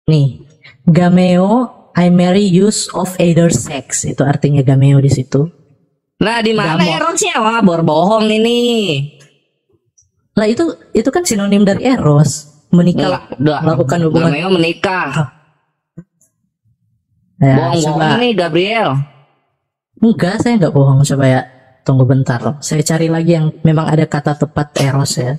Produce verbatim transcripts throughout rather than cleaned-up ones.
Nih, Gameo, I marry use of either sex. Itu artinya Gameo di situ. Nah, di mana Gamo. erosnya? Wah, berbohong ini. Lah itu itu kan sinonim dari eros. Menikah, Enggak, melakukan hubungan. Gameo menikah. Ya, Bohong-bohong coba. nih Gabriel. Enggak, saya enggak bohong. Coba ya, tunggu bentar loh. Saya cari lagi yang memang ada kata tepat eros ya.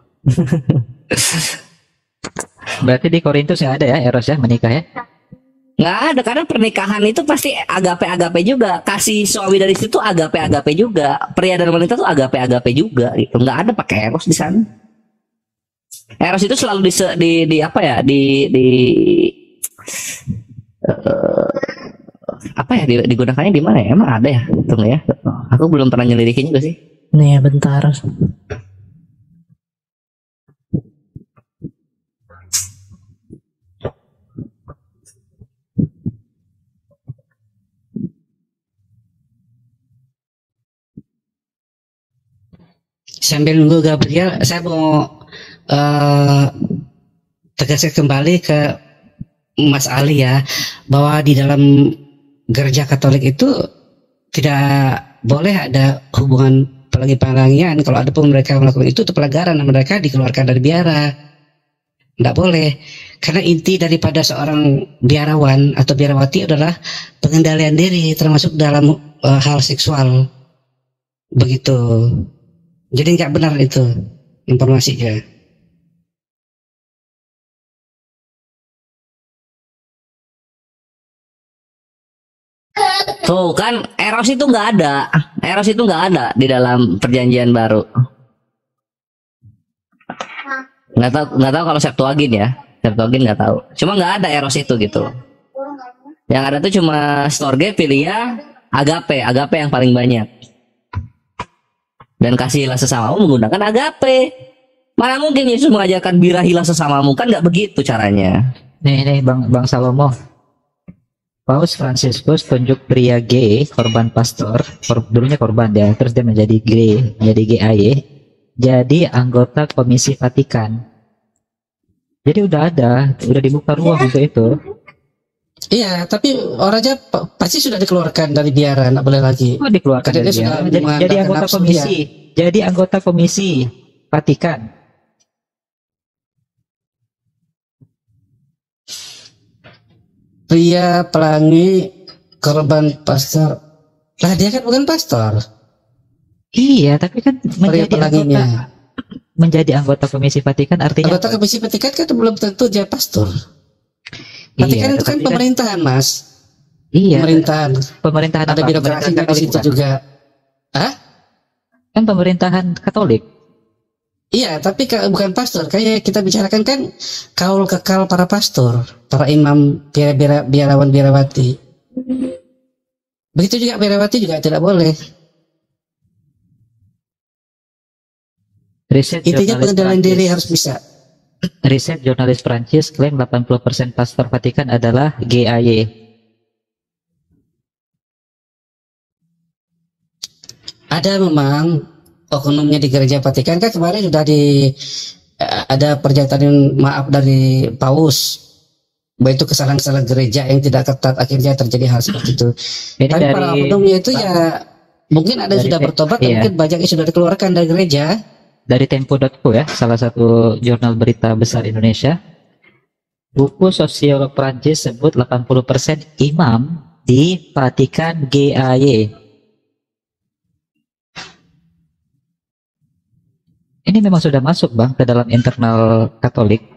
Berarti di Korintus nggak ada ya eros ya menikah ya? Nggak ada, karena pernikahan itu pasti agape-agape juga. Kasih suami dari situ agape-agape juga. Pria dan wanita tuh agape-agape juga gitu. Nggak ada pakai eros di sana. Eros itu selalu di, di, di apa ya? Di di uh, apa ya? Di, digunakannya di mana ya? Emang ada ya? Tunggu ya. Aku belum pernah nyelidikin juga sih. Nih, bentar. Sambil nunggu Gabriel, saya mau uh, tegaskan kembali ke Mas Ali ya, bahwa di dalam gereja Katolik itu tidak boleh ada hubungan pelangi-pelangian. Kalau ada pun mereka melakukan itu, itu pelanggaran, mereka dikeluarkan dari biara. Tidak boleh, karena inti daripada seorang biarawan atau biarawati adalah pengendalian diri, termasuk dalam uh, hal seksual. Begitu. Jadi nggak benar itu informasinya. Tuh kan eros itu nggak ada. Eros itu nggak ada di dalam perjanjian baru. Nggak tahu nggak tahu kalau Septuagint ya. Septuagint nggak tahu. Cuma nggak ada eros itu gitu. Yang ada tuh cuma storge, philia, agape, agape yang paling banyak. Dan kasihilah sesamamu menggunakan agape. Mana mungkin Yesus mengajarkan birahilah sesamamu, kan nggak begitu caranya. Nih nih Bang Bang Salomo. Paus Fransiskus tunjuk pria gay korban pastor, kor, dulunya korban ya, terus dia menjadi gay, menjadi G A Y, jadi anggota Komisi Vatikan. Jadi udah ada, udah dibuka ruang untuk itu. Iya, tapi orangnya pasti sudah dikeluarkan dari biara, nggak boleh lagi. Oh, dikeluarkan dari biara. Jadi, jadi anggota komisi, dia. jadi anggota Komisi Vatikan. Pria pelangi korban pastor. Lah dia kan bukan pastor. Iya, tapi kan menjadi pelanginya. anggota, menjadi anggota Komisi Vatikan artinya anggota apa? Komisi Vatikan kan belum tentu dia pastor. Vatikan iya, itu kan pemerintahan, kan, Mas. Iya. Pemerintahan. Pemerintahan ada birokrasi di situ juga. Hah? Kan pemerintahan Katolik. Iya, tapi bukan pastor. Kayak kita bicarakan kan kaul kekal para pastor, para imam, biara, biarawan, biarawati. Begitu juga biarawati juga tidak boleh. Riset intinya pengendalian diri harus bisa. Riset jurnalis Prancis klaim delapan puluh persen pastor Vatikan adalah G A Y. Ada memang oknumnya di gereja Vatikan, kan kemarin sudah di ada pernyataan maaf dari Paus bahwa itu kesalahan-kesalahan gereja yang tidak ketat, akhirnya terjadi hal seperti itu. Ini tapi dari, para oknumnya itu ya mungkin ada yang sudah bertobat, iya. Mungkin banyak yang sudah dikeluarkan dari gereja. Dari Tempo titik co ya, salah satu jurnal berita besar Indonesia. Buku sosiolog Prancis sebut delapan puluh persen imam di Vatikan G A Y. Ini memang sudah masuk Bang ke dalam internal Katolik.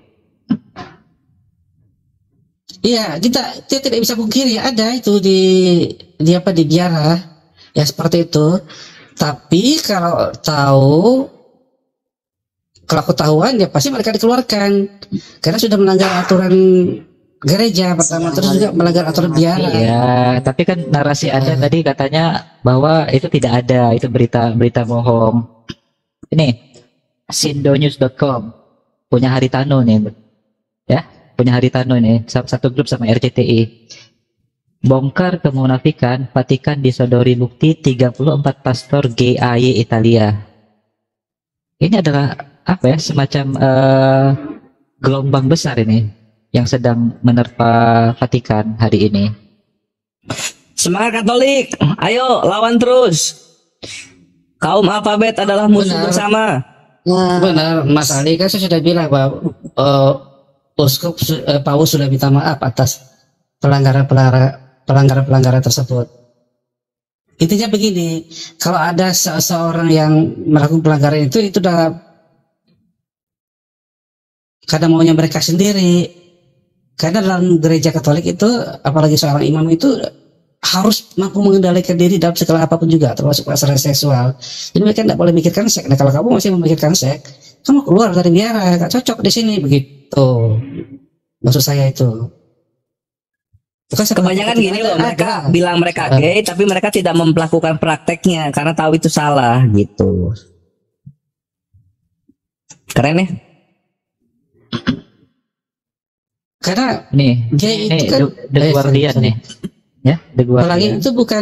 Iya, kita, kita tidak bisa pungkiri ada itu di di apa di biara ya seperti itu. Tapi kalau tahu kalau ketahuan ya pasti mereka dikeluarkan karena sudah melanggar aturan gereja pertama, terus juga melanggar aturan biara. Iya, tapi kan narasi Anda uh. tadi katanya bahwa itu tidak ada, itu berita berita bohong. Ini sindonews titik com punya Haritano nih, ya, punya Haritano nih, satu grup sama R C T I. Bongkar kemunafikan, Vatikan disodori bukti tiga puluh empat pastor G A Y Italia. Ini adalah apa ya, semacam uh, gelombang besar ini. yang sedang menerpa Vatikan hari ini. Semangat Katolik, ayo lawan terus. Kaum alfabet adalah musuh Benar. bersama. Benar, Mas Ali kan saya sudah bilang bahwa uh, Uskup su- uh, Paus sudah minta maaf atas pelanggaran-pelanggaran pelanggaran-pelanggaran tersebut. Intinya begini, kalau ada seseorang yang melakukan pelanggaran itu itu udah karena maunya mereka sendiri. Karena dalam gereja Katolik itu, apalagi seorang imam itu harus mampu mengendalikan diri dalam segala apapun juga, termasuk masalah seksual. Jadi mereka tidak boleh mikirkan seks. Nah, kalau kamu masih memikirkan seks, kamu keluar dari biara, gak cocok di sini, begitu. Maksud saya itu. Bukan Kebanyakan gini loh, mereka ada. bilang mereka gay, tapi mereka tidak melakukan prakteknya karena tahu itu salah gitu. Keren ya? Karena Nih, gay nih itu kan The, The eh, Guardian sorry, nih. Ya, The sorry. Apalagi Guardian. itu bukan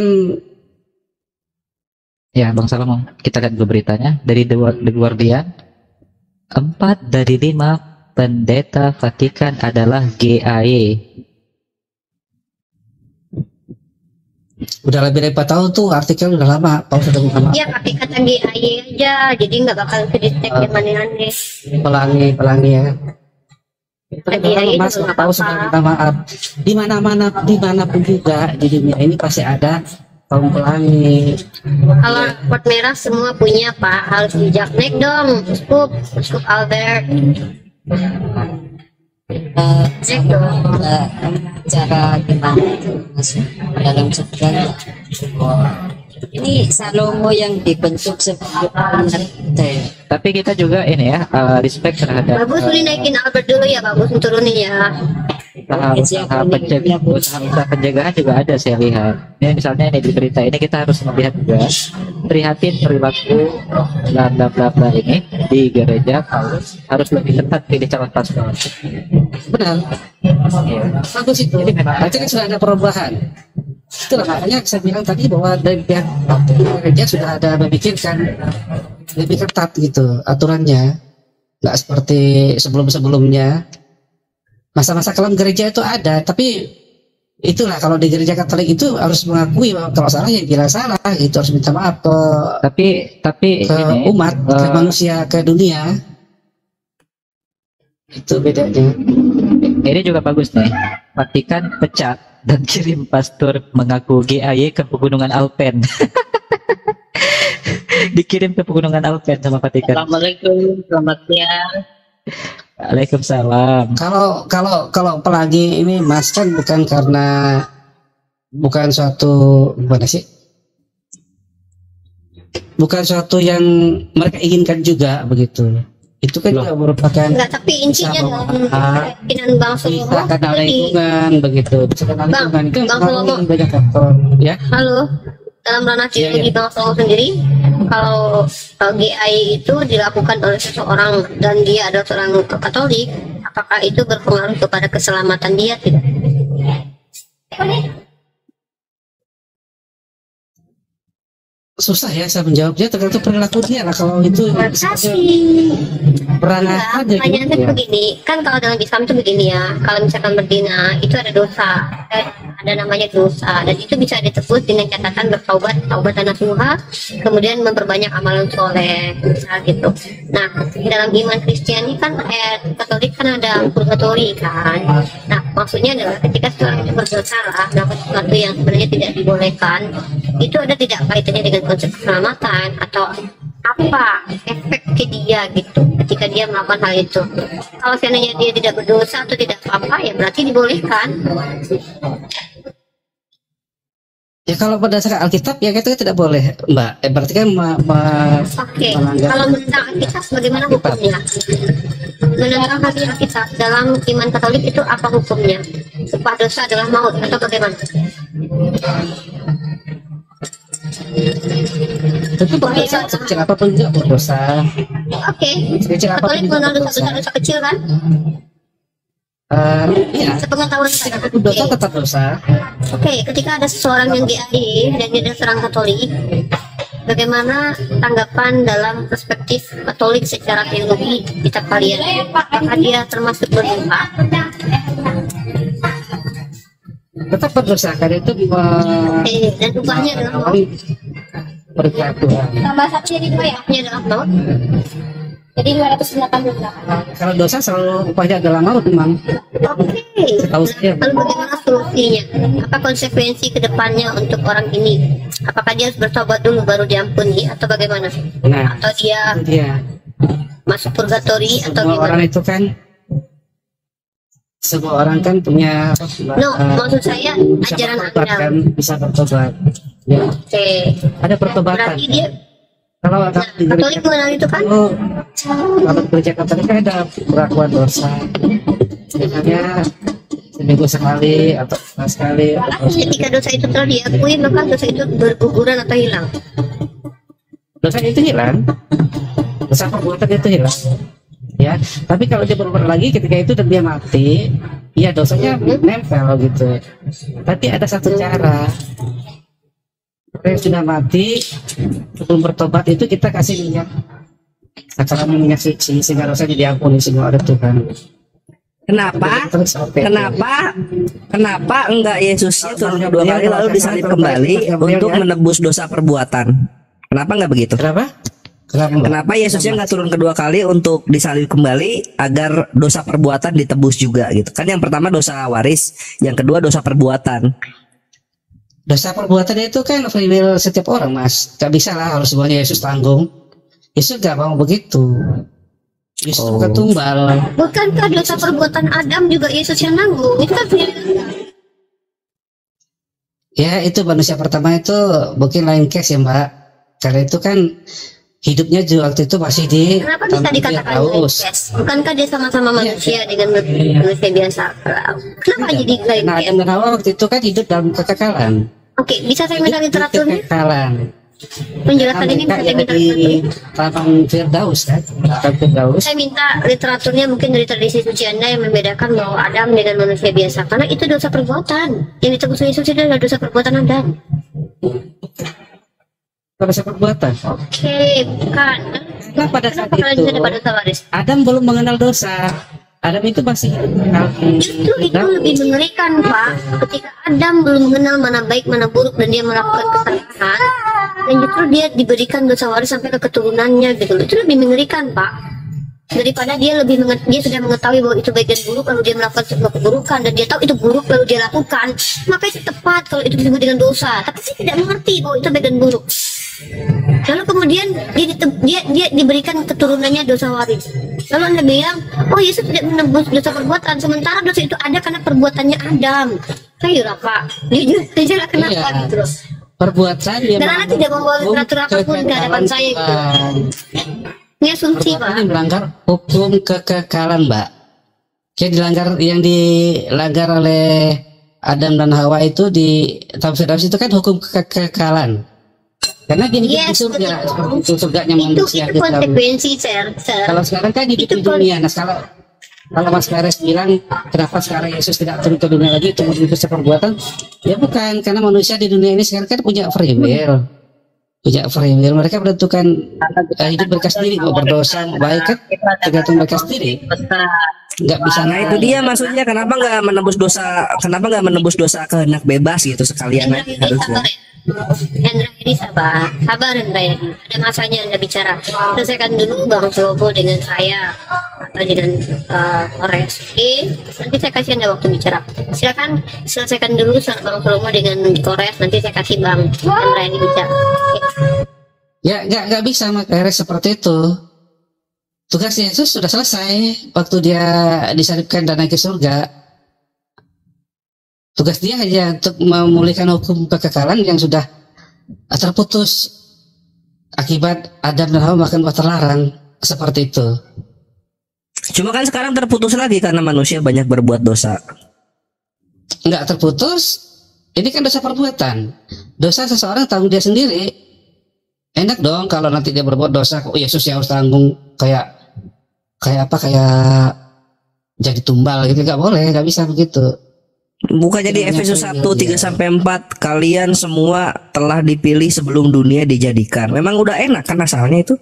Ya, Bang Salomon, kita lihat dulu beritanya dari The, Wa- The Guardian. Empat dari lima pendeta Vatikan adalah G A Y. udah lebih dari empat tahun tuh artikel udah lama. Paus sudah minta maaf. Iya pakai kata G A Y aja, jadi nggak bakal kedetek yang aneh-aneh. Pelangi, pelangi ya. Itu G A Y Mas itu nggak Paus apa-apa. sudah minta maaf. Di mana-mana, dimanapun juga di dunia ini pasti ada kaum pelangi. Kalau pot merah semua punya Pak, harus bijak. Naik dong, Uskup, Uskup Albert. Naik dong. Cara gimana itu masuk dalam sejarah. Ini Salomo yang dibentuk sebagai pendeta. Tapi kita juga ini ya, uh, respect terhadap Bagus, uh, ini naikin Albert dulu ya, bagus turunin ya. usaha-usaha penjaga, usaha penjagaan juga ada saya lihat. Ini misalnya ini di berita ini kita harus melihat juga prihatin perilaku bla bla bla bla ini di gereja Paus harus lebih ketat pilih calon pastor. Benar. Ya. Bagus itu. Nanti kan sudah ada perubahan. Itulah makanya saya bilang tadi bahwa dari pihak gereja sudah ada memikirkan lebih ketat gitu aturannya, nggak seperti sebelum-sebelumnya. Masa-masa kelam gereja itu ada, tapi itulah kalau di gereja Katolik itu harus mengakui bahwa kalau salah ya bilang salah, itu harus minta maaf ke, Tapi tapi ke ini, umat, ke eh, manusia, ke dunia. Itu bedanya. ini juga bagus nih. Vatikan pecat dan kirim pastor mengaku G A Y ke pegunungan Alpen. Dikirim ke pegunungan Alpen sama Vatikan. Assalamualaikum, selamat siang. Waalaikumsalam. Kalau kalau kalau pelangi ini Mas kan bukan karena bukan suatu gimana sih? Bukan suatu yang mereka inginkan juga begitu. Itu kan juga merupakan Enggak, tapi intinya Sama. dalam keyakinan Bang bisa Salomo karena tadi. lingkungan begitu. Bisa karena Bang, lingkungan itu Bang mempengaruhi Salomo. banyak faktor ya. Halo, dalam ranah Iya, teologi iya. Bang Salomo sendiri, kalau uh, G A Y itu dilakukan oleh seseorang dan dia adalah seorang Katolik, apakah itu berpengaruh kepada keselamatan dia tidak? Susah ya saya menjawabnya, tergantung perilaku dia lah. Kalau itu Terima kasih. perangai Enggak, aja gitu. pertanyaannya Ya. begini, kan kalau dalam Islam itu begini ya, kalau misalkan berzina itu ada dosa, eh, ada namanya dosa, dan itu bisa ditebus dengan catatan bertaubat, taubat dan nasuha, kemudian memperbanyak amalan soleh, misal gitu. Nah, dalam iman Kristiani kan, eh, Katolik kan ada purgatori kan. Nah, maksudnya adalah ketika seorang itu bersalah melakukan sesuatu yang sebenarnya tidak dibolehkan, itu ada tidak kaitannya dengan konsep keselamatan atau apa efek ke dia gitu ketika dia melakukan hal itu. Kalau seandainya dia tidak berdosa atau tidak apa-apa ya berarti dibolehkan. Ya kalau berdasarkan Alkitab ya kita tidak boleh, Mbak. Eh, berarti kan ma- ma- Oke, melanggar- kalau menentang Alkitab bagaimana hukumnya? Menentang Alkitab dalam iman Katolik itu apa hukumnya? Upah dosa adalah maut atau bagaimana? tentu berdosa sekecil apapun juga berdosa. Oke, Sekecil apapun Katolik juga mengenal berdosa. dosa-dosa kecil kan? Eh, iya, Sepengetahuan saya. apapun dosa Oke. tetap dosa. Oke, ketika ada seseorang yang G A Y dan dia adalah seorang Katolik, bagaimana tanggapan dalam perspektif Katolik secara teologi kitab kalian? Apakah dia termasuk berdosa tetap berdosa karena itu me- Eh, dan upahnya adalah maut. perjatuhan. Tambah satu jadi dua ya, upahnya adalah maut. Jadi dua ratus delapan puluh delapan. Kalau dosa selalu upahnya adalah maut memang. Oke. Setahu saya. Lalu bagaimana solusinya? Apa konsekuensi ke depannya untuk orang ini? Apakah dia harus bertobat dulu baru diampuni atau bagaimana? Nah, Atau dia itu dia. masuk purgatori atau Semua orang gimana? itu kan semua orang kan punya No, eh, maksud saya bisa ajaran bertobat Anda. kan, bisa bertobat. Ya, Oke. ada pertobatan. Berarti dia Kalau nah, ada di Katolik gereja, mengenal itu kan? kalau kalau di gereja Katolik kan ada pengakuan dosa. Misalnya seminggu sekali atau setengah sekali. Atau Ketika dosa itu telah diakui, maka dosa itu berguguran atau hilang. dosa itu hilang, dosa perbuatan itu hilang. Ya, tapi kalau dia berbuat lagi ketika itu dan dia mati, ya dosanya nempel gitu. Tapi ada satu cara. Orang yang sudah mati sebelum bertobat itu kita kasih minyak, sakramen minyak suci sehingga dosanya diampuni semua oleh Tuhan. Kenapa? Terus sampai- Kenapa? Kenapa enggak Yesusnya turun kedua kali lalu disalib kembali untuk menebus dosa perbuatan? Kenapa enggak begitu? Kenapa? Kenapa? Mbak? Kenapa Yesusnya nggak turun kedua kali untuk disalib kembali agar dosa perbuatan ditebus juga gitu? Kan yang pertama dosa waris, yang kedua dosa perbuatan. Dosa perbuatan itu kan free will setiap orang, Mas. Gak bisa lah harus semuanya Yesus tanggung. Yesus gak mau begitu. Yesus Oh. bukan tumbal. Bukankah dosa perbuatan Adam juga Yesus yang nanggung? Itu kan Ya itu manusia pertama itu mungkin lain case ya Mbak. Karena itu kan hidupnya juga waktu itu masih di kenapa bisa tanah dikatakan Haus. Glass? Bukankah dia sama-sama manusia dengan manusia biasa? Kenapa jadi Glass? Nah Adam dan Hawa waktu itu kan hidup dalam kekekalan. Oke, bisa saya minta Hidup di literaturnya? Kekekalan. Penjelasan ini bisa Mereka saya yang minta di literaturnya? Taman Firdaus kan. Taman Firdaus. Saya minta literaturnya mungkin dari tradisi suci Anda yang membedakan bahwa Adam dengan manusia biasa. Karena itu dosa perbuatan. Yang ditebus Yesus itu adalah dosa perbuatan Adam. Dosa perbuatan. Oke, bukan. Nah pada saat Kenapa kalian itu bisa dapat dosa waris? Adam belum mengenal dosa. Adam itu masih Justru itu lebih mengerikan, Pak. Ketika Adam belum mengenal mana baik mana buruk dan dia melakukan kesalahan, dan justru dia diberikan dosa waris sampai ke keturunannya gitu. Itu lebih mengerikan, Pak. Daripada dia lebih menget- dia sudah mengetahui bahwa itu baik dan buruk lalu dia melakukan sebuah keburukan dan dia tahu itu buruk lalu dia lakukan, maka itu tepat kalau itu disebut dengan dosa. Tapi saya tidak mengerti bahwa itu baik dan buruk. Lalu kemudian dia, dite- dia dia diberikan keturunannya dosa waris. Lalu Anda bilang, oh Yesus tidak menebus dosa perbuatan, sementara dosa itu ada karena perbuatannya Adam. Saya Pak, jujur saja lah kenapa Iya. gitu loh. perbuatan yang Dan Anda tidak membawa literatur apapun ke hadapan saya gitu. Ini asumsi Perbuatan Pak. yang melanggar hukum kekekalan, Mbak. Yang dilanggar yang dilanggar oleh Adam dan Hawa itu di Taman Firdaus itu kan hukum kekekalan. Karena dia hidup di Yes, surga, betul. seperti itu surganya Itu manusia itu di dalam. konsekuensi sir. sir. Kalau sekarang kan hidup Itu di dunia. Nah, kalau kalau Mas Kares bilang kenapa sekarang Yesus tidak turun ke dunia lagi untuk menebus perbuatan? Ya bukan, karena manusia di dunia ini sekarang kan punya free will. Punya free will. Mereka menentukan eh, hidup mereka sendiri, mau berdosa, mau baik kan tergantung mereka sendiri. Nggak bisa. Nah itu dia maksudnya kenapa nggak menebus dosa, kenapa nggak menebus dosa kehendak bebas gitu sekalian Hendra aja ini harusnya. sabar ya. Hendra ini sabar. Sabar Hendra ya. Ada masanya Anda bicara. Selesaikan dulu Bang Slobo dengan saya atau dengan uh, Ores. Oke. Nanti saya kasih Anda waktu bicara. Silakan selesaikan dulu Bang Slobo dengan Kores. Nanti saya kasih Bang Hendra ini bicara. Oke. Ya nggak nggak bisa Mas Kares seperti itu. Tugas Yesus sudah selesai waktu dia disalibkan dan naik ke surga. Tugas dia hanya untuk memulihkan hukum kekekalan yang sudah terputus akibat Adam dan Hawa makan buah terlarang seperti itu. Cuma kan sekarang terputus lagi karena manusia banyak berbuat dosa. Nggak terputus, ini kan dosa perbuatan. Dosa seseorang tanggung dia sendiri. Enak dong kalau nanti dia berbuat dosa, kok Yesus yang harus tanggung kayak kayak apa kayak jadi tumbal gitu, nggak boleh, nggak bisa begitu. Bukannya di Efesus satu tiga sampai empat kalian semua telah dipilih sebelum dunia dijadikan. Memang udah enak kan asalnya itu.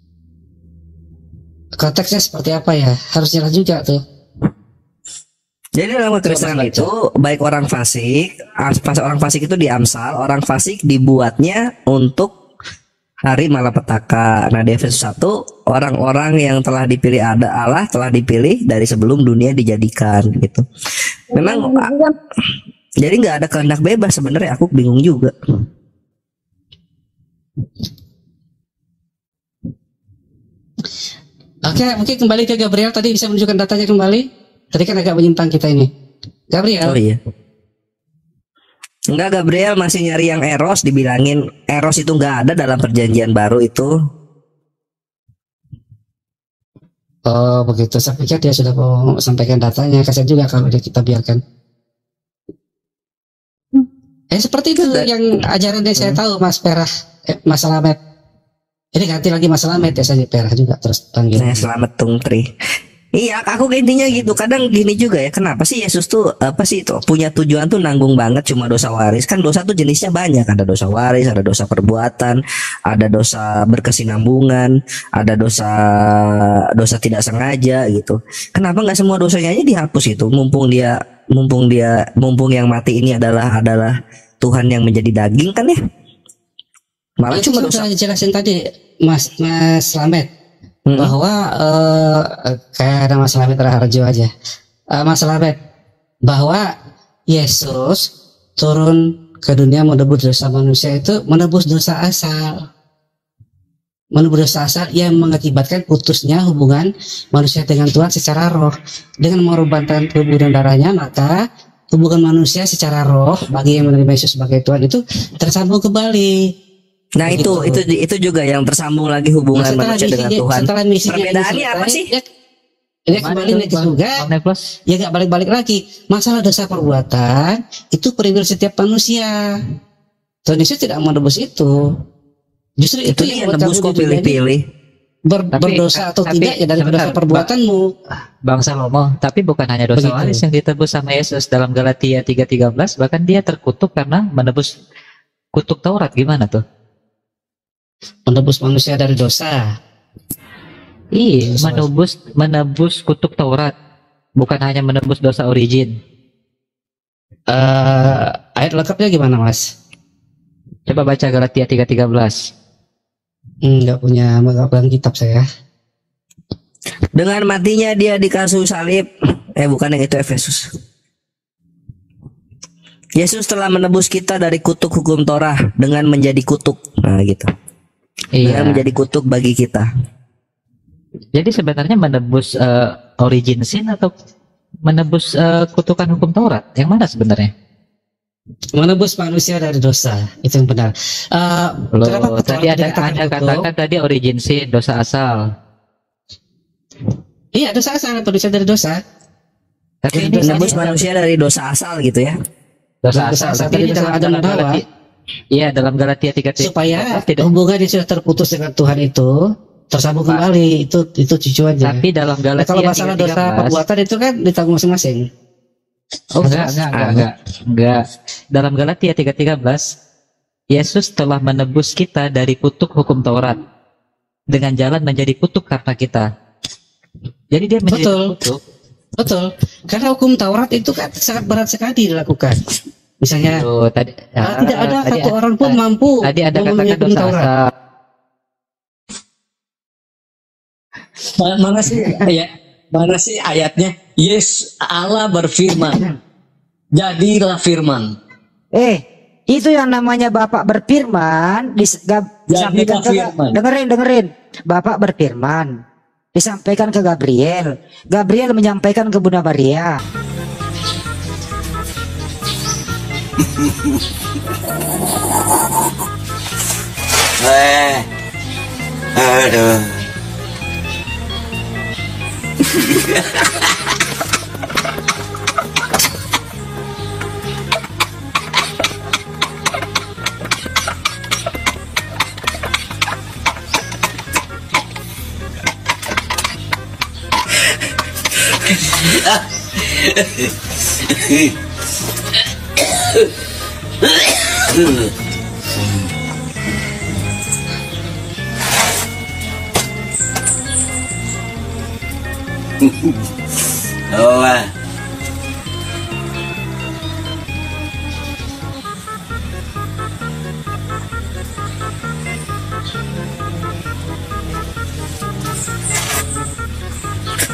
Konteksnya seperti apa ya? Harus jelas juga tuh. Jadi dalam kekristenan Coba baca. itu baik orang fasik, as- pas orang fasik itu di Amsal, orang fasik dibuatnya untuk hari malapetaka. Nah, di Efesus satu, orang-orang yang telah dipilih ada Allah telah dipilih dari sebelum dunia dijadikan gitu. Memang a- jadi nggak ada kehendak bebas sebenarnya, aku bingung juga. Oke, mungkin kembali ke Gabriel tadi bisa menunjukkan datanya kembali. Tadi kan agak menyimpang kita ini. Gabriel. Oh iya. Enggak, Gabriel masih nyari yang eros, dibilangin eros itu nggak ada dalam perjanjian baru itu. Oh begitu. Saya pikir dia sudah mau sampaikan datanya. Kasian juga kalau dia kita biarkan. Eh seperti itu yang ajaran yang saya tahu Mas Perah, eh, Mas Slamet. Ini ganti lagi Mas Slamet ya, saya Perah juga terus panggil. Nah, selamat Tung Tri. Iya, aku ke intinya gitu. Kadang gini juga ya, kenapa sih Yesus tuh apa sih itu punya tujuan tuh nanggung banget cuma dosa waris? Kan dosa tuh jenisnya banyak. Ada dosa waris, ada dosa perbuatan, ada dosa berkesinambungan, ada dosa dosa tidak sengaja gitu. Kenapa nggak semua dosanya aja dihapus itu? Mumpung dia mumpung dia mumpung yang mati ini adalah adalah Tuhan yang menjadi daging kan ya? Malah Itu cuma dosa. sudah jelasin tadi Mas Mas Slamet. Mm-mm. Bahwa eh, kayak ada Mas Slamet Raharjo aja. Eh, Mas Slamet, bahwa Yesus turun ke dunia menebus dosa manusia itu menebus dosa asal. Menebus dosa asal yang mengakibatkan putusnya hubungan manusia dengan Tuhan secara roh. Dengan mengorbankan tubuh dan darahnya, maka hubungan manusia secara roh bagi yang menerima Yesus sebagai Tuhan itu tersambung kembali. Nah itu itu Begitu. itu juga yang tersambung lagi hubungan Nah, manusia dengan misinya- Tuhan. setelah misinya ini Perbedaannya selesai, apa sih? Dia, dia kembali naik ke surga, Omni Plus. ya gak balik-balik lagi. Masalah dosa perbuatan itu prinsip setiap manusia. Tuhan Yesus tidak menebus itu. Justru itu, Itu yang dia membuat nebus kamu kok di dunia ini pilih-pilih. ber- Tapi- berdosa atau tapi tidak ya dari sebentar, dosa perbuatanmu. Bang Salomo, tapi bukan hanya dosa Begitu. waris yang ditebus sama Yesus dalam Galatia tiga tiga belas, bahkan dia terkutuk karena menebus kutuk Taurat. Gimana tuh? Menebus manusia dari dosa. Iya, menebus menebus kutuk Taurat, bukan hanya menebus dosa origin. Eh, ayat lengkapnya gimana Mas? Coba baca Galatia tiga tiga belas. Enggak punya enggak pegang kitab saya. Dengan matinya dia di kayu salib. Eh bukan yang itu Efesus. Yesus telah menebus kita dari kutuk hukum Torah dengan menjadi kutuk. Nah gitu. Iya. Dengan menjadi kutuk bagi kita. Jadi sebenarnya menebus eh, origin sin atau menebus eh, kutukan hukum Taurat? Yang mana sebenarnya? Menebus manusia dari dosa itu yang benar. Eh, Loh, kenapa tadi ada dikatakan ada kutuk? katakan tadi origin sin, dosa asal. Iya, dosa asal manusia dari dosa. Tapi Jadi ini Menebus tadi manusia dari dosa asal gitu ya. dosa dosa asal. asal Tapi tadi ini dosa dalam, Adam dalam dan Hawa. Galatia, iya dalam Galatia tiga tiga Supaya tidak. hubungan yang sudah terputus dengan Tuhan itu tersambung Pak. kembali, itu itu tujuannya. Tapi dalam Nah, Galatia kalau masalah tiga tiga dosa belas, perbuatan itu kan ditanggung masing-masing. oh enggak, enggak, enggak, enggak, enggak. Dalam Galatia tiga tiga belas, Yesus telah menebus kita dari kutuk hukum Taurat dengan jalan menjadi kutuk karena kita. Jadi dia menjadi Betul. kutuk. Betul. Karena hukum Taurat itu kan sangat berat sekali dilakukan. Misalnya Tuh, tadi, ah, ah, tidak ada tadi, satu orang pun mampu tadi ada memenuhi katakan hukum dosa Taurat. asal. Ma- Mana sih ayat? Mana sih ayatnya? Yes, Allah berfirman. Jadilah firman. Eh, itu yang namanya Bapak berfirman dis- gab- disampaikan ke firman. dengerin dengerin. Bapak berfirman disampaikan ke Gabriel. Gabriel menyampaikan ke Bunda Maria. Eh, aduh. Oh, ah.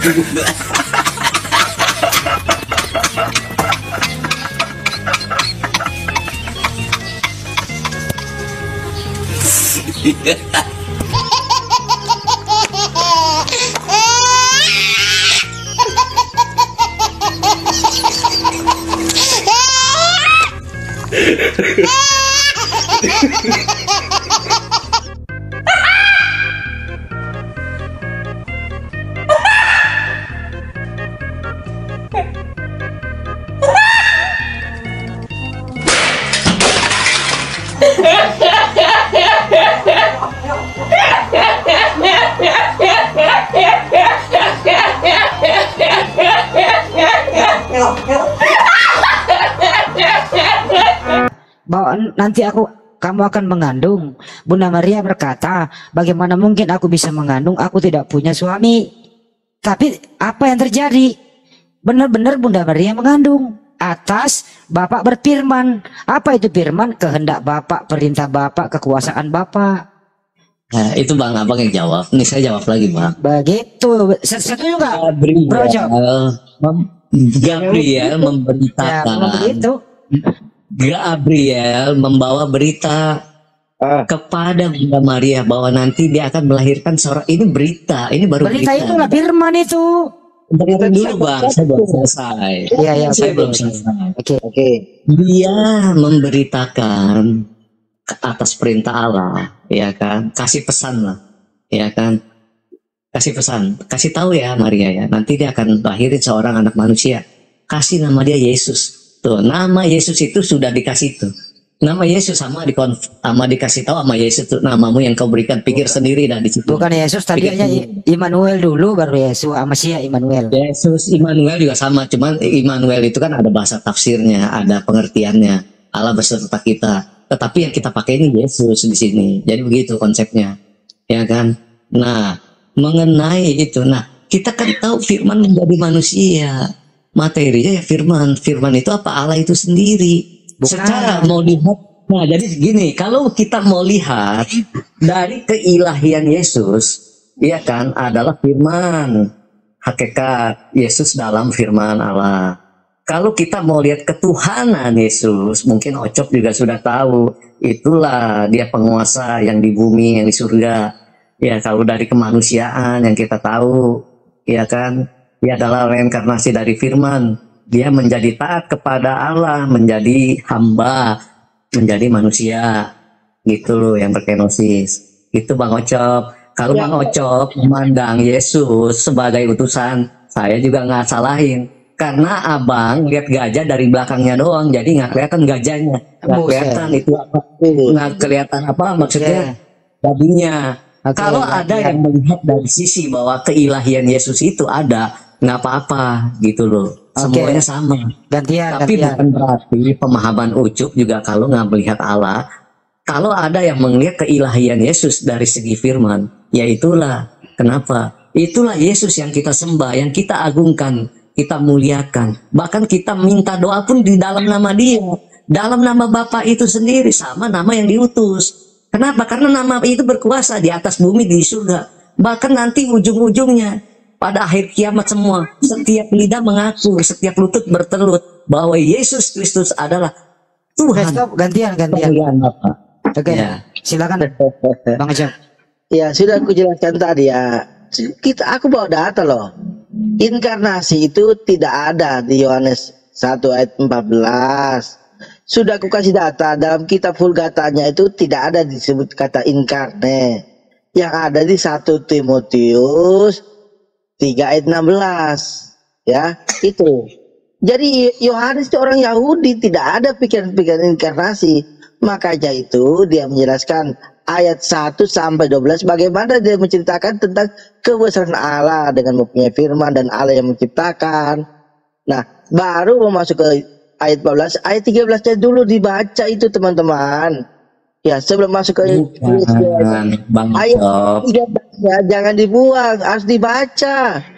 Bahwa nanti aku kamu akan mengandung. Bunda Maria berkata, bagaimana mungkin aku bisa mengandung, aku tidak punya suami. Tapi apa yang terjadi? Benar-benar Bunda Maria mengandung. Atas Bapak berfirman. Apa itu firman? Kehendak Bapak, perintah Bapak, kekuasaan Bapak. Nah, itu Bang Abang yang jawab. Nih saya jawab lagi Bang. Begitu. Setuju nggak? Gabriel, Bro Jo? mem- Gabriel memberitakan. Ya, memang begitu. Gabriel membawa berita kepada Bunda Maria bahwa nanti dia akan melahirkan seorang. Ini berita, ini baru Berita berita. itu lah firman itu. Dengerin dulu Bang, saya belum selesai. Iya, iya, Saya oke. belum selesai. Oke. Oke. Dia memberitakan ke atas perintah Allah, ya kan? Kasih pesan lah, ya kan? Kasih pesan, kasih tahu ya Maria ya. Nanti dia akan lahirin seorang anak manusia. Kasih nama dia Yesus. Tuh, nama Yesus itu sudah dikasih tuh. Nama Yesus sama di sama dikasih tahu sama Yesus tuh, namamu yang kau berikan, pikir sendiri dah di situ. Bukan Yesus tadi Pikir aja sendiri. Immanuel dulu baru Yesus sama Sia Immanuel. Yesus Immanuel juga sama, cuman Immanuel itu kan ada bahasa tafsirnya, ada pengertiannya. Allah beserta kita. Tetapi yang kita pakai ini Yesus di sini. Jadi begitu konsepnya. Ya kan? Nah, mengenai itu. Nah, kita kan tahu firman menjadi manusia. Materinya ya firman. Firman itu apa? Allah itu sendiri. Bukan. Secara mau lihat. Nah, jadi gini, kalau kita mau lihat dari keilahian Yesus, ya kan, adalah firman. Hakikat Yesus dalam firman Allah. Kalau kita mau lihat ketuhanan Yesus, mungkin Ocop juga sudah tahu, itulah dia penguasa yang di bumi, yang di surga. Ya, kalau dari kemanusiaan yang kita tahu, ya kan, dia adalah reinkarnasi dari firman. Dia menjadi taat kepada Allah, menjadi hamba, menjadi manusia. Gitu loh yang berkenosis. Itu Bang Ocop. Kalau Bang Ocop memandang Yesus sebagai utusan, saya juga nggak salahin. Karena abang lihat gajah dari belakangnya doang, jadi nggak kelihatan gajahnya, nggak Buset. kelihatan itu apa, nggak kelihatan apa maksudnya babinya. Oke, Kalau ya, ada ya. yang melihat dari sisi bahwa keilahian Yesus itu ada, nggak apa-apa gitu loh. Semuanya sama. Gantian, Tapi gantian. bukan berarti pemahaman Ucup juga kalau nggak melihat Allah. Kalau ada yang melihat keilahian Yesus dari segi firman, ya itulah kenapa. Itulah Yesus yang kita sembah, yang kita agungkan, kita muliakan. Bahkan kita minta doa pun di dalam nama Dia, dalam nama Bapa itu sendiri, sama nama yang diutus. Kenapa? Karena nama itu berkuasa di atas bumi, di surga. Bahkan nanti ujung-ujungnya pada akhir kiamat semua, setiap lidah mengaku, setiap lutut bertelut bahwa Yesus Kristus adalah Tuhan. Stop, gantian, gantian. Panggilan Bapa. Oke, Ya. silakan Bang Ocop. Ya sudah aku jelaskan tadi ya. Kita aku bawa data loh. Inkarnasi itu tidak ada di Yohanes satu ayat empat belas. Sudah aku kasih data dalam kitab Vulgatanya itu tidak ada disebut kata inkarne. Yang ada di satu Timotius tiga ayat enam belas. Ya, itu. Jadi Yohanes itu orang Yahudi, tidak ada pikiran-pikiran inkarnasi. Makanya itu dia menjelaskan ayat satu sampai dua belas bagaimana dia menceritakan tentang kebesaran Allah dengan mempunyai firman dan Allah yang menciptakan. Nah, baru mau masuk ke ayat empat belas, ayat tiga belas-nya dulu dibaca itu teman-teman. Ya, sebelum masuk ke Bukan, Bang ayat Ocop. tiga belas ya, jangan dibuang, harus dibaca.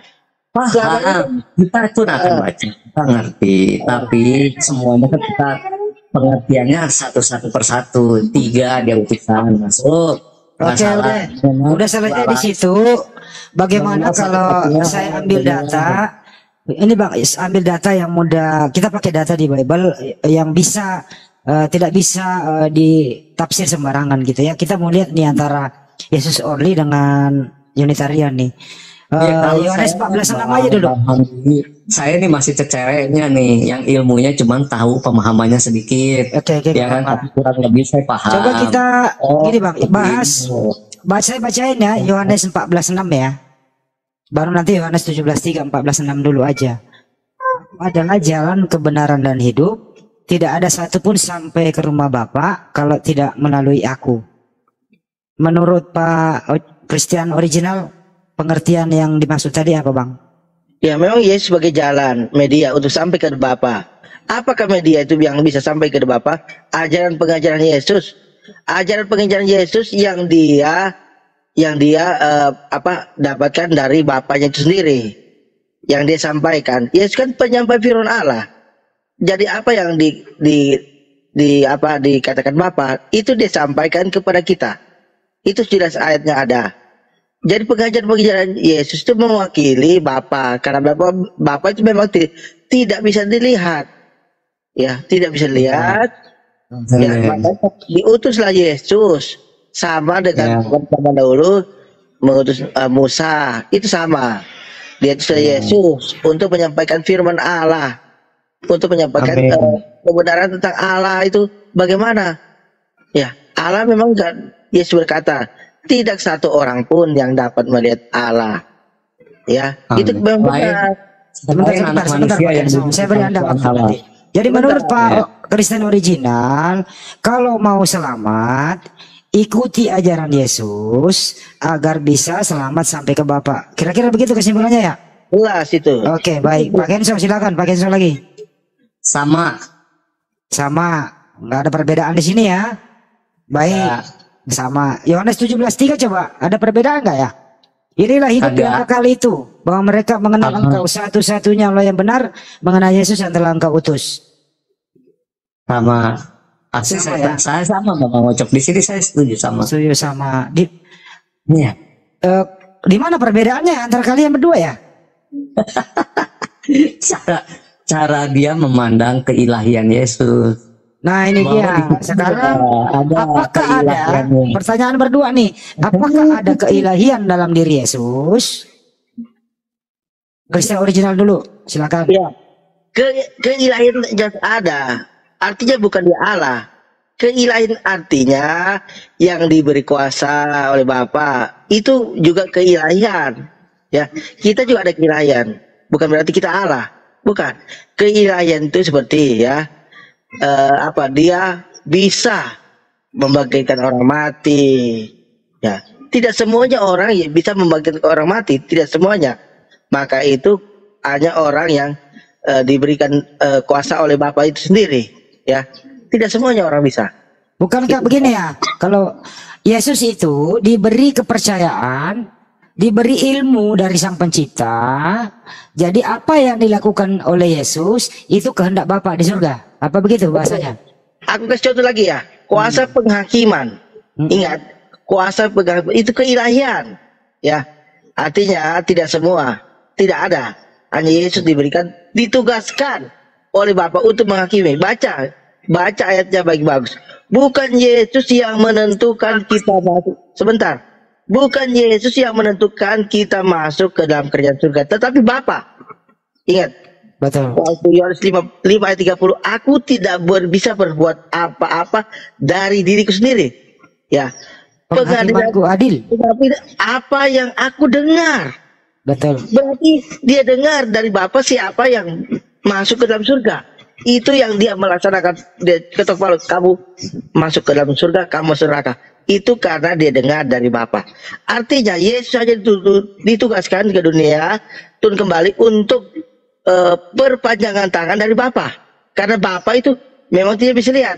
Paham, kita pun akan baca, kita ngerti, tapi semuanya kan kita pengertiannya satu-satu persatu, tiga dia utusan masuk. Oke, udah, udah selesai di situ. bagaimana Bagaimana kalau artinya, saya ambil bagaimana? data ini bang, is- ambil data yang mudah, kita pakai data di Bible eh, yang bisa eh, tidak bisa eh, ditafsir sembarangan gitu ya. Kita mau lihat nih antara Yesus only dengan Unitarian nih. Eh, Ya, kalau Yohanes saya empat belas enam paham- aja dulu. paham ini, saya nih masih cecereknya nih, yang ilmunya cuman tahu pemahamannya sedikit. Oke, oke. Ya kan, Pak. tapi kurang lebih saya paham. Coba kita Oh, gini bang, bahas gitu. baca saya bacain ya Yohanes empat belas enam ya. Baru nanti Yohanes tujuh belas tiga, empat belas enam dulu aja. Adalah jalan kebenaran dan hidup. Tidak ada satupun sampai ke rumah Bapa kalau tidak melalui aku. Menurut Pak O- Christian original, pengertian yang dimaksud tadi apa bang? Ya memang Yesus sebagai jalan media untuk sampai ke Bapa. Apakah media itu yang bisa sampai ke Bapa? Ajaran pengajaran Yesus, ajaran pengajaran Yesus yang dia yang dia eh, apa dapatkan dari Bapaknya itu sendiri, yang dia sampaikan. Yesus kan penyampai firman Allah. Jadi apa yang di di di apa dikatakan Bapa itu dia sampaikan kepada kita. Itu jelas ayatnya ada. Jadi pengajaran-pengajaran Yesus itu mewakili Bapa, karena Bapa Bapa itu memang ti- tidak bisa dilihat. Ya, tidak bisa dilihat. Ya, makanya diutuslah Yesus sama dengan Ya. zaman dahulu mengutus uh, Musa, itu sama. Dia itu Yesus untuk menyampaikan firman Allah, untuk menyampaikan Amin. uh, kebenaran tentang Allah itu bagaimana. Ya, Allah memang kan, Yesus berkata, tidak satu orang pun yang dapat melihat Allah. Ya, Amin. itu memang Lain- benar. Sebentar, Lain sebentar, anak sebentar, manusia Pak yang Kenzo. diberikan Saya beri Anda Tuhan waktu Allah. nanti. Jadi menurut Pak Ya. Kristen original, kalau mau selamat, ikuti ajaran Yesus agar bisa selamat sampai ke Bapa. Kira-kira begitu kesimpulannya ya? Jelas itu. Oke, baik. Pak Kenzo silakan, Pak Kenzo lagi. Sama. Sama, nggak ada perbedaan di sini ya. Baik, Ya. sama. Yohanes tujuh belas tiga coba, ada perbedaan nggak ya? Inilah hidup Ada. yang kekal itu, bahwa mereka mengenal Aha. engkau satu-satunya Allah yang benar, mengenal Yesus yang telah engkau utus. Sama. Asli Sama saya, ya? saya sama Bang Ngocok. Di sini saya setuju sama. Setuju sama. Di, Iya. eh, di mana perbedaannya antara kalian berdua ya? Cara cara dia memandang keilahian Yesus. Nah ini Bahwa dia. di situ Sekarang ada apakah ada keilahiannya. pertanyaan berdua nih? Apakah ada keilahian dalam diri Yesus? Kristen original dulu, silakan. Ya. Ke keilahian jelas ada. Artinya bukan dia Allah. Keilahian artinya yang diberi kuasa oleh Bapa. Itu juga keilahian. Ya, kita juga ada keilahian. Bukan berarti kita Allah. Bukan. Keilahian itu seperti ya eh, apa dia bisa membangkitkan orang mati. Ya, tidak semuanya orang yang bisa membangkitkan orang mati, tidak semuanya. Maka itu hanya orang yang eh, diberikan eh, kuasa oleh Bapa itu sendiri, ya. Tidak semuanya orang bisa. Bukankah begini ya? Kalau Yesus itu diberi kepercayaan, diberi ilmu dari Sang Pencipta, jadi apa yang dilakukan oleh Yesus itu kehendak Bapa di surga. Apa begitu bahasanya? Aku kasih contoh lagi ya. Kuasa penghakiman. Ingat, kuasa penghakiman itu keilahian, ya. Artinya tidak semua, tidak ada. Hanya Yesus diberikan, ditugaskan oleh Bapa untuk menghakimi. Baca, baca ayatnya baik-bagus. Bukan Yesus yang menentukan kita masuk. Sebentar. Bukan Yesus yang menentukan kita masuk ke dalam kerajaan surga, tetapi Bapa. Ingat, Betul. waktu Yohanes lima, lima ayat tiga puluh, aku tidak ber, bisa berbuat apa-apa dari diriku sendiri. Ya. Penghakimanku adil. Tetapi apa yang aku dengar. Betul. Berarti dia dengar dari Bapa siapa yang masuk ke dalam surga. Itu yang dia melaksanakan. Dia ketok palu, kamu masuk ke dalam surga, kamu masuk neraka. Itu karena dia dengar dari Bapa. Artinya Yesus saja ditugaskan ke dunia turun kembali untuk uh, perpanjangan tangan dari Bapa. Karena Bapa itu memang tidak bisa lihat.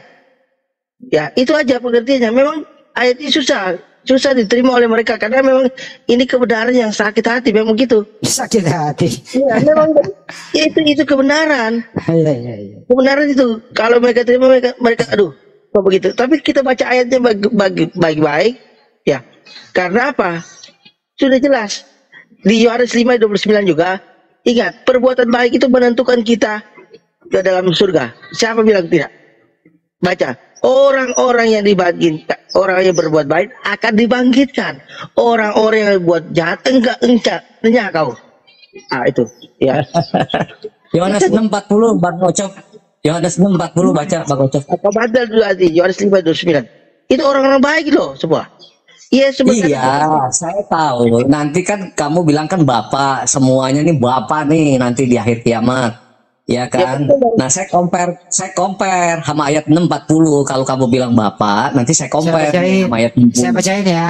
Ya, itu aja pengertiannya. Memang ayat ini susah, susah diterima oleh mereka karena memang ini kebenaran yang sakit hati, memang gitu. Sakit hati. Ya, memang ya, itu itu kebenaran. Iya, iya, iya. Kebenaran itu. Kalau mereka terima mereka mereka aduh, kok begitu. Tapi kita baca ayatnya bagi- bagi- baik-baik, ya. Karena apa? Sudah jelas. Di Yohanes lima ayat dua puluh sembilan juga, ingat, perbuatan baik itu menentukan kita ke dalam surga. Siapa bilang tidak? Baca, orang-orang yang dibangkitkan, orang yang berbuat baik akan dibangkitkan. Orang-orang yang berbuat jahat enggak enggak enggak kau. Ah itu, ya. Yohanes enam empat puluh Bang Ocok. Yohanes enam empat puluh baca Bang Ocok. Apa baca dulu tadi Yohanes lima ayat dua puluh sembilan. Itu orang-orang baik loh semua. Iya, iya, saya tahu. Nanti kan kamu bilang kan Bapak, semuanya nih Bapak nih nanti di akhir kiamat. Ya kan? Ya, nah, saya compare, saya compare sama ayat enam empat puluh. Kalau kamu bilang Bapak, nanti saya compare saya bacain, sama ayat enam puluh. Saya bacain ya.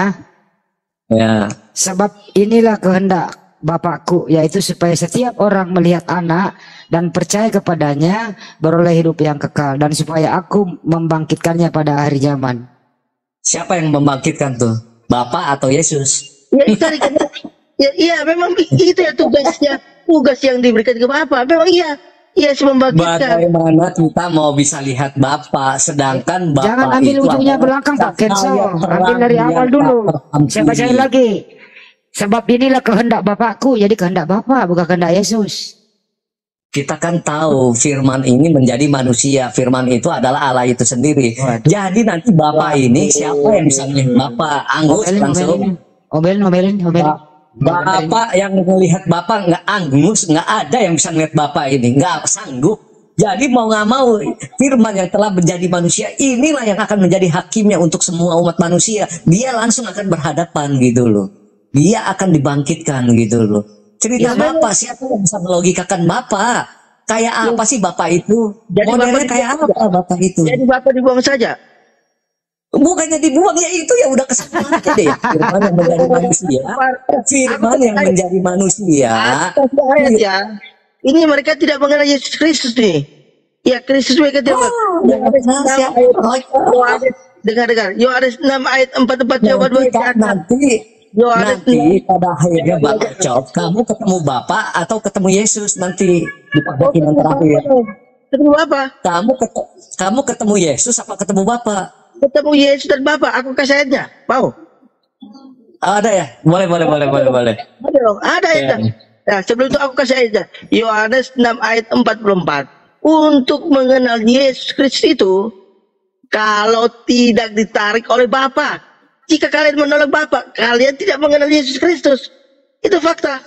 Ya. Sebab inilah kehendak Bapakku, yaitu supaya setiap orang melihat anak dan percaya kepadanya beroleh hidup yang kekal, dan supaya aku membangkitkannya pada akhir zaman. Siapa yang membangkitkan tuh? Bapak atau Yesus? Ya, ya, iya, memang itu ya tugasnya, tugas yang diberikan ke Bapak. Memang iya, iya membangkitkan. Bagaimana kita mau bisa lihat Bapak, sedangkan Bapak jangan ambil itu ujungnya belakang Pak Kenso, ambil dari awal dulu. Saya bacain lagi. Sebab inilah kehendak Bapakku, jadi kehendak Bapak bukan kehendak Yesus. Kita kan tahu firman ini menjadi manusia. Firman itu adalah Allah itu sendiri. Waduh. Jadi nanti Bapak Waduh. ini siapa yang bisa melihat Bapak? Angus langsung. Omelin, omelin, omelin. Bapak yang melihat Bapak nggak Angus, nggak ada yang bisa melihat Bapak ini, nggak sanggup. Jadi mau nggak mau firman yang telah menjadi manusia inilah yang akan menjadi hakimnya untuk semua umat manusia. Dia langsung akan berhadapan gitu loh. Dia akan dibangkitkan gitu loh. Cerita ya, Bapak, siapa yang bisa melogikakan Bapak? Kayak ya. apa sih Bapak itu? Jadi modelnya Bapak kayak apa Bapak itu? Jadi Bapak dibuang saja? Bukannya dibuang, ya itu ya udah kesalahan aja deh. Firman yang menjadi manusia. Firman yang menjadi manusia. Ya. Ini mereka tidak mengenal Yesus Kristus nih. Ya Kristus mereka tidak mengenal. Dengar-dengar. Yohanes enam ayat empat puluh empat coba dua nanti. Nanti pada akhirnya Bang Ocok, kamu ketemu Bapak atau ketemu Yesus nanti di pembagian terakhir. Ketemu Bapak. Kamu ketemu, kamu ketemu Yesus apa ketemu Bapak? Ketemu Yesus dan Bapak. Aku kasih ayatnya. Mau? Ada ya? Boleh, boleh, boleh, boleh, boleh. Ada dong. Ada ayatnya. Nah, sebelum itu aku kasih ayatnya. Yohanes enam ayat empat puluh empat. Untuk mengenal Yesus Kristus itu, kalau tidak ditarik oleh Bapak. Jika kalian menolak Bapak, kalian tidak mengenal Yesus Kristus. Itu fakta.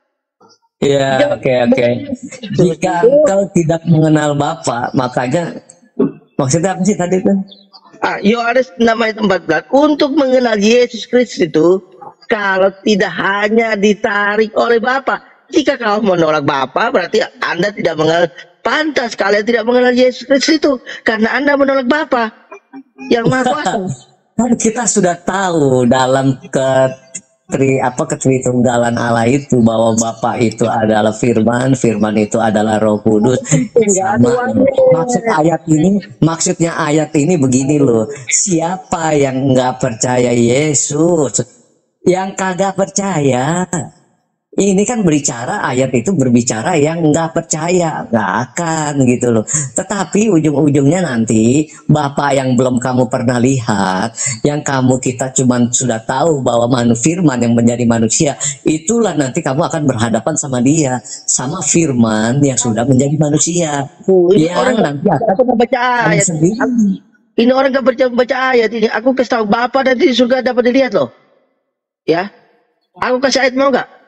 Ya, oke, oke. Okay, okay. Jika engkau tidak mengenal Bapak, makanya maksudnya apa sih tadi itu? Ah, Yohanes enam ayat empat belas. Untuk mengenal Yesus Kristus itu, kalau tidak hanya ditarik oleh Bapak. Jika kau menolak Bapak, berarti Anda tidak mengenal. Pantas kalian tidak mengenal Yesus Kristus itu, karena Anda menolak Bapak yang Maha Kuasa. Kan kita sudah tahu dalam ketri apa ketritunggalan Allah itu bahwa Bapa itu adalah Firman, Firman itu adalah Roh Kudus. Sama. Maksud ayat ini, maksudnya ayat ini begini loh. Siapa yang nggak percaya Yesus, yang kagak percaya, ini kan berbicara ayat itu berbicara yang nggak percaya, nggak akan gitu loh. Tetapi ujung-ujungnya nanti Bapak yang belum kamu pernah lihat, yang kamu kita cuman sudah tahu bahwa manu Firman yang menjadi manusia, itulah nanti kamu akan berhadapan sama Dia, sama Firman yang sudah menjadi manusia. Oh, ini yang orang nanti akan baca ayat sendiri. Ini orang nggak percaya baca ayat ini. Aku kasih tahu Bapak nanti di surga dapat dilihat loh. Ya, aku kasih ayat mau nggak?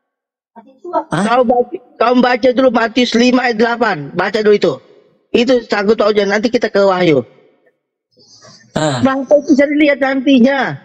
Kau baca, kau baca dulu Matius lima ayat delapan. Baca dulu itu. Itu sanggup tahu aja. Nanti kita ke Wahyu. Ah. Bapak bisa dilihat nantinya.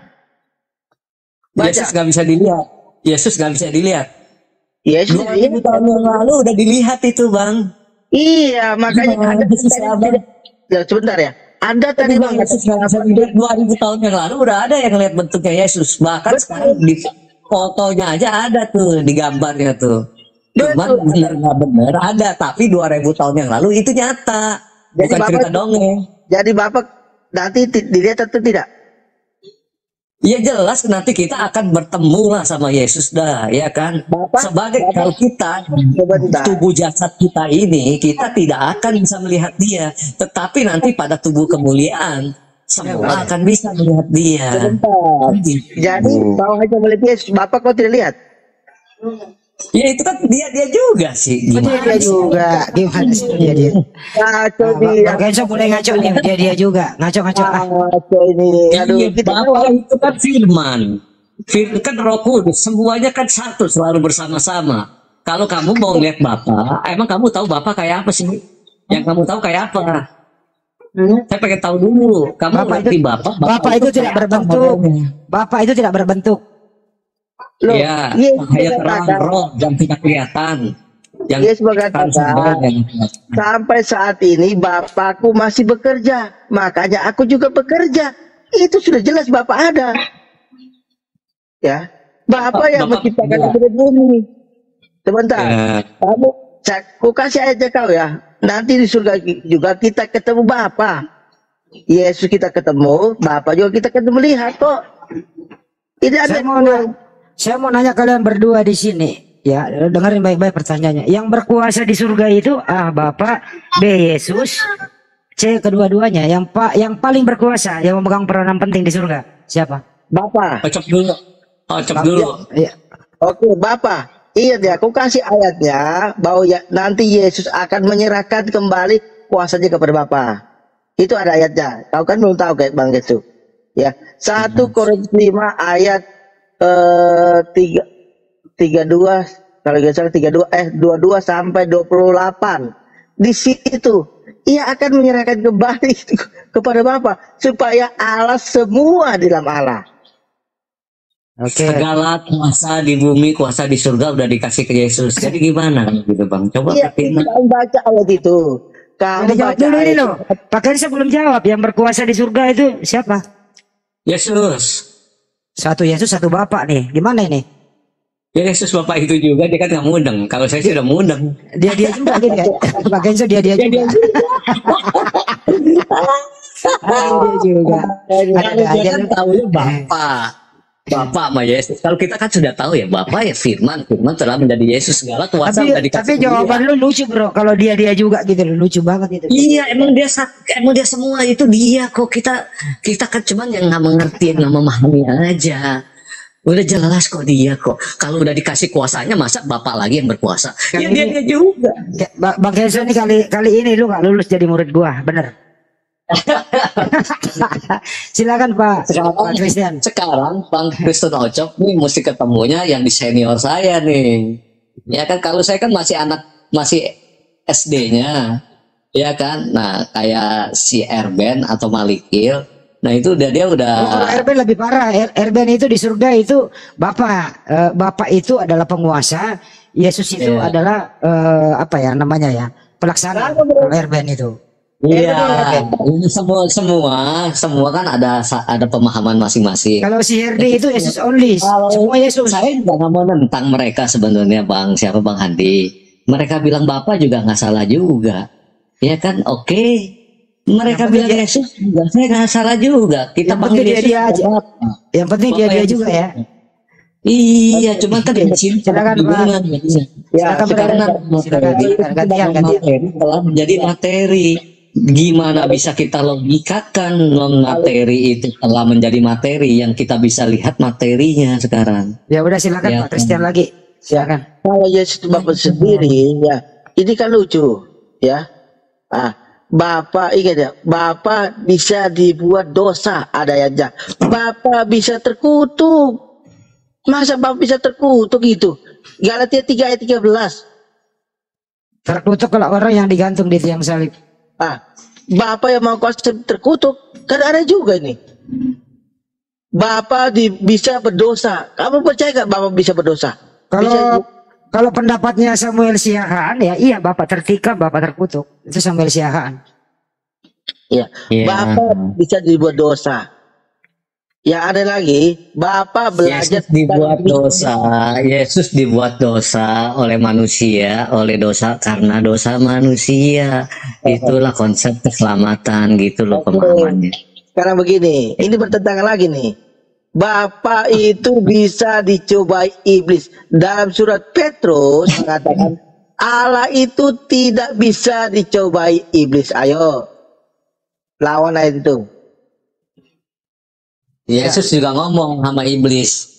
Baca. Yesus nggak bisa dilihat. Yesus nggak bisa dilihat. Yesus dua ribu tahun yang lalu udah dilihat itu Bang. Iya makanya ada ya, sebentar ya. Anda tadi Bang Yesus nggak bisa dilihat dua ribu tahun yang lalu udah ada yang lihat bentuknya Yesus. Bahkan betul. Sekarang di fotonya aja ada tuh di gambarnya tuh. Cuman bener nggak bener ada, tapi dua ribu tahun yang lalu itu nyata. Jadi bukan Bapak, cerita dongeng. Jadi Bapak nanti dilihat atau tidak? Ya jelas nanti kita akan bertemu lah sama Yesus dah, ya kan? Bapak, Sebagai Bapak, kalau kita tubuh jasad kita ini kita tidak akan bisa melihat Dia, tetapi nanti pada tubuh kemuliaan semua akan bisa melihat Dia. Sebentar. Jadi kau hanya melihat Yesus, Bapak kau tidak lihat. Ya itu kan dia dia juga sih. Dia dia juga. Gimana sih dia dia? Ngaco Nah, dia. Bang Kenzo boleh ngaco nih, dia dia juga. Ngaco-ngaco ah. Ngaco ini. Aduh, Iya, kita Bapa itu kan firman. Firman kan Roh Kudus, semuanya kan satu, selalu bersama-sama. Kalau kamu mau lihat Bapa, emang kamu tahu Bapa kayak apa sih? Yang kamu tahu kayak apa? Hmm? Saya pengen tahu dulu. Kamu Bapak ngerti itu- Bapa? Bapak itu tidak kayak apa berbentuk. modelnya? Bapak itu tidak berbentuk. Loh, Iya, Yesus cahaya terang berkata- roh yang tidak kelihatan. Yang Yesus berkata, transenden yang kelihatan. sampai saat ini Bapakku masih bekerja, makanya aku juga bekerja. Itu sudah jelas Bapak ada. Ya, Bapak yang Bapak menciptakan berdua. langit dan bumi. Sebentar, Ya. kamu, saya, aku kasih aja kau ya. Nanti di surga juga kita ketemu Bapa. Yesus kita ketemu, Bapa juga kita ketemu lihat kok. Ini ada Saya mau nanya, saya mau nanya kalian berdua di sini. Ya, dengerin baik-baik pertanyaannya. Yang berkuasa di surga itu A. Bapak, B. Yesus, C. Kedua-duanya. Yang pak, yang paling berkuasa, yang memegang peranan penting di surga, siapa? Bapa. Ocok dulu. Ocok dulu. Iya. Oke, Bapak. Ingat ya, aku kasih ayatnya bahwa ya, nanti Yesus akan menyerahkan kembali kuasanya kepada Bapa. Itu ada ayatnya. Kau kan belum tahu kayak Bang Yesus. Ya, satu Korintus lima ayat eh, tiga tiga dua kalau nggak salah tiga dua eh dua puluh dua sampai dua puluh delapan. Di situ ia akan menyerahkan kembali kepada Bapa supaya Allah semua di dalam Allah. Oke. Segala kuasa di bumi, kuasa di surga udah dikasih ke Yesus. Jadi gimana gitu Bang? Coba Iya, ngertiin. kamu baca ayat itu. Kamu Udah jawab baca dulu ini ayat loh. Pak Kenzo belum jawab. Yang berkuasa di surga itu siapa? Yesus. Satu Yesus, satu Bapak nih. Gimana ini? Ya Yesus Bapak itu juga, dia kan nggak mudeng. Kalau saya sudah mudeng. Dia dia juga gitu ya. Pak Kenzo dia dia juga. Ah, dia juga. Ada Kalau aja dia kan lu. tahunya Bapak. Bapak sama Yesus. Kalau kita kan sudah tahu ya, Bapak ya Firman. Firman telah menjadi Yesus. Segala kuasa Tapi udah dikasih tapi ke dia. jawaban lu lucu bro. Kalau dia dia juga gitu loh. Lucu banget itu. Iya, emang dia sa- emang dia semua itu dia kok. Kita kita kan cuman yang nggak mengerti, yang nggak memahami aja. Udah jelas kok dia kok. Kalau udah dikasih kuasanya, masa Bapak lagi yang berkuasa? Yang Ya dia ini- dia juga. Ya, Ba- Bang Kenzo ini kali kali ini lu gak lulus jadi murid gua, bener. Silakan Pak. Sekarang, Pak Christian. sekarang Bang Kristen Ocok nih mesti ketemunya yang di senior saya nih. Ya kan kalau saya kan masih anak masih S D-nya. Ya kan. Nah, kayak si Erben atau Malikil. Nah, itu udah dia udah Oh, kalau Erben lebih parah. Er- Erben itu di surga itu Bapak. Eh, Bapak itu adalah penguasa. Yesus itu Iya. adalah eh, apa ya namanya ya? Pelaksana. Kalau Erben itu. Iya, ini semua semua semua kan ada ada pemahaman masing-masing. Kalau si Herdi itu Yesus only. Semua Yesus. Saya juga nggak mau nentang mereka sebenarnya, Bang. Siapa Bang Handi? Mereka bilang Bapak juga nggak salah juga, ya kan? Oke, mereka Yang bilang penting Yesus juga, saya nggak salah juga. Kita Yang panggil penting dia Yesus dia aja. Bapak. Yang penting dia Bapak dia yang juga ya. Iya, cuman kan di sini Silakan, Pak. kebingungan, ya. Silakan, Karena Pak. Silakan, silakan. Gantian, gantian. materi telah menjadi materi. Gimana bisa kita logikakan non materi itu telah menjadi materi yang kita bisa lihat materinya sekarang. Ya udah silakan Ya, Pak Christian lagi. Silakan. Kalau Yesus itu Bapak sendiri, ya ini kan lucu, ya. Ah, Bapak ingat ya, Bapak bisa dibuat dosa ada ayatnya. Bapak bisa terkutuk. Masa Bapak bisa terkutuk itu? Galatia tiga ayat tiga belas. Terkutuk kalau orang yang digantung di tiang salib. Ah, Bapak yang mau kuasa terkutuk, kan ada juga ini. Bapak di, bisa berdosa. Kamu percaya gak Bapak bisa berdosa? Kalau Bisa- kalau pendapatnya Samuel Siahaan ya iya Bapak tertikam, Bapak terkutuk. Itu Samuel Siahaan. Ya, Iya. Bapak bisa dibuat dosa. Yang ada lagi, Bapak belajar Yesus dibuat tentang- dosa, Yesus dibuat dosa oleh manusia, oleh dosa karena dosa manusia. Itulah konsep keselamatan gitu loh pemahamannya. Sekarang begini, ini bertentangan lagi nih. Bapak itu bisa dicobai iblis. Dalam surat Petrus mengatakan Allah itu tidak bisa dicobai iblis. Ayo, lawan ayat itu. Yesus juga ngomong sama iblis.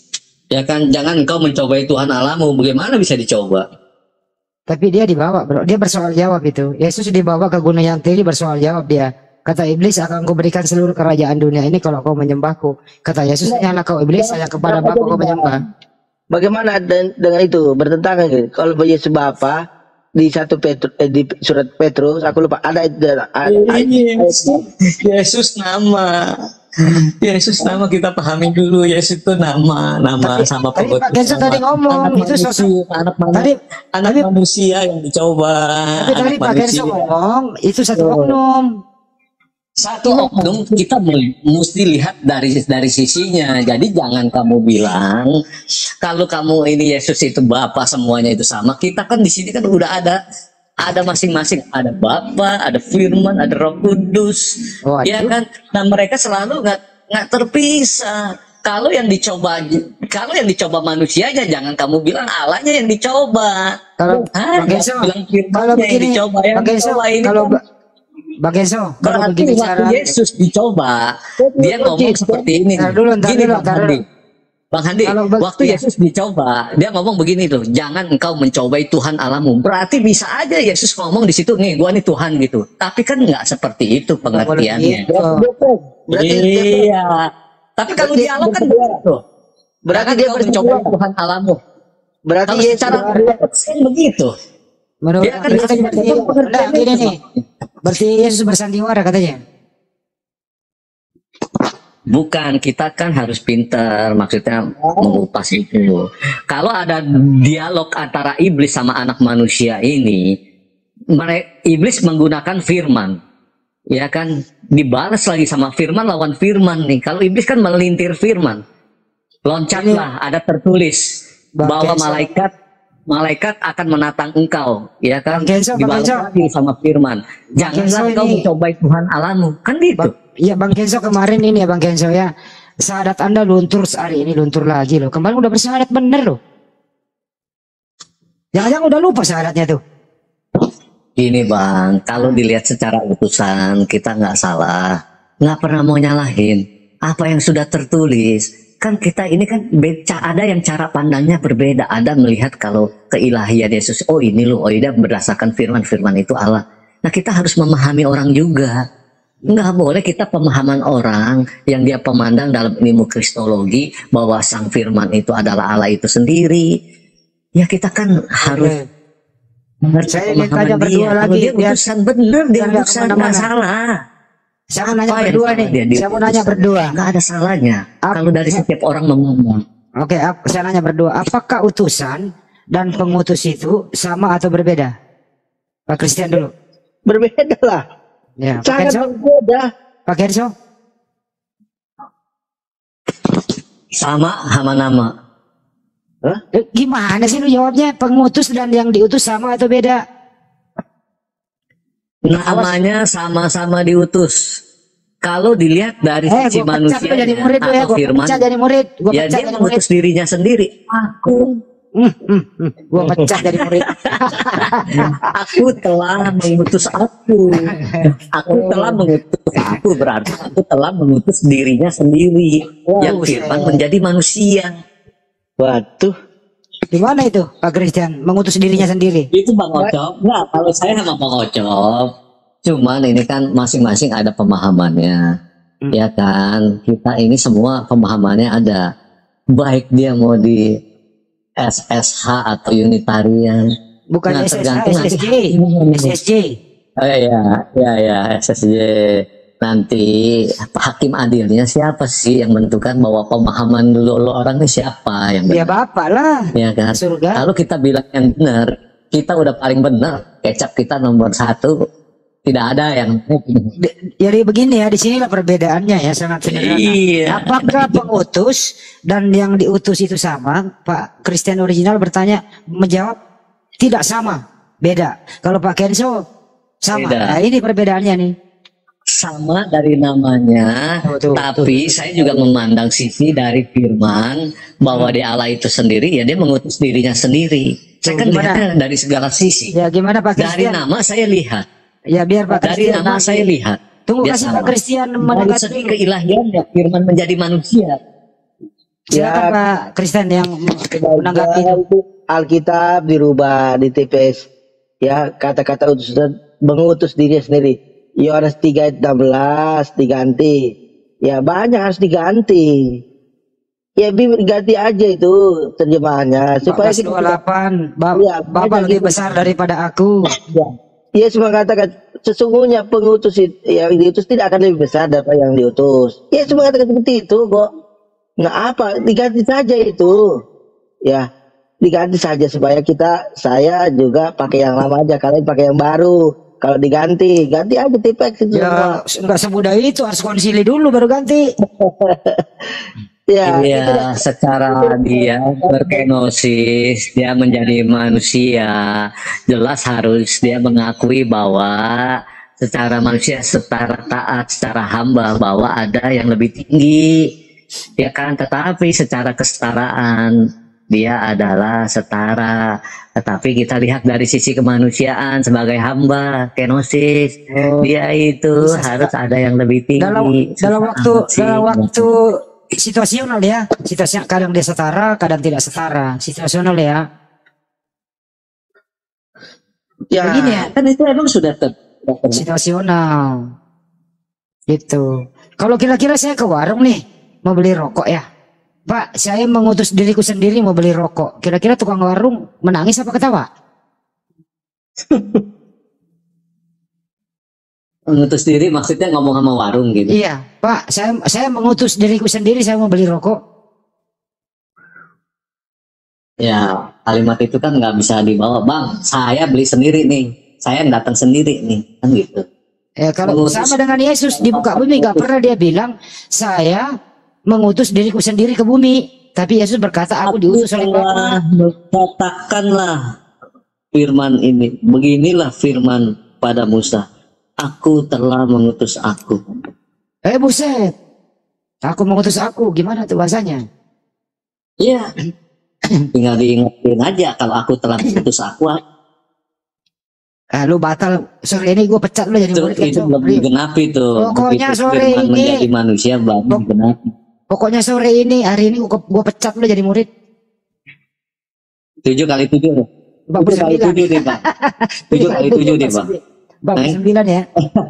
Ya kan, jangan engkau mencobai Tuhan Allahmu. Bagaimana bisa dicoba? Tapi dia dibawa, bro. Dia bersoal jawab itu. Yesus dibawa ke gunung yang tinggi bersoal jawab dia. Kata iblis, akan kau berikan seluruh kerajaan dunia ini kalau kau menyembahku. Kata Yesus, hanyalah kau iblis, saya kepada Bapa kau menyembah. Bagaimana den- dengan itu bertentangan gitu? Kalau Yesus Bapa di satu Petrus eh, di surat Petrus, aku lupa ada itu. Yesus, Yesus nama. Yesus nama kita pahami dulu. Yesus itu nama, nama Tapi- sama tadi pengutus Pak Genso nama. tadi ngomong, anak itu manusia, sosok- anak, mana- Tadi anak tapi- manusia yang dicoba. tapi tadi anak Pak Genso manusia. ngomong itu satu oknum. Satu oknum kita mel- mesti lihat dari dari sisinya. Jadi jangan kamu bilang kalau kamu ini Yesus itu Bapa semuanya itu sama. Kita kan di sini kan udah ada ada masing-masing, ada Bapa, ada Firman, ada Roh Kudus, Waduh. ya kan. Dan mereka selalu nggak nggak terpisah. Kalau yang dicoba, kalau yang dicoba manusianya, jangan kamu bilang Allahnya yang dicoba. Kalau Hah, Pak Genso, bilang kalau Firman-Nya yang begini, dicoba, yang Pak Genso, dicoba ini kalau kan Ba- Pak Genso, kalau berarti begini waktu cara, Yesus dicoba, dia ngomong seperti ini. Ntar dulu, ntar Gini dulu, Bang ntar Handi, dulu. Bang Handi, Kalau be- waktu iya. Yesus dicoba, dia ngomong begini tuh, jangan engkau mencobai Tuhan Allahmu. Berarti bisa aja Yesus ngomong di situ, nih, gua nih Tuhan gitu. Tapi kan nggak seperti itu pengertiannya. Gitu. Berarti dia Iya. Tapi kalau berarti dialog kan dia begitu. berarti Jangan dia engkau berdua. mencobai Tuhan Allahmu. Berarti Kalau Yesus secara kan begitu. Menurut Dia kan Kristen harus berarti, betul pengertiannya nah, gini itu, nih, berarti Yesus bersandiwara katanya. Bukan, kita kan harus pintar, maksudnya mengupas itu. Kalau ada dialog antara iblis sama anak manusia ini, mereka iblis menggunakan firman, ya kan, dibalas lagi sama firman lawan firman nih. Kalau iblis kan melintir firman, loncatlah, ada tertulis Bang bahwa Kenzo. malaikat malaikat akan menatang engkau, ya kan, Bang Kenzo, Bang dibalas Kenzo. lagi sama firman. Bang Kenzo Janganlah engkau ini- mencobai Tuhan Allahmu, kan gitu. Bang, iya Bang Kenzo kemarin ini ya Bang Kenzo ya. Syahadat Anda luntur hari ini luntur lagi loh. Kemarin udah bersyahadat bener loh. Jangan-jangan udah lupa syahadatnya tuh. Gini bang, kalau dilihat secara utusan kita nggak salah, nggak pernah mau nyalahin apa yang sudah tertulis. Kan kita ini kan beca, ada yang cara pandangnya berbeda. Ada melihat kalau keilahian Yesus, oh ini loh, oh ini berdasarkan firman-firman itu Allah. Nah kita harus memahami orang juga. Nggak boleh kita pemahaman orang yang dia pemandang dalam ilmu kristologi bahwa sang firman itu adalah Allah itu sendiri. Ya kita kan harus mengerti Saya ingin pemahaman tanya dia. berdua Kalau lagi, dia biar- utusan bener, dia biar nggak utusan kemana-mana. nggak salah. Saya mau nanya Apa yang berdua salah nih. dia di Saya mau utusan? nanya berdua. Nggak ada salahnya. Ap- Kalau dari setiap orang mengomong. Oke, ap- saya nanya berdua. Apakah utusan dan pengutus itu sama atau berbeda? Pak Christian dulu. berbeda lah. Ya, Pak Sangat Kenzo. berbeda. Pak Kenzo. Sama sama nama. Eh, gimana sih lu jawabnya? Pengutus dan yang diutus sama atau beda? Namanya sama-sama diutus. Kalau dilihat dari Eh, sisi gua pecat manusia lu jadi murid lu ya. atau Gua firman, pecat jadi murid. Gua ya pecat dia jadi murid. mengutus dirinya sendiri. Aku Hmm, hmm, hmm. Gua pecat jadi murid. Aku telah mengutus aku. Aku telah mengutus aku berarti aku telah mengutus dirinya sendiri. Yang firman menjadi manusia. Waduh. Gimana itu Pak Christian? Mengutus dirinya sendiri. Itu Bang Ocop. Enggak, kalau saya sama Bang Ocop. Cuman ini kan masing-masing ada pemahamannya. Hmm. Ya kan? Kita ini semua pemahamannya ada. Baik dia mau di S S H atau Unitarian. Bukan Nah, S S H, tergantung S S J. nanti. S S J. Oh ya, ya, ya, S S J. Nanti hakim adilnya siapa sih yang menentukan bahwa pemahaman dulu lo orang ini siapa yang Ya benar? Bapak lah. Ya kan? Surga. Kalau kita bilang yang benar, kita udah paling benar. Kecap kita nomor satu, tidak ada yang Di- Jadi begini ya, di sinilah perbedaannya ya, sangat sederhana. Iya. Apakah pengutus dan yang diutus itu sama? Pak Christian original bertanya, menjawab tidak sama, beda. Kalau Pak Kenzo sama. Beda. Nah, ini perbedaannya nih. sama dari namanya, Betul, tapi saya juga memandang sisi dari firman bahwa dia Allah itu sendiri, ya dia mengutus dirinya sendiri. Saya kan Gimana? lihatnya dari segala sisi. Ya gimana Pak Dari Christian? nama saya lihat, Ya biar Pak dari Christian. nama saya lihat. Tunggu dia kasih sama. Pak Christian Dari mendekat segi dulu. keilahian ya firman menjadi manusia. Silakan Ya, Pak Kristen yang menanggapi Belajar itu. itu Alkitab dirubah di T P S. Ya, kata-kata utus mengutus diri sendiri. Yohanes tiga ayat enam belas diganti. Ya, banyak harus diganti. Ya, Bibir ganti aja itu terjemahannya supaya kita empat belas dua puluh delapan Bap ya, Bapa banyak lebih gitu. besar daripada aku. Ya. Yesus mengatakan sesungguhnya pengutus it- yang diutus tidak akan lebih besar daripada yang diutus. Yesus mengatakan seperti itu kok. Nah apa diganti saja itu. Ya, diganti saja supaya kita saya juga pakai yang lama aja, kalian pakai yang baru. Kalau diganti, ganti aja T P X itu semua. Ya nggak semudah itu, harus konsili dulu baru ganti. Ya, itu Iya, dah. secara dia berkenosis, dia menjadi manusia, jelas harus dia mengakui bahwa secara manusia, secara taat, secara hamba, bahwa ada yang lebih tinggi, ya kan? Tetapi secara kesetaraan, dia adalah setara. Tetapi kita lihat dari sisi kemanusiaan sebagai hamba, kenosis, dia itu Bisa harus ada yang lebih tinggi. dalam dalam waktu Sesaat sih. dalam waktu situasional ya, situasi kadang dia setara, kadang tidak setara, situasional ya. Ya, Begini ya, Kan itu emang sudah ter ter- situasional. Gitu. Kalau kira-kira saya ke warung nih, mau beli rokok ya. Pak, saya mengutus diriku sendiri mau beli rokok. Kira-kira tukang warung menangis apa ketawa? mengutus diri maksudnya ngomong sama warung gitu. Iya, Pak, saya saya mengutus diriku sendiri, saya mau beli rokok. Ya, kalimat itu kan nggak bisa dibawa, Bang. Saya beli sendiri nih. Saya datang sendiri nih, kan gitu. Ya, kalau Mengutus- sama dengan Yesus di muka bumi, nggak pernah dia bilang saya mengutus diriku sendiri ke bumi. Tapi Yesus berkata, aku diutus oleh Bapa. Katakanlah firman ini. Beginilah firman pada Musa. Aku telah mengutus aku. Eh buset, aku mengutus aku, gimana tuh bahasanya? Iya. Tinggal diingetin aja kalau aku telah mengutus aku. Ah, lu batal sore ini gue pecat lu jadi Itu, murid kan, itu Cok. belum digenapi tuh. Pokoknya Begitu sore firman ini- menjadi manusia baru Pok- digenapi. Pokoknya sore ini, hari ini gue gue pecat lu jadi murid. Tujuh kali tujuh. Empat puluh Tujuh kali sembilan. tujuh deh, Bang. Tujuh kali tujuh deh, Bang. Empat puluh sembilan ya.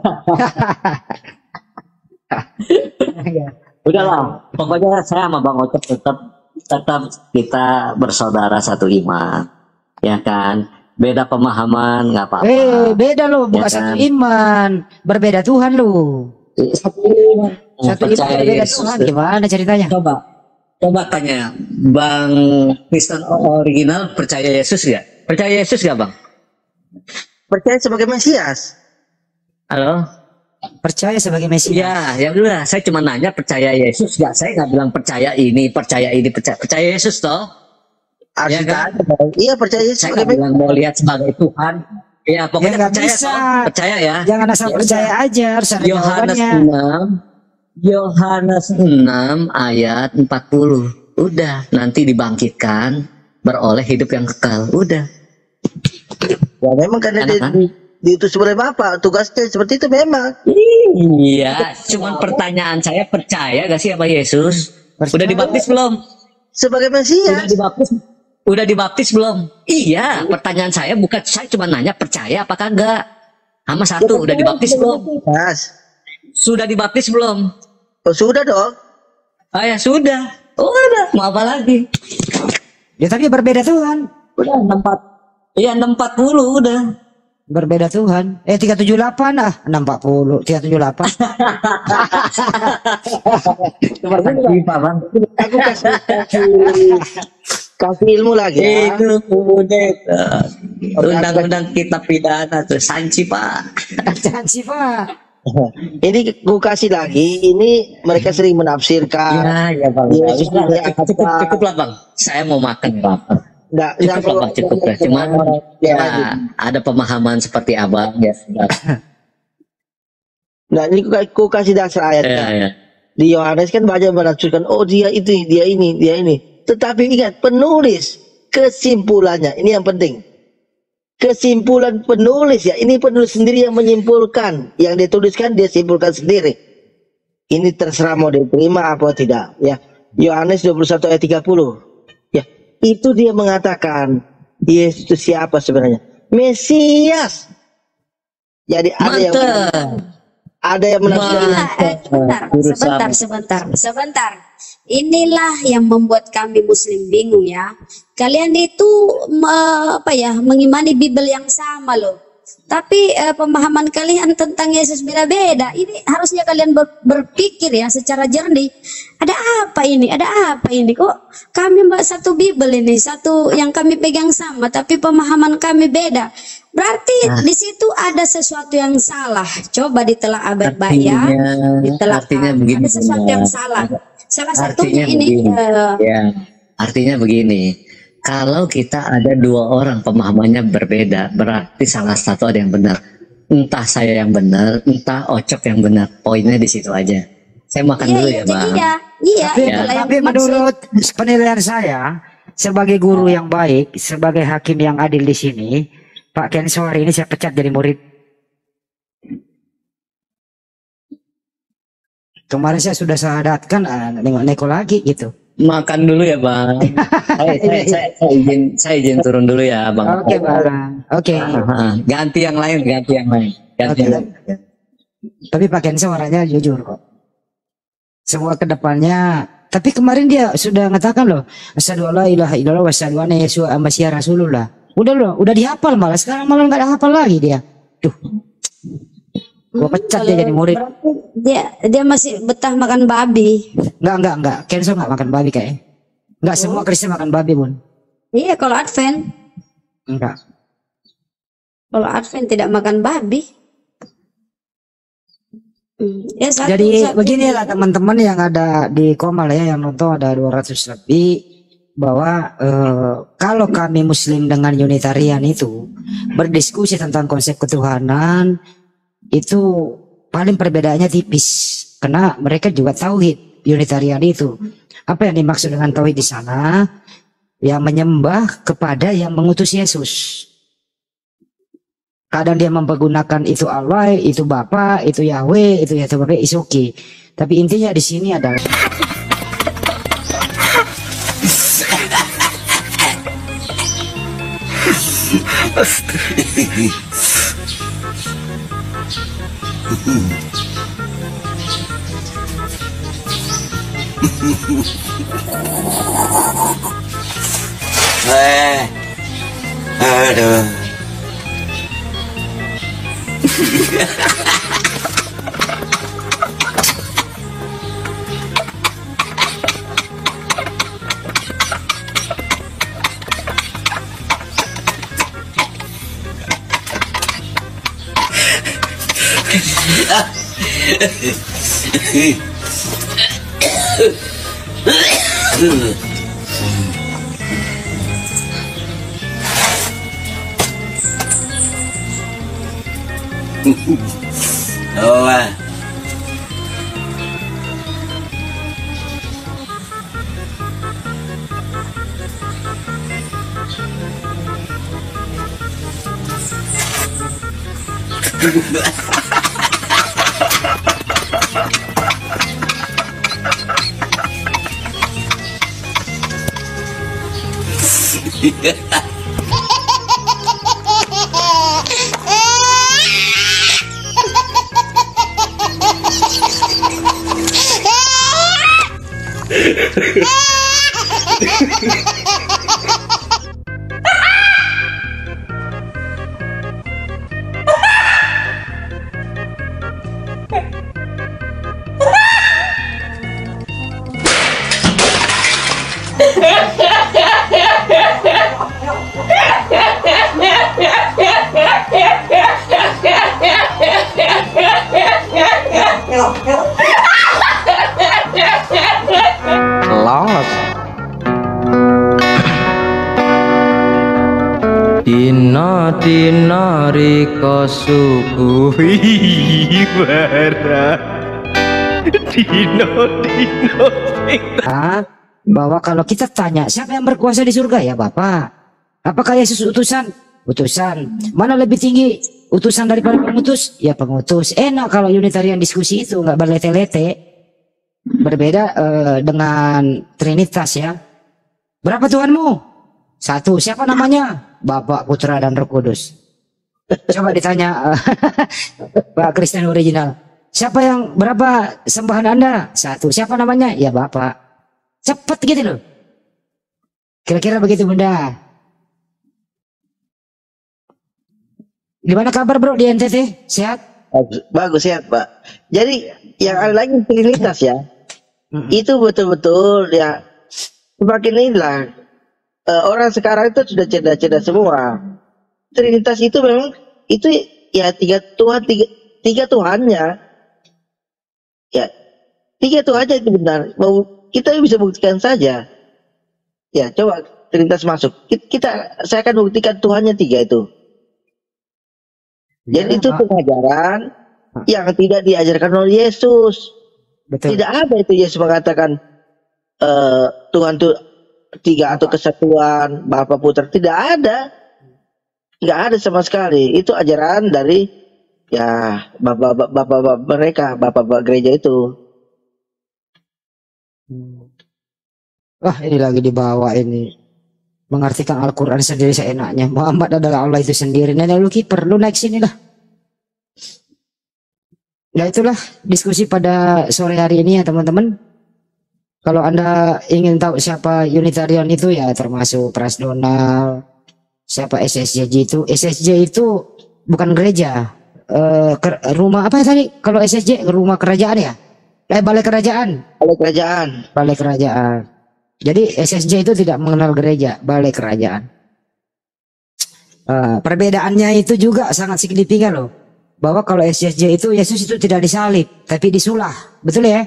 Ya. Udahlah, pokoknya saya sama Bang Ocok tetap tetap kita bersaudara satu iman, ya kan? Beda pemahaman nggak apa-apa. Eh beda lo, bukan Ya satu kan? iman, berbeda Tuhan lu. Satu iman. Satu iman Percaya berbeda Yesus. Tuhan, gimana ceritanya? Coba, coba tanya Bang Kristen original percaya Yesus nggak? Percaya Yesus nggak, Bang? percaya sebagai Mesias. Halo? Percaya sebagai Mesias. Ya, ya udah. Saya cuma nanya percaya Yesus nggak? Saya nggak bilang percaya ini, percaya ini, percaya percaya Yesus toh? Harus Ya kan? ditanya. Iya, percaya Yesus Saya sebagai nggak bilang mau lihat sebagai Tuhan. Ya, pokoknya Ya, nggak percaya bisa. toh? Percaya ya. Jangan asal Ya percaya udah. aja, harus ada Yohanes jawabannya. enam Yohanes enam ayat empat puluh. Udah, nanti dibangkitkan beroleh hidup yang kekal. Udah. Ya memang karena dia Anak-anak. di- diutus oleh Bapak, tugasnya seperti itu memang. Iya, cuman pertanyaan saya percaya gak sih sama Yesus? Udah dibaptis belum? Sebagai Udah Mesias. dibaptis? Udah dibaptis belum? Iya, pertanyaan saya bukan saya cuma nanya percaya apakah enggak. Sama satu, udah dibaptis belum? Mas. Sudah dibaptis belum? Oh, sudah dong. Ah ya sudah. Oh, udah, mau apa lagi? Ya tapi berbeda Tuhan. Udah enam empat. Iya enam empat puluh udah. Berbeda Tuhan. Eh tiga tujuh delapan ah, enam empat puluh, tiga tujuh delapan. Pipa, Bang. Aku kasih kasih, kasih ilmu lagi ya. Itu kemudian undang-undang kitab pidana tuh sanci, Pak. Jangan sih Pak. Ini ku kasih lagi. Ini mereka sering menafsirkan. Ya, ya Bang. Yesus Udah, ini apa? cukup, cukup lah Bang. Saya mau makan Bang. Nggak, Cukup nggak lah Bang, cukup lah. Cuman Ya, ya, lanjut. ada pemahaman seperti abang ya sudah. Nah, ini ku, ku kasih dasar ayatnya. Ya, ya. Di Yohanes kan banyak menafsirkan, oh dia itu, dia ini, dia ini. Tetapi ingat, penulis kesimpulannya, ini yang penting. Kesimpulan penulis ya, ini penulis sendiri yang menyimpulkan. Yang dia tuliskan, dia simpulkan sendiri. Ini terserah mau diterima apa tidak. Ya, Yohanes dua puluh satu ayat tiga puluh. Ya, itu dia mengatakan Yesus itu siapa sebenarnya? Mesias. Jadi ada yang ada yang menafsirkan. Eh, sebentar, sebentar, sebentar, sebentar. Inilah yang membuat kami Muslim bingung ya. Kalian itu me- apa ya mengimani Bible yang sama loh. Tapi eh, pemahaman kalian tentang Yesus beda-beda. Ini harusnya kalian ber- berpikir ya secara jernih. Ada apa ini? Ada apa ini? Kok kami mbak satu Bible ini, satu yang kami pegang sama, tapi pemahaman kami beda. Berarti Nah. di situ ada sesuatu yang salah. Coba ditelaah baik-baik ya. Artinya, Ditelaah. artinya begini. Ada sesuatu Bunda. yang salah. Salah satunya Artinya ini. begini. eh, Ya, artinya begini. Kalau kita ada dua orang pemahamannya berbeda, berarti salah satu ada yang benar. Entah saya yang benar, entah Ocok yang benar. Poinnya di situ aja. Saya makan iya, dulu iya, ya, Bang. Iya, iya, Tapi, itulah yang tapi dimaksud. menurut penilaian saya sebagai guru yang baik, sebagai hakim yang adil di sini, Pak Kensor ini saya pecat jadi murid. Kemarin saya sudah sahadatkan, ah, nengok Neko lagi gitu. Makan dulu ya, Bang. saya, saya, saya, saya izin, saya izin turun dulu ya, Bang. Oke, Bang. Oke. Ah, ganti yang lain, ganti yang lain. Ganti Oke. yang lain. Tapi Pak Kensor orangnya jujur kok. Semua kedepannya. Tapi kemarin dia sudah mengatakan loh, asyhadu alla ilaha illallah wa asyhadu anna Yesus Masih Rasulullah. Udah loh, udah dihafal malah. Sekarang malah nggak ada hafal lagi dia. Duh. Gua pecat dia jadi murid. Berarti dia dia masih betah makan babi. Enggak, enggak, enggak. Kensor enggak makan babi kayaknya. Enggak semua Kristen makan babi, Bun. Iya, kalau Advent, Enggak. kalau Advent tidak makan babi. Hmm, ya, satu, Jadi satu. beginilah teman-teman yang ada di Komal ya, yang nonton ada dua ratus lebih, bahwa eh, kalau kami Muslim dengan Unitarian itu berdiskusi tentang konsep ketuhanan, itu paling perbedaannya tipis, karena mereka juga tauhid Unitarian itu. Apa yang dimaksud dengan tauhid di sana? Yang menyembah kepada yang mengutus Yesus. Kadang dia mempergunakan itu Allah, itu Bapa, itu Yahweh, itu Yahweh, is okay. Tapi intinya di sini adalah Eh, aduh. Oh, ah. Lost. Dina dina riko subuhi bara. Dina dina ah, bahwa kalau kita tanya siapa yang berkuasa di surga, ya Bapak. Apakah Yesus utusan? Utusan. Mana lebih tinggi utusan daripada pengutus? Ya pengutus. Enak kalau Unitarian diskusi itu nggak berlete-lete. Berbeda eh, dengan Trinitas ya. Berapa Tuhanmu? Satu. Siapa namanya? Bapa, Putra, dan Roh Kudus. Coba ditanya Pak Kristen original. Siapa yang berapa sembahan Anda? Satu. Siapa namanya? Ya Bapak. Cepet gitu loh. Kira-kira begitu Bunda. Gimana kabar bro di N T T? Sehat? Bagus, bagus sehat Pak. Jadi yang ada lagi Trinitas ya, Mm-mm. itu betul-betul ya semakin inilah eh, orang sekarang itu sudah cerdas-cerdas semua. Trinitas itu memang itu ya tiga Tuhan tiga, tiga Tuhannya ya tiga Tuhannya itu benar. Mau kita bisa buktikan saja. Ya coba Trinitas masuk. Kita, kita saya akan buktikan Tuhannya tiga itu. Jadi Ya, itu Pak. pengajaran yang tidak diajarkan oleh Yesus. Betul. Tidak ada itu Yesus mengatakan eh, Tuhan itu tiga atau kesatuan Bapa Putra. Tidak ada. Nggak ada sama sekali. Itu ajaran dari ya bapak bapak mereka, bapak-bapak gereja itu. Wah ini lagi dibawa ini. Mengartikan Al-Quran sendiri seenaknya. Muhammad adalah Allah itu sendiri. Nenek lu kiper, lu naik sini lah. Ya itulah diskusi pada sore hari ini ya teman-teman. Kalau Anda ingin tahu siapa Unitarian itu ya termasuk Pras Donald, siapa S S J itu. S S J itu bukan gereja. Eh, ke- rumah apa tadi? Kalau S S J rumah kerajaan ya? Eh balai kerajaan. Oleh kerajaan. Balai kerajaan. Jadi S S J itu tidak mengenal gereja, balai kerajaan. Eh, perbedaannya itu juga sangat signifikan loh. Bahwa kalau S S J itu Yesus itu tidak disalib, tapi disulah. Betul ya?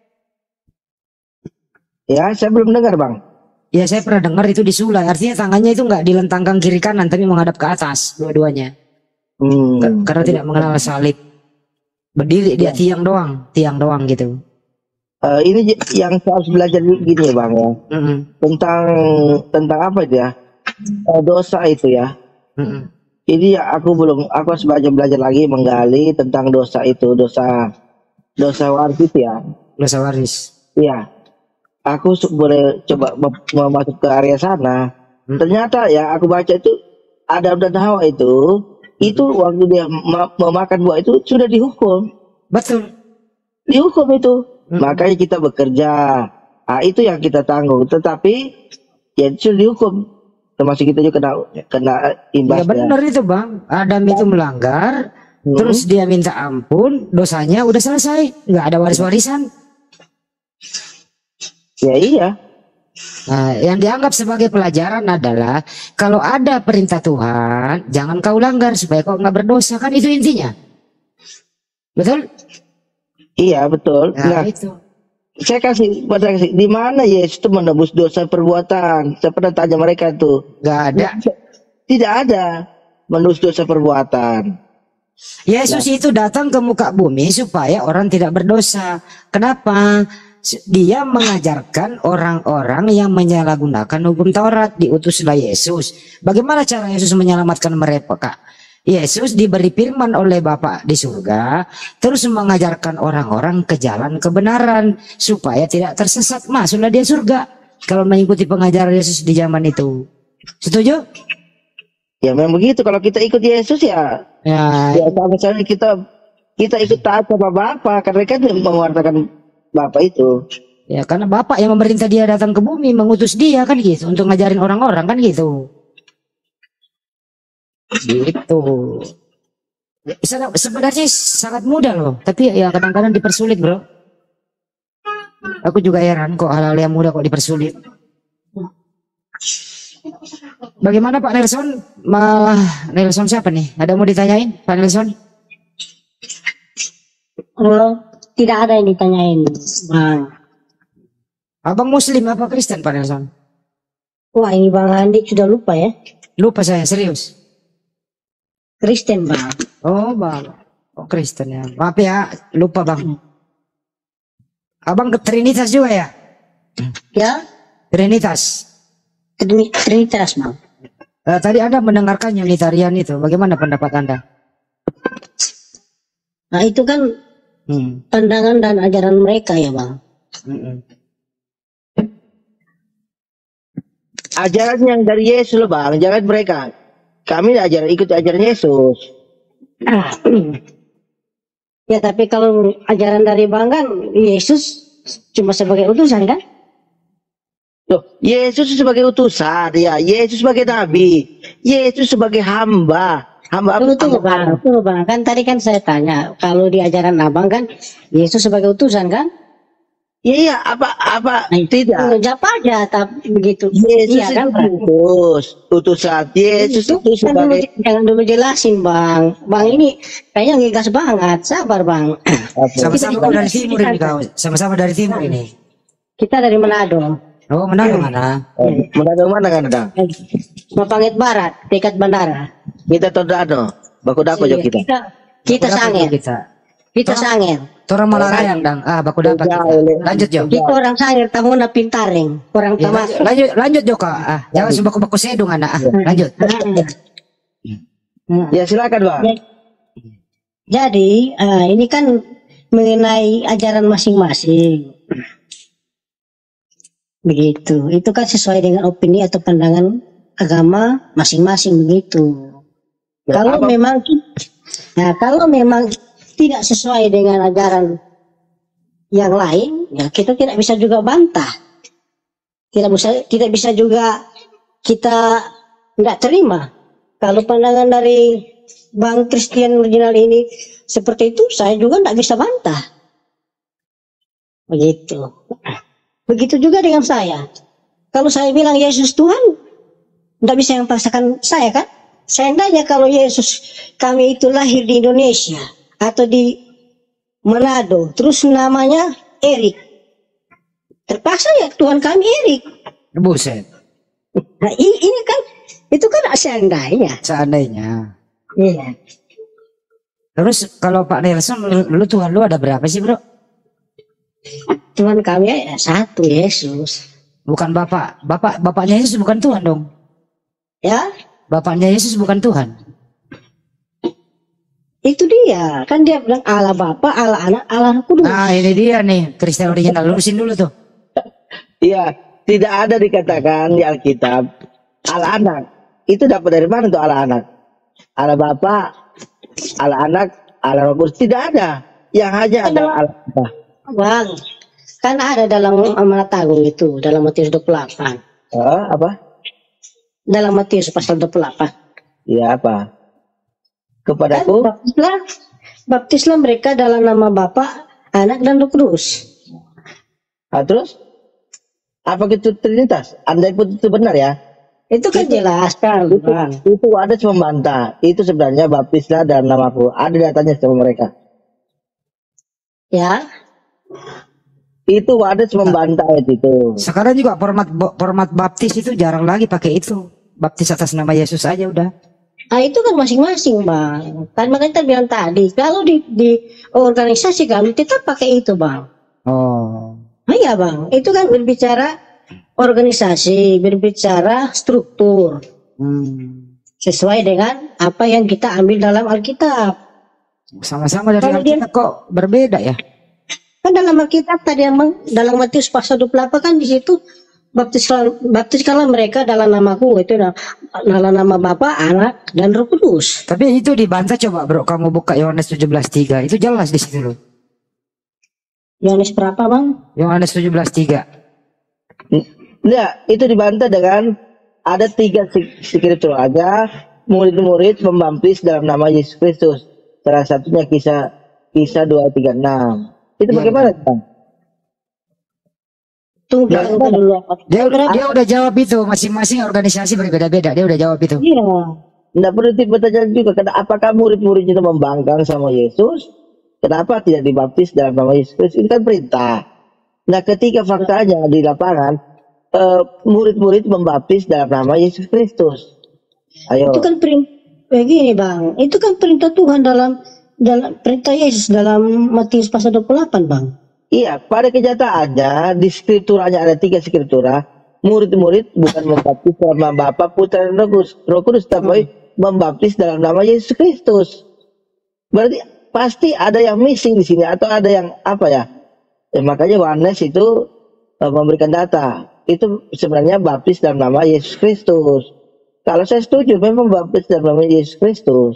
Ya, saya belum dengar bang. Ya saya pernah dengar itu disulah. Artinya tangannya itu nggak dilentangkan kiri kanan, tapi menghadap ke atas dua-duanya. Hmm. Ka- Karena tidak mengenal salib. Berdiri dia tiang doang, tiang doang gitu. Eh, ini j- yang saya harus belajar gini ya bang ya. Mm-mm, Tentang tentang apa itu ya? Eh, dosa itu ya. mm-mm. Ini ya aku belum, aku harus belajar belajar lagi menggali tentang dosa itu, dosa dosa waris itu ya. Dosa waris. Iya. Aku su- boleh coba mem- mau masuk ke area sana. Hmm. Ternyata ya aku baca itu Adam dan Hawa itu itu waktu dia ma- memakan buah itu sudah dihukum, Betul. dihukum itu. Hmm. Makanya kita bekerja. Ah itu yang kita tanggung. Tetapi ya sudah dihukum. Termasuk kita juga kena kena Ya imbasnya. benar itu bang. Adam itu melanggar, Hmm. terus dia minta ampun, dosanya udah selesai, nggak ada waris-warisan. Ya iya. Nah, yang dianggap sebagai pelajaran adalah kalau ada perintah Tuhan, jangan kau langgar supaya kau nggak berdosa, kan itu intinya. Betul? Iya betul. Nah, Nah, itu. saya kasih pada kasih di mana Yesus itu menebus dosa perbuatan. Saya pernah tanya mereka tuh. Nggak ada. Tidak ada menebus dosa perbuatan. Yesus itu datang ke muka bumi supaya orang tidak berdosa. Kenapa? Dia mengajarkan orang-orang yang menyalahgunakan hukum Taurat. Diutuslah Yesus. Bagaimana cara Yesus menyelamatkan mereka, Kak? Yesus diberi firman oleh Bapa di surga, terus mengajarkan orang-orang ke jalan kebenaran supaya tidak tersesat. Masuklah dia surga kalau mengikuti pengajaran Yesus di zaman itu. Setuju? Ya memang begitu. Kalau kita ikut Yesus ya, Ya, ya sama sekali kita kita ikut taat sama Bapa karena kan dia mewartakan Bapa itu. ya karena Bapak yang memerintah dia datang ke bumi, mengutus dia kan gitu untuk ngajarin orang-orang kan gitu. Gitu. Sana- Sebenarnya sangat mudah loh, tapi ya kadang-kadang dipersulit bro. Aku juga heran kok hal-hal yang mudah kok dipersulit. Bagaimana Pak Nelson? Ma Nelson siapa nih? Ada mau ditanyain Pak Nelson? Oh, tidak ada yang ditanyain. Bang. Abang Muslim apa Kristen Pak Nelson? Wah, ini Bang Andi sudah lupa ya. Lupa saya serius. Kristen, Bang. Oh bang, oh Kristen ya. Maaf ya, lupa bang. Abang ke Trinitas juga ya? Ya, Trinitas. Trini- Trinitas, Bang. Eh, tadi Anda mendengarkan Unitarian itu, bagaimana pendapat Anda? Nah, itu kan Hmm. pandangan dan ajaran mereka ya, Bang. Ajaran yang dari Yesus loh bang, jangan mereka. Kami ajaran ikut ajaran Yesus. Ya tapi kalau ajaran dari bang kan Yesus cuma sebagai utusan kan? Loh, Yesus sebagai utusan, ya. Yesus sebagai nabi, Yesus sebagai hamba. Hamba Tunggu, tunggu bang, tunggu bang. Kan tadi kan saya tanya, kalau di ajaran abang kan Yesus sebagai utusan kan? Iya, apa apa Nah, tidak? jawab aja, tapi begitu. Yesus Iya kan? itu utus, utusan. Yesus Itu itu kan dulu, sebagai jangan dulu jelasin bang. Bang ini kayaknya ngegas banget. Sabar bang. Sama-sama Kita- dari timur ini kau. Sama-sama dari timur ini. Kita dari Manado. Oh, Manado mana? Manado mana kan ada? Mapangit Barat, dekat bandara. Kita todano, baku dako Iya, jo kita. Kita, kita Baku dapat sangir. kita. Kita sangir. Torang Malarayang dang. Ah, baku dapat kita. Lanjut Jo. Kita orang sangir, tamu na pintaring. Orang Ya, tamas. lanjut, lanjut, lanjut Jo kak. Ah, jangan sebaku-baku sedung anak. Ah, lanjut. Ya silakan bang. Jadi eh, ini kan mengenai ajaran masing-masing. Begitu. Itu kan sesuai dengan opini atau pandangan agama masing-masing begitu. Ya, Kalau apa- memang nah kalau memang tidak sesuai dengan ajaran yang lain, ya kita tidak bisa juga bantah. Tidak bisa tidak bisa juga kita nggak terima. Kalau pandangan dari Bang Christian original ini seperti itu, saya juga nggak bisa bantah. Begitu. Begitu juga dengan saya. Kalau saya bilang Yesus Tuhan, nggak bisa yang paksakan saya kan? Seandainya kalau Yesus kami itu lahir di Indonesia atau di Manado, terus namanya Erik, terpaksa ya Tuhan kami Erik. Buset. Nah ini, ini kan itu kan seandainya. Seandainya. Iya. Terus kalau Pak Nelson, lu, lu Tuhan lu ada berapa sih bro? Tuhan kami ya satu, Yesus. Bukan Bapak. Bapak bapaknya Yesus bukan Tuhan dong. Ya, Bapaknya Yesus bukan Tuhan. itu dia. Kan dia bilang Allah Bapa, Allah Anak, Allah Roh Kudus. Nah ini dia nih Kristen original. Lurusin dulu tuh. Iya, tidak ada dikatakan di Alkitab Allah anak. Itu dapat dari mana tuh Allah anak? Allah Bapa, Allah Anak, Allah Roh Kudus, tidak ada. Yang hanya ada Allah Bapa. Bang, kan ada dalam amanat agung itu, dalam Matius dua puluh delapan. Oh, apa? Dalam Matius pasal dua puluh delapan. Iya apa? Kepadaku Baptislah, baptislah mereka dalam nama Bapa, Anak dan Roh Kudus. Nah, terus apa itu Trinitas? Andai pun itu benar ya? Itu kan jelas kan, Itu, Bang. itu ada membantah. Itu sebenarnya baptislah dalam namaku. Ada datanya sama mereka. Ya, Itu ada membantah itu. Sekarang juga format format baptis itu jarang lagi pakai itu. Baptis atas nama Yesus aja udah. nah itu kan masing-masing, Bang. Kan makanya kita bilang tadi, kalau di, di organisasi kami tetap pakai itu, Bang. Oh. Nah, iya, Bang. Itu kan berbicara organisasi, berbicara struktur. Hmm. Sesuai dengan apa yang kita ambil dalam Alkitab. Sama-sama dari Kalau dia- Alkitab kok berbeda ya? Kan dalam Alkitab tadi emang dalam Matius pasal dua puluh delapan kan di situ baptislah baptiskanlah mereka dalam namaku, itu nah, dalam nama Bapa, Anak dan Roh Kudus. Tapi itu dibantah coba bro, kamu buka Yohanes tujuh belas tiga itu jelas di situ loh. Yohanes berapa, Bang? Yohanes tujuh belas tiga. Nah, itu dibantah dengan ada tiga skriptur aja. Murid-murid membaptis dalam nama Yesus Kristus. Salah satunya kisah kisah dua tiga enam. Itu Ya, bagaimana, Bang? Tunggu Ya, tunggu dulu. Dia, dia udah jawab itu, masing-masing organisasi berbeda-beda, dia udah jawab itu. Iya. Tidak perlu bertanya juga, kenapa apakah murid-murid itu membangkang sama Yesus? Kenapa tidak dibaptis dalam nama Yesus Kristus? Itu kan perintah. Nah, ketika faktanya di lapangan, eh, murid-murid membaptis dalam nama Yesus Kristus. Ayo. Itu kan perintah begini, Bang. Itu kan perintah Tuhan dalam dalam perintah Yesus dalam Matius pasal dua puluh delapan, Bang. Iya, pada kenyataannya di skripturanya ada tiga skriptura. Murid-murid bukan membaptis dalam nama Bapa, Putra dan Roh Kudus, Roh Kudus, tapi membaptis dalam nama Yesus Kristus. Berarti pasti ada yang missing di sini atau ada yang apa ya? Ya, makanya Yohanes itu uh, memberikan data. Itu sebenarnya baptis dalam nama Yesus Kristus. Kalau saya setuju, memang baptis dalam nama Yesus Kristus.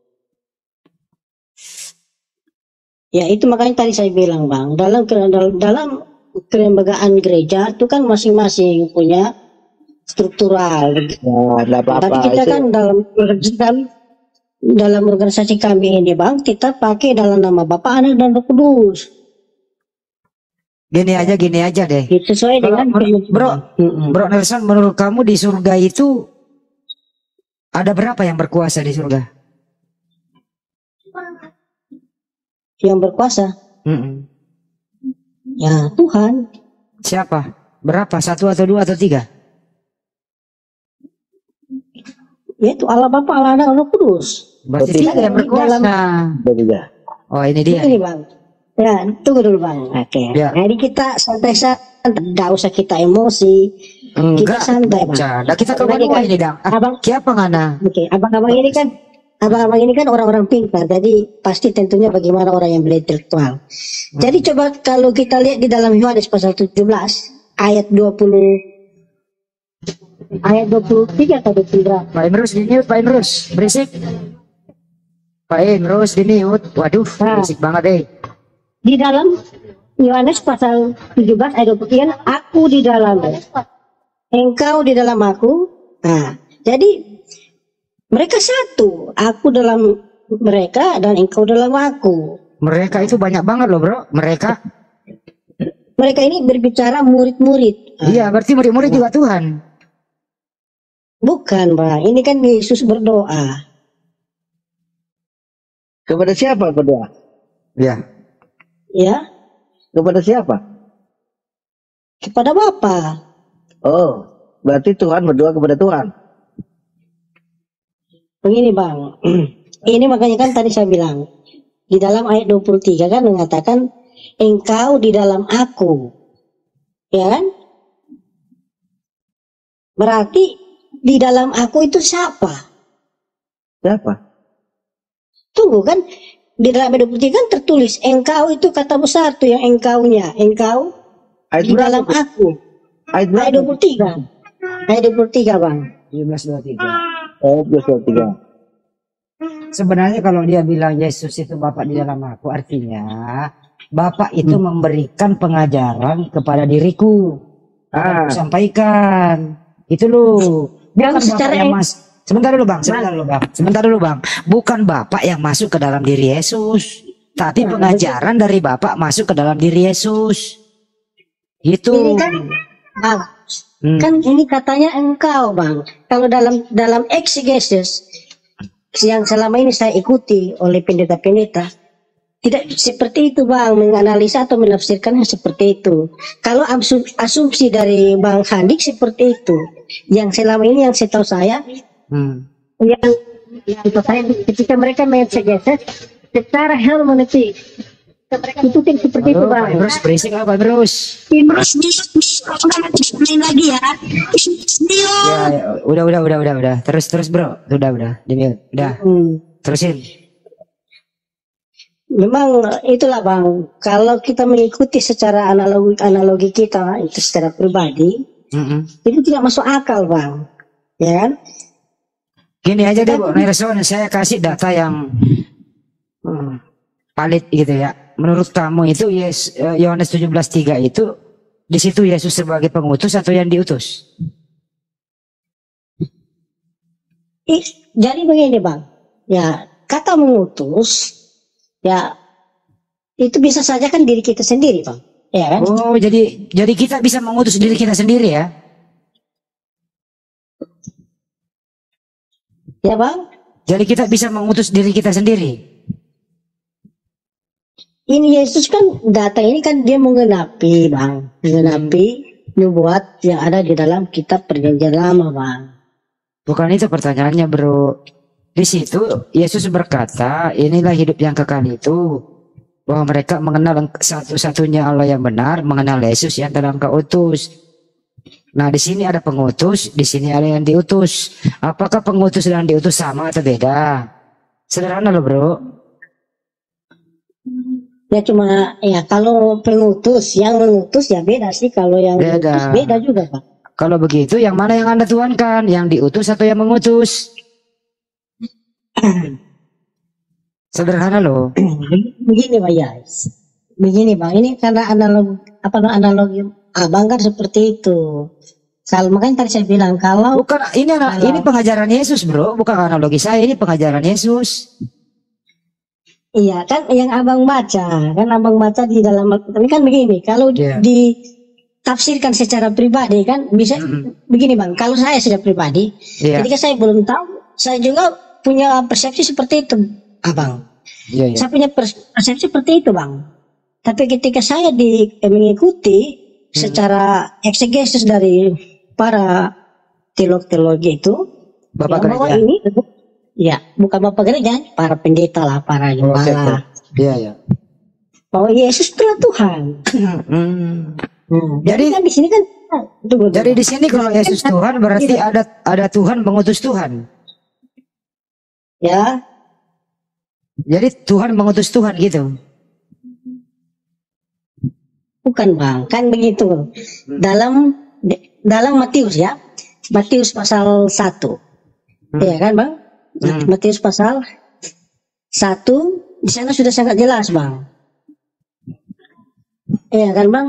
Ya itu makanya tadi saya bilang Bang, dalam dalam, dalam kelembagaan gereja itu kan masing-masing punya struktural. Ya, apa-apa. Tapi kita itu. kan dalam dalam dalam organisasi kami ini Bang, kita pakai dalam nama Bapa, Anak dan Roh Kudus. Gini aja, gini aja deh. Sesuai Kalau dengan menurut- bro, bro Nelson, menurut kamu di surga itu ada berapa yang berkuasa di surga? yang berkuasa. Mm-mm. Ya Tuhan. Siapa? Berapa? Satu atau dua atau tiga? Yaitu Allah Bapa, Allah Anak, Roh Kudus. Berarti tiga yang berkuasa. Oh ini dia. Ini Bang. Ya, tunggu dulu Bang. Oke. Ya. Jadi kita santai-santai, tidak usah kita emosi. Kita Enggak, santai Bang. Nah, kita ke Apalagi bawah kan, ini dong. Ah, abang, siapa ngana? Oke, abang-abang ini kan, abang-abang ini kan orang-orang pintar. Jadi pasti tentunya bagaimana orang yang berintelektual. Jadi coba kalau kita lihat di dalam Yohanes pasal tujuh belas ayat dua puluh ayat dua puluh tiga atau dua puluh berapa? Pak Imrus di mute, Pak Imrus. Berisik. Pak Imrus di mute. Waduh, berisik banget eh. Di dalam Yohanes pasal tujuh belas ayat dua puluh tiga, aku di dalam, engkau di dalam aku. Nah, jadi mereka satu, aku dalam mereka dan engkau dalam aku. Mereka itu banyak banget loh bro. Mereka. Mereka ini berbicara murid-murid. Iya, berarti murid-murid juga Tuhan. Bukan Bang, ini kan Yesus berdoa. Kepada siapa berdoa? Ya. Ya. Kepada siapa? Kepada Bapa. Oh, berarti Tuhan berdoa kepada Tuhan. Begini Bang, ini makanya kan tadi saya bilang, di dalam ayat dua puluh tiga kan mengatakan, engkau di dalam aku. Ya kan? Berarti di dalam aku itu siapa? Siapa? Tunggu kan, di dalam ayat dua puluh tiga kan tertulis, engkau itu kata besar tuh yang engkaunya, engkau ayat di dalam berapa? aku. Ayat Ayat dua puluh tiga. Ayat dua puluh tiga Bang. tujuh belas dua puluh tiga. Oh, dua puluh tiga. Sebenarnya kalau dia bilang Yesus itu Bapak di dalam aku, artinya Bapak itu Hmm. memberikan pengajaran kepada diriku. Ah. Aku sampaikan. Itu loh. Bukan Yang secara Bapak yang eng- mas. Sebentar dulu bang, sebentar dulu bang, sebentar dulu bang. Bukan Bapak yang masuk ke dalam diri Yesus, tapi pengajaran dari Bapak masuk ke dalam diri Yesus. Itu. Ini kan, Bang, Hmm. kan ini katanya engkau Bang. Kalau dalam dalam exegesis yang selama ini saya ikuti oleh pendeta-pendeta, tidak seperti itu Bang, menganalisa atau menafsirkannya seperti itu. Kalau asum- asumsi dari Bang Handik seperti itu, yang selama ini yang setahu saya, Hmm. yang yang setahu saya ketika mereka mengeksegese secara hermeneutik, itu kan seperti itu Halo, Pak Bang. Imrus, berisik lah Pak Imrus. Imrus di lagi ya. Ya, ya, udah, udah, udah, udah, udah. Terus, terus bro, udah, udah, di mute. Udah, Hmm. terusin. Memang itulah Bang, kalau kita mengikuti secara analogi analogi kita itu secara pribadi, Mm-mm. itu tidak masuk akal Bang, ya kan? Gini aja deh Bu Nelson, saya kasih data yang hmm, valid gitu ya. Menurut kamu itu Yes- eh, Yohanes tujuh belas tiga itu di situ Yesus sebagai pengutus atau yang diutus? Ih, jadi begini Bang, ya kata mengutus, ya itu bisa saja kan diri kita sendiri Bang, ya kan? Oh, jadi jadi kita bisa mengutus diri kita sendiri ya? Ya Bang, Jadi kita bisa mengutus diri kita sendiri. ini Yesus kan datang ini kan dia menggenapi Bang, menggenapi nubuat yang ada di dalam kitab perjanjian lama Bang. Bukan itu pertanyaannya bro. Di situ Yesus berkata, inilah hidup yang kekal itu, bahwa mereka mengenal satu-satunya Allah yang benar, mengenal Yesus yang telah Engkau utus. Nah di sini ada pengutus, di sini ada yang diutus. Apakah pengutus dan diutus sama atau beda? Sederhana loh bro. Ya cuma ya kalau pengutus, yang mengutus ya beda sih, kalau yang Beda. mengutus beda juga Pak. Kalau begitu yang mana yang Anda tuankan? Yang diutus atau yang mengutus? Sederhana loh. Begini Pak ya, begini Bang, ini karena analog apa analogi abang kan seperti itu. Kalau makanya tadi saya bilang kalau Bukan ini anak, kalau- ini pengajaran Yesus bro, bukan analogi saya, ini pengajaran Yesus. Iya kan yang abang baca, kan abang baca di dalam Alkitab kan begini, kalau Iya. ditafsirkan secara pribadi kan bisa begini Bang, kalau saya secara pribadi, Iya. ketika saya belum tahu, saya juga punya persepsi seperti itu, abang. Iya, iya. Saya punya pers- persepsi seperti itu Bang. Tapi ketika saya di, eh, mengikuti secara eksegesis dari para teolog-teologi itu, Bapak ya, bahwa gereja. ini ya bukan bapak gereja, para pendeta lah, para Oke, gembala, oke. Iya, iya. bahwa Yesus itulah Tuhan. Hmm. Hmm. Jadi- Jadi kan di sini kan tunggu, Jadi tunggu. di sini kalau Yesus Tuhan berarti ada ada Tuhan mengutus Tuhan. ya Jadi Tuhan mengutus Tuhan gitu. bukan Bang, kan begitu. Dalam dalam Matius ya, Matius pasal satu, ya kan Bang? Hmm. Matius pasal satu di sana sudah sangat jelas Bang. Iya kan Bang?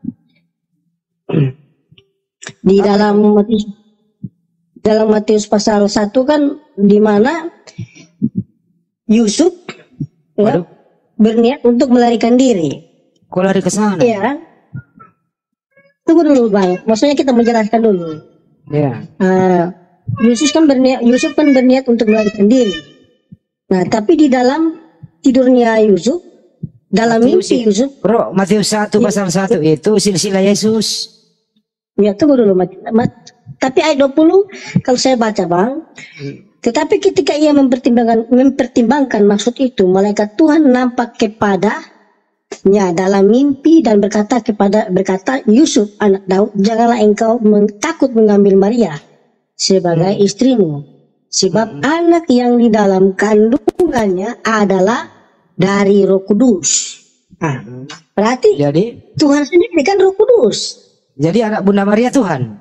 Di dalam Matius dalam Matius pasal satu kan di mana Yusuf ya, Waduh. berniat untuk melarikan diri. Kok lari ke sana? Iya kan? Tunggu dulu Bang, maksudnya kita menjelaskan dulu. Iya. Uh, Yusuf kan berniat Yusuf kan berniat untuk melarikan diri. Nah, tapi di dalam tidurnya Yusuf, dalam Matius mimpi Yusuf, Bro, Matius satu pasal satu itu silsilah Yesus. ya tunggu dulu, Mat, Mat, tapi ayat dua puluh kalau saya baca Bang, tetapi ketika ia mempertimbangkan mempertimbangkan maksud itu, malaikat Tuhan nampak kepadanya dalam mimpi dan berkata kepada berkata Yusuf anak Daud, janganlah engkau meng, takut mengambil Maria sebagai istrimu, sebab anak yang di dalam kandungannya adalah dari Roh Kudus. Nah, berarti Jadi Tuhan sendiri kan Roh Kudus. jadi anak Bunda Maria Tuhan.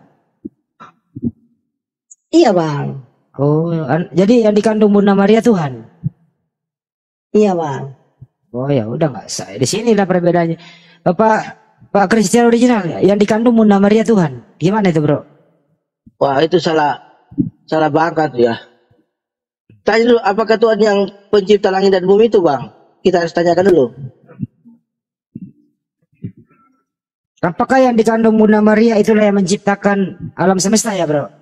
Iya Bang, Oh, an- jadi yang dikandung Bunda Maria Tuhan. iya Bang. Oh ya udah nggak saya di sini lah perbedaannya. Bapak Pak Kristen original ya, yang dikandung Bunda Maria Tuhan. Gimana itu bro? Wah itu salah salah bangka tuh ya. Tanya dulu apakah Tuhan yang pencipta langit dan bumi itu Bang? Kita harus tanyakan dulu. Apakah yang dikandung Bunda Maria itulah yang menciptakan alam semesta ya bro?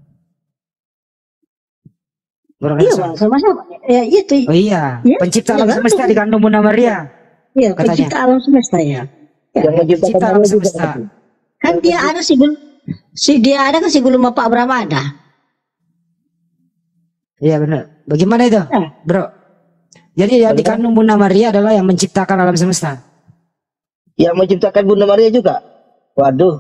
Bro Iya Nelson? Bang, sama-sama. Ya itu. Oh iya, Ya, pencipta iya, alam kan? semesta dikandung Bunda Maria. Iya, katanya. pencipta alam semesta ya. Yang menciptakan Pencipta alam langit juga. semesta. Kan dia ada sebelum si dia ada kan sebelum Bapak Abraham ada. Iya benar. Bagaimana itu, Nah. bro? Jadi yang dikandung Bunda Maria adalah yang menciptakan alam semesta. Yang menciptakan Bunda Maria juga. Waduh.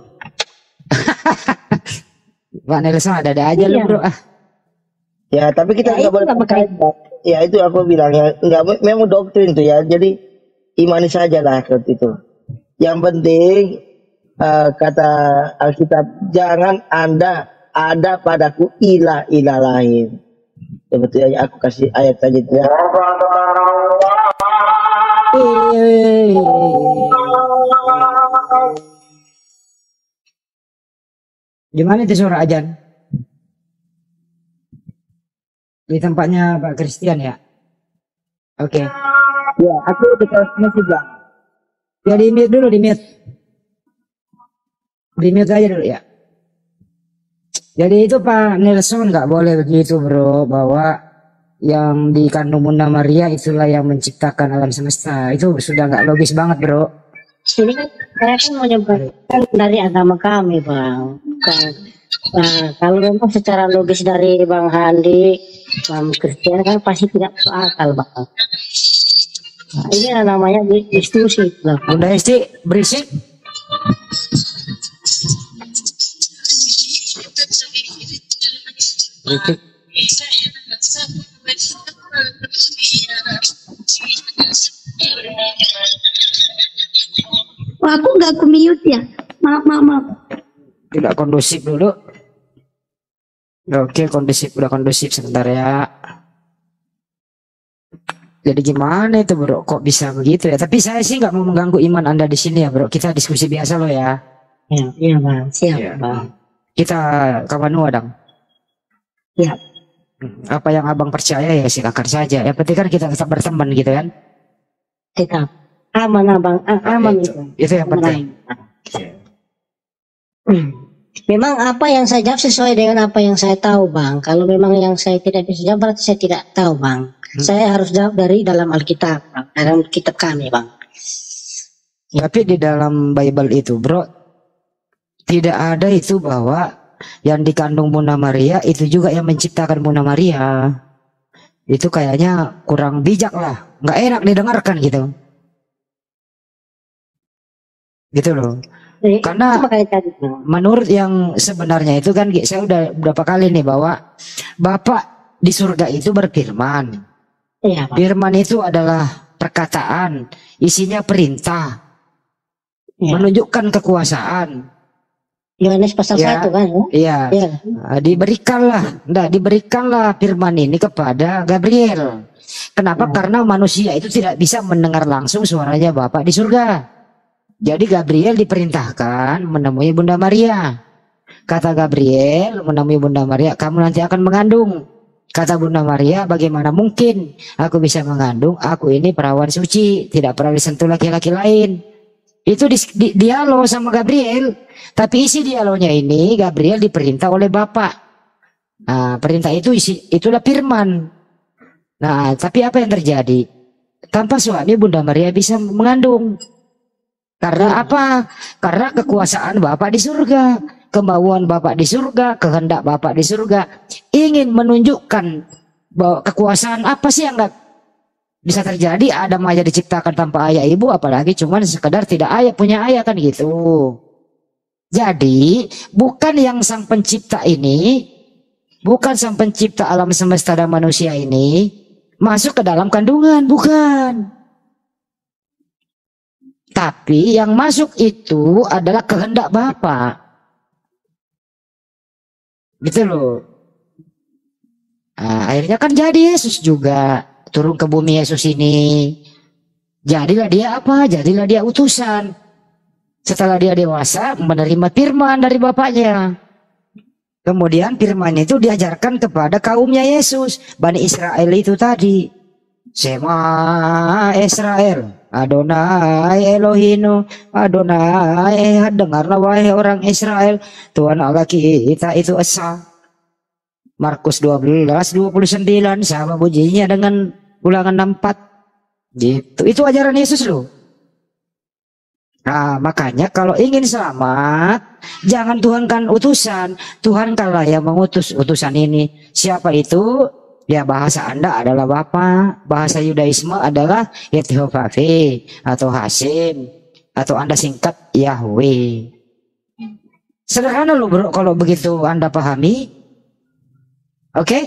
Pak Nelson ada-ada aja lu Iya. bro. Ah, Ya tapi kita Ya, nggak itu boleh nggak percaya. Ya itu aku bilang ya nggak memang doktrin tuh ya. Jadi imani saja lah seperti itu. Yang penting eh, kata Alkitab jangan Anda ada padaku ilah-ilah lain. Sebetulnya aku kasih ayat tadi itu ya. Gimana itu suara ajan? Di tempatnya Pak Christian ya? Oke. Ya aku dekat masih Bang. Ya di mute dulu, di mute. Di mute aja dulu ya. Jadi itu Pak Nelson nggak boleh begitu bro, bahwa yang dikandung Bunda Maria itulah yang menciptakan alam semesta. Itu sudah nggak logis banget bro. Ini kan saya kan menyebarkan dari agama kami Bang. Bukan. Nah, kalau memang secara logis dari Bang Handi, Bang Christian kan pasti tidak masuk akal Bang. Nah, ini namanya diskusi Bang. Bunda Esti berisik. Berisik. udah aku mute ya. Maaf, maaf, maaf. Tidak kondusif dulu. Oke, kondusif, udah kondusif sebentar ya. Jadi gimana itu bro? Kok bisa begitu ya? Tapi saya sih nggak mau mengganggu iman Anda di sini ya bro. Kita diskusi biasa loh ya. Ya, iya bang, siap Ya. bang. Kita kawan wadang. Ya, Apa yang abang percaya ya silakan saja. Yang penting kan kita tetap berteman gitu kan. tetap aman abang, A- aman itu. Itu yang penting. Hmm. Memang apa yang saya jawab sesuai dengan apa yang saya tahu bang. Kalau memang yang saya tidak bisa jawab berarti saya tidak tahu bang. Hmm. Saya harus jawab dari dalam Alkitab, bang. Dalam kitab kami bang. Tapi di dalam Bible itu bro, tidak ada itu bahwa yang dikandung Bunda Maria itu juga yang menciptakan Bunda Maria. Itu kayaknya kurang bijak lah, nggak enak didengarkan gitu. Gitu loh. Jadi, Karena apa kait tadi, bang? menurut yang sebenarnya itu kan saya udah berapa kali nih bahwa Bapak di surga itu berfirman. Iya, bang. Firman itu adalah perkataan, isinya perintah, Iya. menunjukkan kekuasaan. Yohanes pasal Ya. satu kan ya? Iya. Iya. Nah, diberikanlah, enggak diberikanlah firman ini kepada Gabriel. Kenapa? Karena manusia itu tidak bisa mendengar langsung suaranya Bapa di surga. Jadi Gabriel diperintahkan menemui Bunda Maria. Kata Gabriel menemui Bunda Maria, kamu nanti akan mengandung. Kata Bunda Maria, bagaimana mungkin aku bisa mengandung? Aku ini perawan suci, tidak pernah disentuh laki-laki lain. Itu di, di, dialog sama Gabriel. Tapi isi dialognya ini Gabriel diperintah oleh Bapak. Nah, perintah itu isi itulah firman. Nah, tapi apa yang terjadi? Tanpa suami Bunda Maria bisa mengandung. Karena apa? Karena kekuasaan Bapak di surga, kemauan Bapak di surga, kehendak Bapak di surga, ingin menunjukkan bahwa kekuasaan apa sih yang nggak bisa terjadi. Adam aja diciptakan tanpa ayah ibu, apalagi cuman sekedar tidak ayah punya ayah kan gitu. Jadi bukan yang sang pencipta ini, bukan sang pencipta alam semesta dan manusia ini masuk ke dalam kandungan, bukan. Tapi yang masuk itu adalah kehendak Bapa. Gitu loh. Nah, akhirnya kan jadi Yesus juga turun ke bumi Yesus ini. Jadilah dia apa? Jadilah dia utusan. Setelah dia dewasa menerima firman dari bapaknya. Kemudian firman itu diajarkan kepada kaumnya Yesus, Bani Israel itu tadi. Shema Israel, Adonai Elohinu, Adonai, dengarlah wahai orang Israel, Tuhan Allah kita itu esa. Markus dua belas dua puluh sembilan sama bunyinya dengan Ulangan enam puluh empat. Gitu. Itu ajaran Yesus loh. Nah, makanya kalau ingin selamat, jangan tuhankan utusan, Tuhankanlah yang mengutus utusan ini. Siapa itu? Ya, bahasa Anda adalah Bapa, bahasa Yudaisme adalah Yehovah atau Hasim, atau Anda singkat Yahweh. Sederhana loh bro, kalau begitu Anda pahami. Oke? Okay?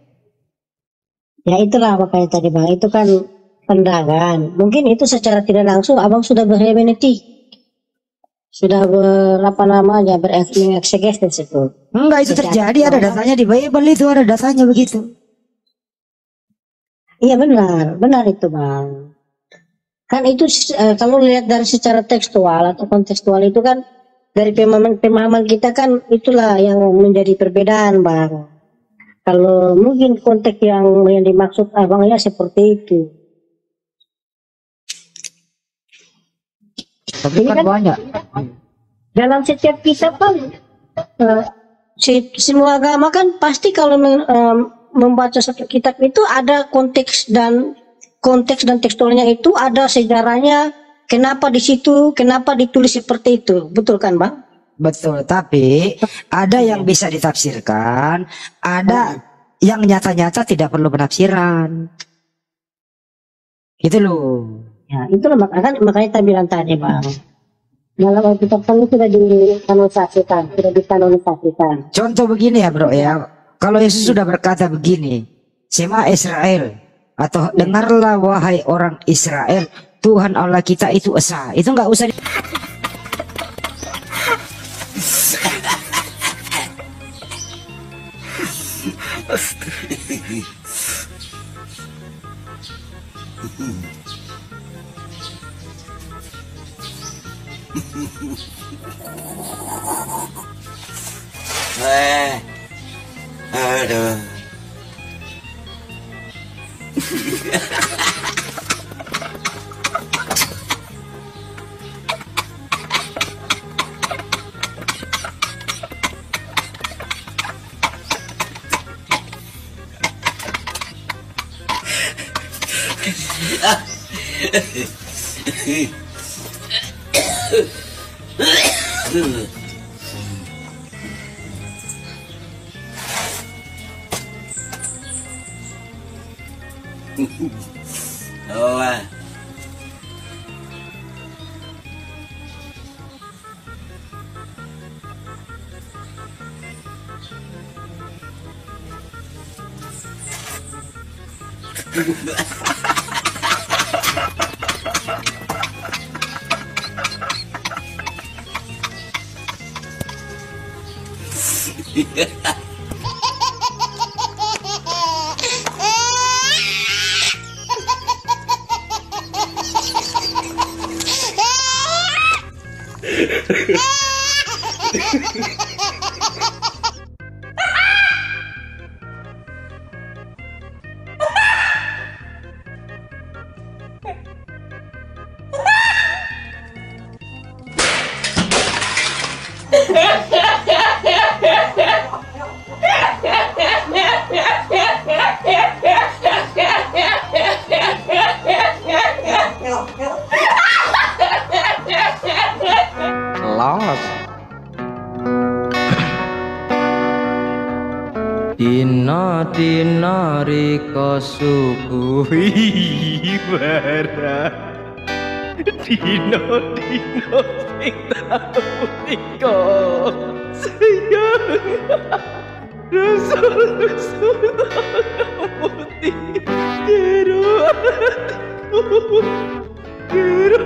Ya itulah makanya tadi bang, itu kan pendangan. Mungkin itu secara tidak langsung abang sudah berhermeneutik, sudah berapa namanya bereksegesis itu. Enggak, itu terjadi, ada datanya di Bible itu, ada datanya begitu. Iya benar, benar itu bang. Kan itu eh, kalau lihat dari secara tekstual atau kontekstual itu kan dari pemahaman pemahaman kita kan itulah yang menjadi perbedaan bang. Kalau mungkin konteks yang yang dimaksud abang ya seperti itu. Tapi kan, kan banyak. Dalam setiap kitab kan uh, si, semua agama kan pasti kalau men, um, membaca satu kitab itu ada konteks dan konteks dan tekstualnya itu ada sejarahnya. Kenapa di situ, kenapa ditulis seperti itu, betul kan bang? Betul, tapi ada yang bisa ditafsirkan, ada yang nyata-nyata tidak perlu penafsiran. Gitu loh. Ya, itulah makanya makanya kita bilang tadi bang. Dalam Alkitab kan sudah dikanonisasikan, sudah dikanonisasikan. Contoh begini ya bro ya, kalau Yesus sudah berkata begini, Shema Israel, atau dengarlah wahai orang Israel, Tuhan Allah kita itu esa. Itu nggak usah. Di Eh, aduh. Oh, ah. Lost. Dina dina riko suguhi barang. Dina dina sing tau riko sayang. Rasul-rasul putih jero hatiku. Jero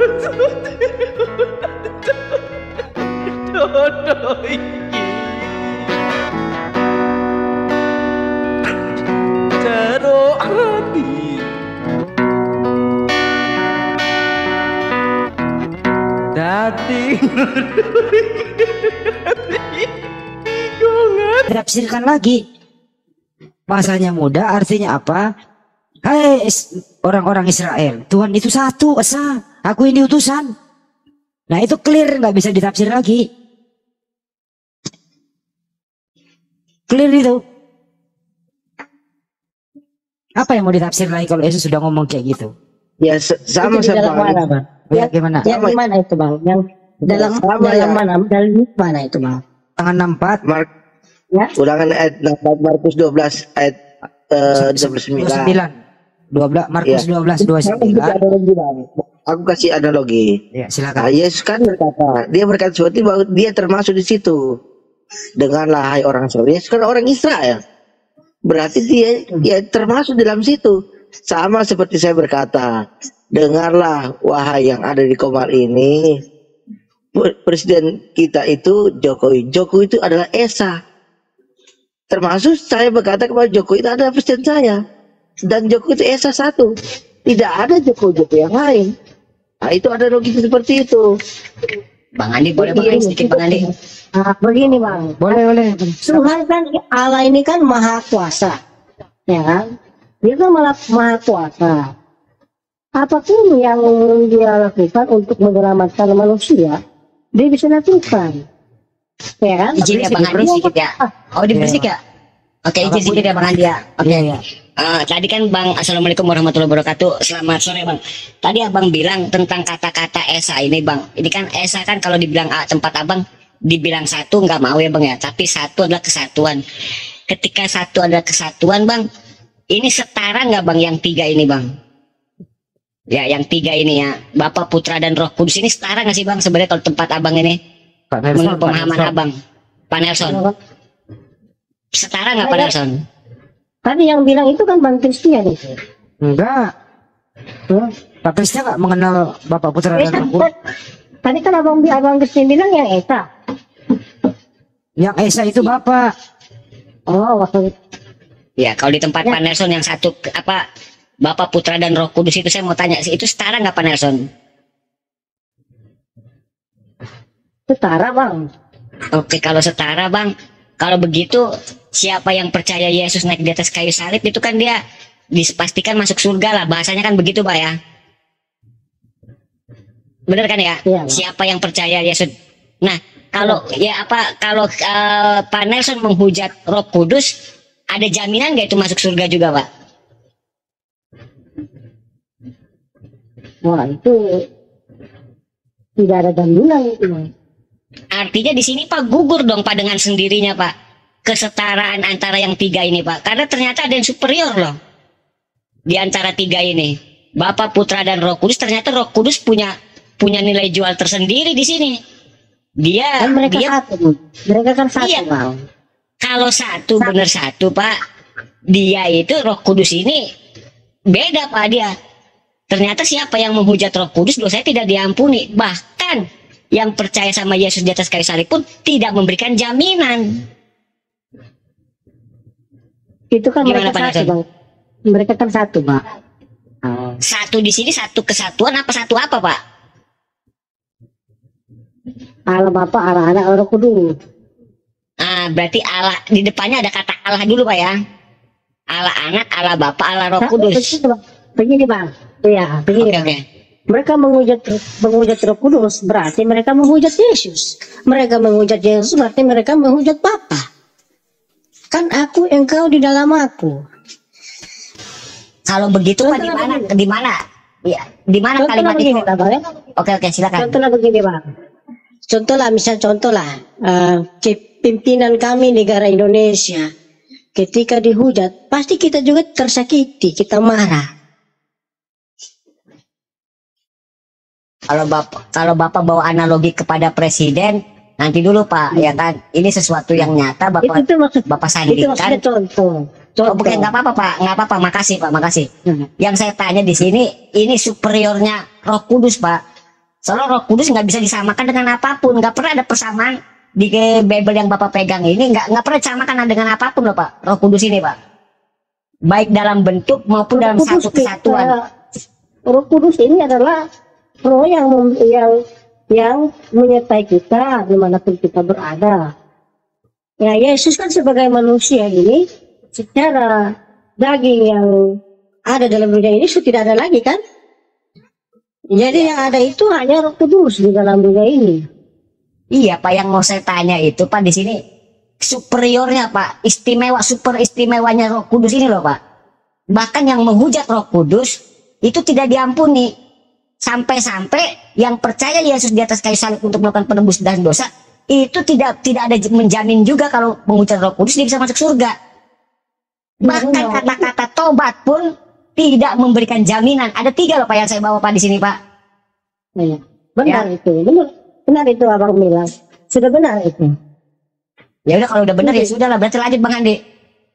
dodo iki jero hati dadi Tafsirkan lagi. Bahasanya muda artinya apa? Hai orang-orang Israel, Tuhan itu satu, esa. Aku ini utusan. Nah itu clear, nggak bisa ditafsir lagi. Clear itu. Apa yang mau ditafsir lagi kalau Yesus sudah ngomong kayak gitu? Ya sama Itu di dalam sama. mana, Bang? Ya, gimana? Yang di mana itu, Bang? Yang dalam Sama dalam ya. mana? Dalam mana itu, Bang? Tangan enam puluh empat. Mark, Ya. ulangan ayat enam belas, Markus dua belas ayat eh, dua puluh sembilan. dua belas Markus Ya. dua belas dua puluh sembilan. Aku kasih analogi. Ya, Nah, silakan. Yesus kan berkata, dia berkata seperti bahwa dia termasuk di situ. Dengarlah hai orang Israel. Yesus kan orang Israel. Berarti dia ya termasuk dalam situ. Sama seperti saya berkata, dengarlah wahai yang ada di Komar ini. Presiden kita itu Jokowi. Jokowi itu adalah Esa. Termasuk saya berkata kepada Jokowi itu adalah presiden saya. Dan Jokowi itu Esa satu. Tidak ada Jokowi-Jokowi yang lain. Nah, itu ada logika seperti itu. Bang Andi boleh bang sedikit Bang Andi. Nah, begini, Bang. Boleh, boleh. Tuhan kan Allah ini kan maha kuasa. Ya kan? Dia kan malah maha kuasa. Apapun yang dia lakukan untuk menyelamatkan manusia, dia bisa lakukan. Ya kan? Izin ya Bang Andi sedikit ya. Oh dibersih ya. Oke izin sedikit ya Bang Andi ya. Oke. Iya, iya. Ah, tadi kan Bang, assalamualaikum warahmatullahi wabarakatuh. Selamat sore Bang. Tadi Abang bilang tentang kata-kata Esa ini Bang. Ini kan Esa kan kalau dibilang ah, tempat Abang dibilang satu nggak mau ya Bang ya. Tapi satu adalah kesatuan. Ketika satu adalah kesatuan Bang, ini setara nggak Bang yang tiga ini Bang? Ya yang tiga ini ya, Bapa, Putra dan Roh Kudus ini setara nggak sih Bang sebenarnya kalau tempat Abang ini? Pak Nelson, Menurut Pak pemahaman Nelson. Abang, Pak Nelson. Setara nggak Pak Nelson? Tadi yang bilang itu kan Bang Christian itu. Enggak. Hmm? Pak Krisnya nggak mengenal Bapak Putra Eh, dan kan- Roh Kudus. Tadi kan abang abang Christian bilang yang Esa. Yang Esa itu Bapak. Oh, waktu Ya, kalau di tempat Ya. Pak Nelson yang satu ke- apa Bapa, Putra dan Roh Kudus itu saya mau tanya, itu setara nggak Pak Nelson? Setara bang. Oke, kalau setara Bang, kalau begitu siapa yang percaya Yesus naik di atas kayu salib itu kan dia dipastikan masuk surga lah, bahasanya kan begitu Pak ya? Bener kan ya? Iya, Bang. Siapa yang percaya Yesus? Nah, kalau ya apa kalau eh, Pak Nelson menghujat Roh Kudus, ada jaminan nggak itu masuk surga juga Pak? Wah itu tidak ada jaminan itu bang. Artinya di sini Pak gugur dong Pak dengan sendirinya Pak kesetaraan antara yang tiga ini Pak, karena ternyata ada yang superior loh di antara tiga ini, Bapa, Putra dan Roh Kudus. Ternyata Roh Kudus punya punya nilai jual tersendiri di sini. Dia Kan mereka dia satu, Bang. Mereka kan satu Iya. bang. kalau satu bener satu Pak, dia itu Roh Kudus ini beda Pak dia. Ternyata siapa yang menghujat Roh Kudus dosanya tidak diampuni, bahkan yang percaya sama Yesus di atas kayu salib pun tidak memberikan jaminan. Itu kan Gimana, mereka Pak satu Nelson? bang. Mereka kan satu bang. Satu di sini satu kesatuan apa satu apa Pak? Allah Bapa, Allah Anak, Allah Roh Kudus. Ah, berarti Allah di depannya ada kata Allah dulu Pak ya. Allah Anak, Allah Bapa, Allah Roh Nah, Kudus. begini, Bang. Begini bang. Iya, begini. Oke Bang. oke. Mereka menghujat menghujat Roh Kudus berarti mereka menghujat Yesus. Mereka menghujat Yesus berarti mereka menghujat Bapa. Kan aku engkau di dalam aku. Kalau begitu Pak di Contohnya mana? begini. Di mana? Ya, di mana Contohnya kalimat begini, itu? Bang, ya. Oke oke silakan. Contohnya begini bang. Contohlah misal contohlah eh, ke- pimpinan kami negara Indonesia ketika dihujat pasti kita juga tersakiti, kita marah. Kalau bapak kalau bapak bawa analogi kepada presiden, nanti dulu Pak, ya kan? Ini sesuatu yang nyata Itu, bapak itu maksud bapak itu maksudnya sandingkan. contoh. Oh, Contoh. bukan nggak apa-apa Pak, nggak apa-apa. Makasih Pak, makasih. Hmm. Yang saya tanya di sini, ini superiornya Roh Kudus Pak. Soalnya Roh Kudus nggak bisa disamakan dengan apapun, nggak pernah ada persamaan di ke- Bible yang bapak pegang ini, nggak nggak pernah disamakan dengan apapun loh Pak. Roh Kudus ini Pak, baik dalam bentuk maupun dalam Roh Kudus satu kesatuan. kita- Roh Kudus ini adalah Roh yang mem- yang yang menyertai kita dimanapun kita berada. Ya Yesus kan sebagai manusia ini secara daging yang ada dalam dunia ini sudah tidak ada lagi kan? Jadi yang ada itu hanya Roh Kudus di dalam dunia ini. Iya Pak, yang mau saya tanya itu Pak di sini superiornya Pak, istimewa super istimewanya Roh Kudus ini loh Pak. Bahkan yang menghujat Roh Kudus itu tidak diampuni. Sampai-sampai yang percaya Yesus di atas kayu salib untuk melakukan penebus dan dosa itu tidak tidak ada menjamin juga kalau menghujat Roh Kudus dia bisa masuk surga. Bahkan kata-kata tobat pun tidak memberikan jaminan. Ada tiga loh Pak yang saya bawa Pak di sini Pak. Iya, benar Ya. itu, benar, benar itu abang bilang, sudah benar itu. Ya udah kalau udah benar ya sudah lah, berarti lanjut Bang Andi.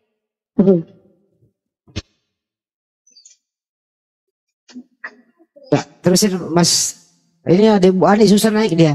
Ya, terusin Mas. Ini ada Bu Ani susah naik dia.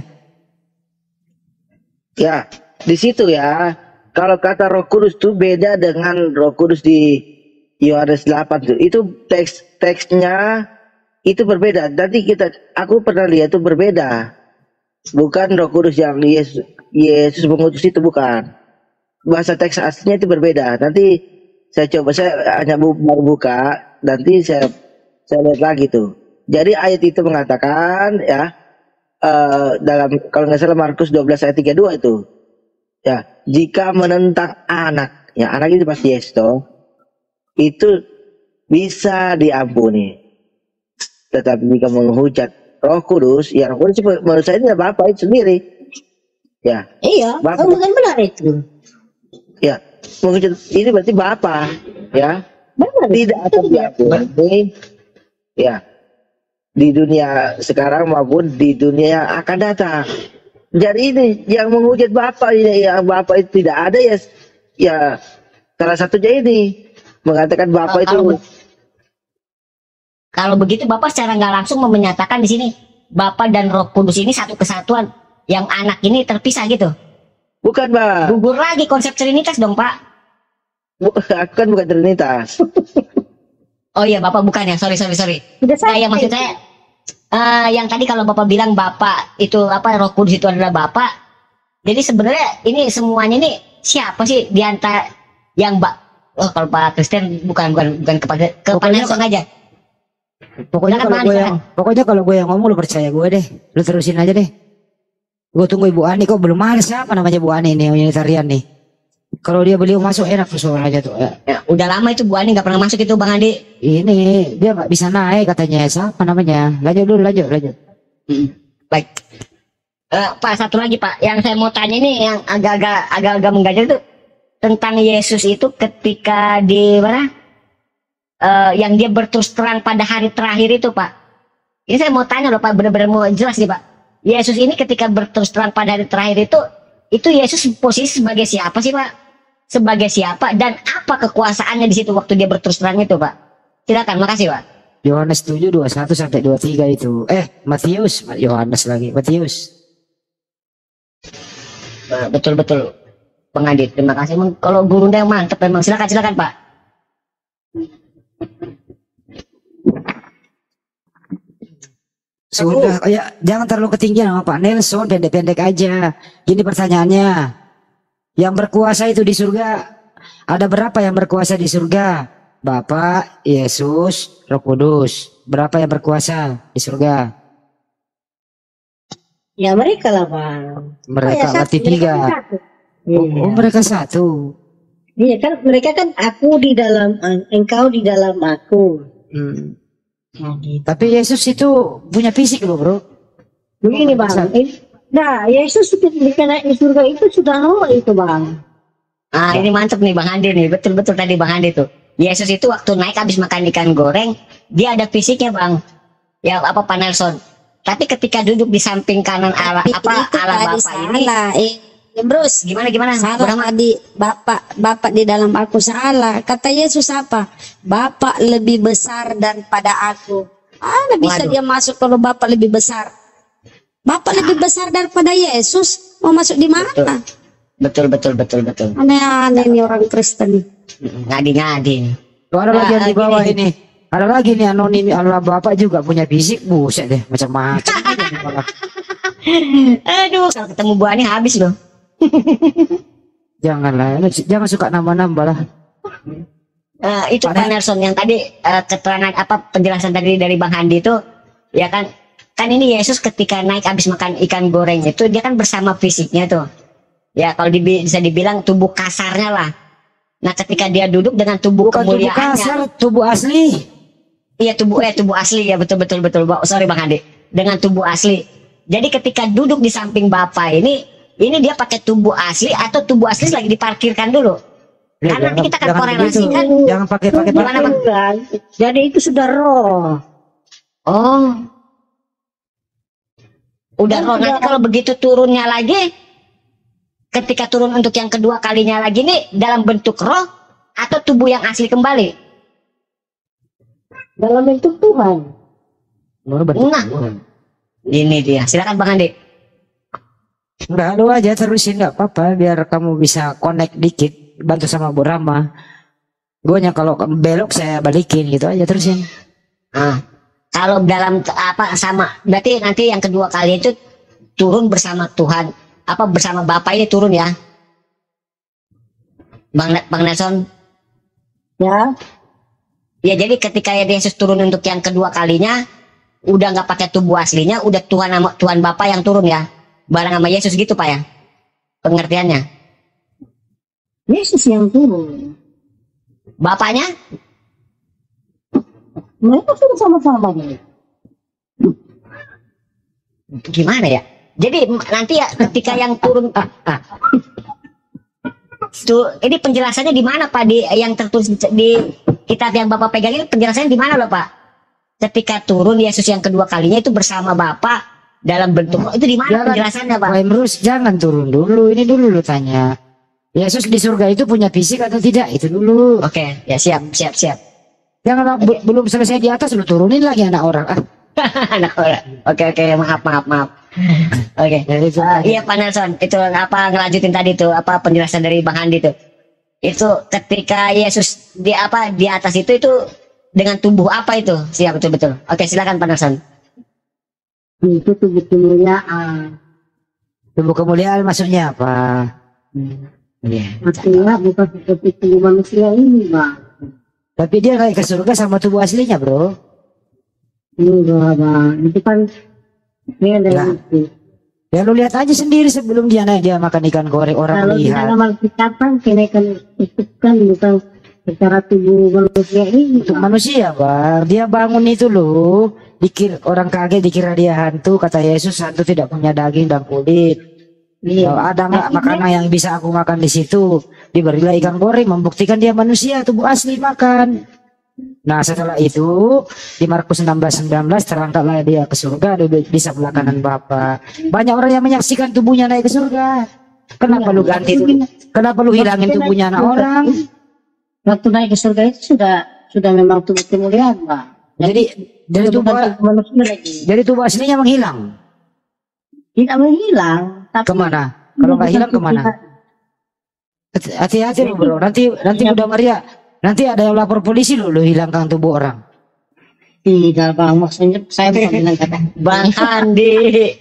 Ya, di situ ya. Kalau kata Roh Kudus itu beda dengan Roh Kudus di Yohanes delapan tuh. Itu teks teksnya itu berbeda. Nanti kita aku pernah lihat itu berbeda. Bukan Roh Kudus yang Yesus Yesus mengutus itu bukan. Bahasa teks aslinya itu berbeda. Nanti saya coba saya hanya bu- baru buka, nanti saya saya lihat lagi tuh. Jadi ayat itu mengatakan ya eh, dalam kalau nggak salah Markus dua belas ayat tiga puluh dua itu ya, jika menentang anak, ya anak itu pasti Yesus toh, itu bisa diampuni. Tetapi jika menghujat Roh Kudus, ya Roh Kudus menurut saya ini Bapa itu sendiri. Ya, Iya, Bapa. oh, bukan benar itu. ya menghujat ini berarti Bapa, ya. Benar. Tidak akan diampuni, ya di dunia sekarang maupun di dunia yang akan datang. Jadi ini yang menghujat Bapa ini, yang Bapa itu tidak ada ya, ya salah satunya ini mengatakan Bapa itu. Kalau, kalau begitu Bapak secara nggak langsung mau menyatakan di sini Bapa dan Roh Kudus ini satu kesatuan, yang anak ini terpisah gitu. Bukan Pak. Gugur lagi konsep Trinitas dong Pak. Bu, aku kan bukan Trinitas. Oh iya, Bapak bukan ya. Sorry, sorry, sorry. Nah, yang maksud saya eh, yang tadi kalau Bapak bilang Bapak itu apa, Roh Kudus itu adalah Bapak. Jadi sebenarnya ini semuanya nih siapa sih di antara yang Mbak? Oh, kalau Pak Kristen bukan bukan bukan kepada kepada langsung aja. Pokoknya kalau gue yang pokoknya kalau gue yang ngomong lu percaya gue deh. Lu terusin aja deh. Gue tunggu Ibu Ani, kok belum ada siapa namanya Bu Ani nih, Unitarian nih. Kalau dia beliau masuk enak tuh suaranya tuh. Ya. Ya, udah lama itu Bu Ani nggak pernah masuk itu Bang Andi. Ini dia nggak bisa naik katanya. Siapa namanya? Lanjut dulu, lanjut, lanjut. Hmm. Baik. Uh, Pak, satu lagi Pak, yang saya mau tanya ini yang agak-agak agak-agak mengganjal itu tentang Yesus itu ketika di mana? Uh, yang dia berterus terang pada hari terakhir itu Pak. Ini saya mau tanya loh Pak, benar-benar mau jelas nih Pak. Yesus ini ketika berterus terang pada hari terakhir itu, itu Yesus posisi sebagai siapa sih Pak? Sebagai siapa dan apa kekuasaannya di situ waktu dia berterus terang itu Pak? Silakan, makasih Pak. Yohanes tujuh dua puluh satu sampai dua puluh tiga itu. Eh, Matius, Yohanes lagi, Matius. Betul-betul Bang Andi, terima kasih. Kalau guru yang mantep memang, silakan silakan Pak. Sudah, ya jangan terlalu ketinggian sama Pak Nelson, pendek-pendek aja. Gini pertanyaannya, yang berkuasa itu di surga, ada berapa yang berkuasa di surga? Bapa, Yesus, Roh Kudus. Berapa yang berkuasa di surga? Ya mereka lah Bang. Mereka oh, ya, berarti tiga. Iya. Oh, mereka satu. Iya kan, mereka kan aku di dalam, engkau di dalam aku. Hmm. Nah, gitu. Tapi Yesus itu punya fisik loh bro. Begini Bang. Nah Yesus ketika naik di surga itu sudah nolak itu Bang. Ah ini mantep nih Bang Andi nih, betul-betul tadi Bang Andi tuh. Yesus itu waktu naik habis makan ikan goreng, dia ada fisiknya Bang. Ya apa Pak Nelson. Tapi ketika duduk di samping kanan Allah apa Allah Bapa ini, eh, Bruce, gimana gimana? Salah di Bapak, Bapak di dalam aku salah. Kata Yesus apa? Bapak lebih besar daripada aku. Ah, bisa Waduh. dia masuk kalau Bapak lebih besar? Bapak lebih besar daripada Yesus, mau masuk di mana? Betul betul betul betul. Aneh-aneh nih orang Kristen. Ngadi-ngadi. Ada lagi yang Nah, di bawah gini. ini. Ada lagi nih anonim, Allah Bapak juga punya fisik, buset deh, macam-macam. Aduh, kalau ketemu Bu Ani habis loh. Janganlah, jangan suka nambah-nambah lah. Uh, itu Pak Nelson yang tadi uh, keterangan apa penjelasan tadi dari Bang Handi itu, ya kan? Kan ini Yesus ketika naik habis makan ikan goreng itu dia kan bersama fisiknya tuh. Ya kalau dibi bisa dibilang tubuh kasarnya lah. Nah ketika dia duduk dengan tubuh Bukan tubuh kemuliaannya, kasar, tubuh asli. Iya tubuh eh tubuh asli ya betul betul betul. Sorry Bang Handi, dengan tubuh asli. Jadi ketika duduk di samping Bapak ini, ini dia pakai tubuh asli atau tubuh asli lagi diparkirkan dulu? Ya, Karena nanti kita akan jangan korelasikan. begitu. Jangan pakai pakai Gimana Bang? Jadi itu sudah roh. Oh. Udah roh. Nanti kalau begitu turunnya lagi, ketika turun untuk yang kedua kalinya lagi nih dalam bentuk roh atau tubuh yang asli kembali? Dalam bentuk Tuhan. Nah, ini dia. Silakan Bang Andi. Enggak, lu aja terusin nggak apa-apa biar kamu bisa connect dikit, bantu sama Bu Rama. Guanya kalau belok saya balikin gitu aja terusin. Ah, kalau dalam apa sama berarti nanti yang kedua kali itu turun bersama Tuhan, apa bersama Bapak ini turun ya, Bang Bang Nelson? Ya. Ya jadi ketika Yesus turun untuk yang kedua kalinya, udah nggak pakai tubuh aslinya, udah Tuhan sama Tuhan Bapa yang turun ya, bareng sama Yesus gitu Pak ya, pengertiannya? Yesus yang turun. Bapaknya? Mereka sudah sama-sama nih. Gimana ya? Jadi nanti ya ketika yang turun, ah, ah. Tuh, ini penjelasannya di mana Pak, di yang tertulis di kitab yang Bapak pegang ini penjelasannya di mana loh Pak? Ketika turun Yesus yang kedua kalinya itu bersama Bapak dalam bentuk itu di mana penjelasannya Pak? Terus jangan turun dulu, ini dulu lu tanya. Yesus di surga itu punya fisik atau tidak? Itu dulu. Oke, ya siap, siap, siap. Jangan okay. belum selesai di atas lu turunin lagi anak orang. Ah. Anak orang. Oke, oke, maaf, maaf, maaf. Oke. Okay. Uh, iya Pak Nelson, itu apa ngelanjutin tadi tuh apa penjelasan dari Bang Andi tuh. Itu ketika Yesus di apa di atas itu itu dengan tubuh apa itu? Siap, betul betul. Oke, silakan Pak Nelson. Itu tubuh kemuliaan. Tubuh kemuliaan maksudnya apa? Iya. Artinya bukan seperti tubuh manusia ini, Bang. Tapi dia naik ke surga sama tubuh aslinya, bro. Enggak, Bang. Itu kan dia ada Nah. itu. Ya lu lihat aja sendiri sebelum dia naik dia makan ikan goreng, orang Kalau di lihat. dalam Alkitab kan kenaikan itu kan bukan secara tubuh manusia ini, Untuk Bang. manusia, Bang. Dia bangun itu loh. Dikir orang kaget dikira dia hantu. Kata Yesus, hantu tidak punya daging dan kulit. Iya. Kalau ada nggak makanan yang bisa aku makan di situ? Diberilah ikan goreng, membuktikan dia manusia, tubuh asli makan. Nah setelah itu di Markus enam belas sembilan belas terangkatlah dia ke surga duduk di sebelah kanan Bapa. Banyak orang yang menyaksikan tubuhnya naik ke surga. Kenapa lu ganti tubuh? Kenapa lu hilangin tubuhnya anak orang? Waktu naik ke surga itu sudah sudah memang tubuh kemuliaan, Bang. Jadi jadi tubuh bukan tubuh manusia lagi. jadi tubuh aslinya menghilang. Tidak menghilang, tapi Kemana? Kalau nggak hilang kemana? Hati- Hati-hati lu bro. Nanti nanti Bunda Maria. Nanti ada yang lapor polisi lu, lu hilangkan tubuh orang. tidak, Bang. Maksudnya saya bukan bilang kata Bang Andi.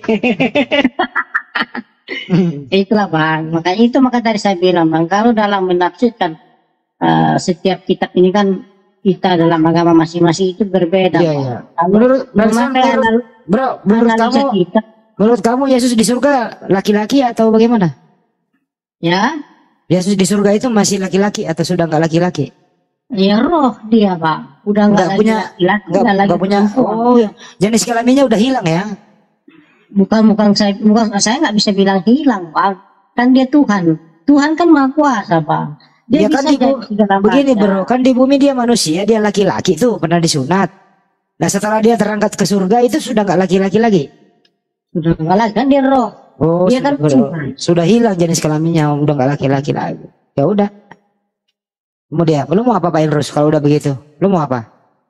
itulah, Bang. Makanya itu maka tadi saya bilang, Bang, kalau dalam menafsirkan uh, setiap kitab ini kan kita dalam agama masing-masing itu berbeda. Iya, Bang. iya. Kalau Menurut menurut, memakai menurut- anal- bro, menurut analisa kamu kita, menurut kamu Yesus di surga laki-laki atau bagaimana? ya, Yesus di surga itu masih laki-laki atau sudah nggak laki-laki? ya roh dia, Bang. Udah Nggak nggak punya, lagi laki, nggak nggak lagi nggak punya. perempuan. Oh, ya. Jenis kelaminnya udah hilang ya? Bukan, bukan saya, bukan saya nggak bisa bilang hilang, Bang. Kan dia Tuhan. Tuhan kan maha kuasa, Bang. Dia Ya kan bisa di bu- jadi segala begini macam. bro, kan di bumi dia manusia, dia laki-laki tuh pernah disunat. Nah setelah dia terangkat ke surga itu sudah nggak laki-laki lagi. Sudah nggak lagi, kan dia roh. Oh, Dia sudah, kan bro. Tuhan. Sudah hilang jenis kelaminnya, udah nggak laki-laki lagi. Ya udah. Mau dia, lu mau apa Pak Ilrus kalau udah begitu? Lu mau apa?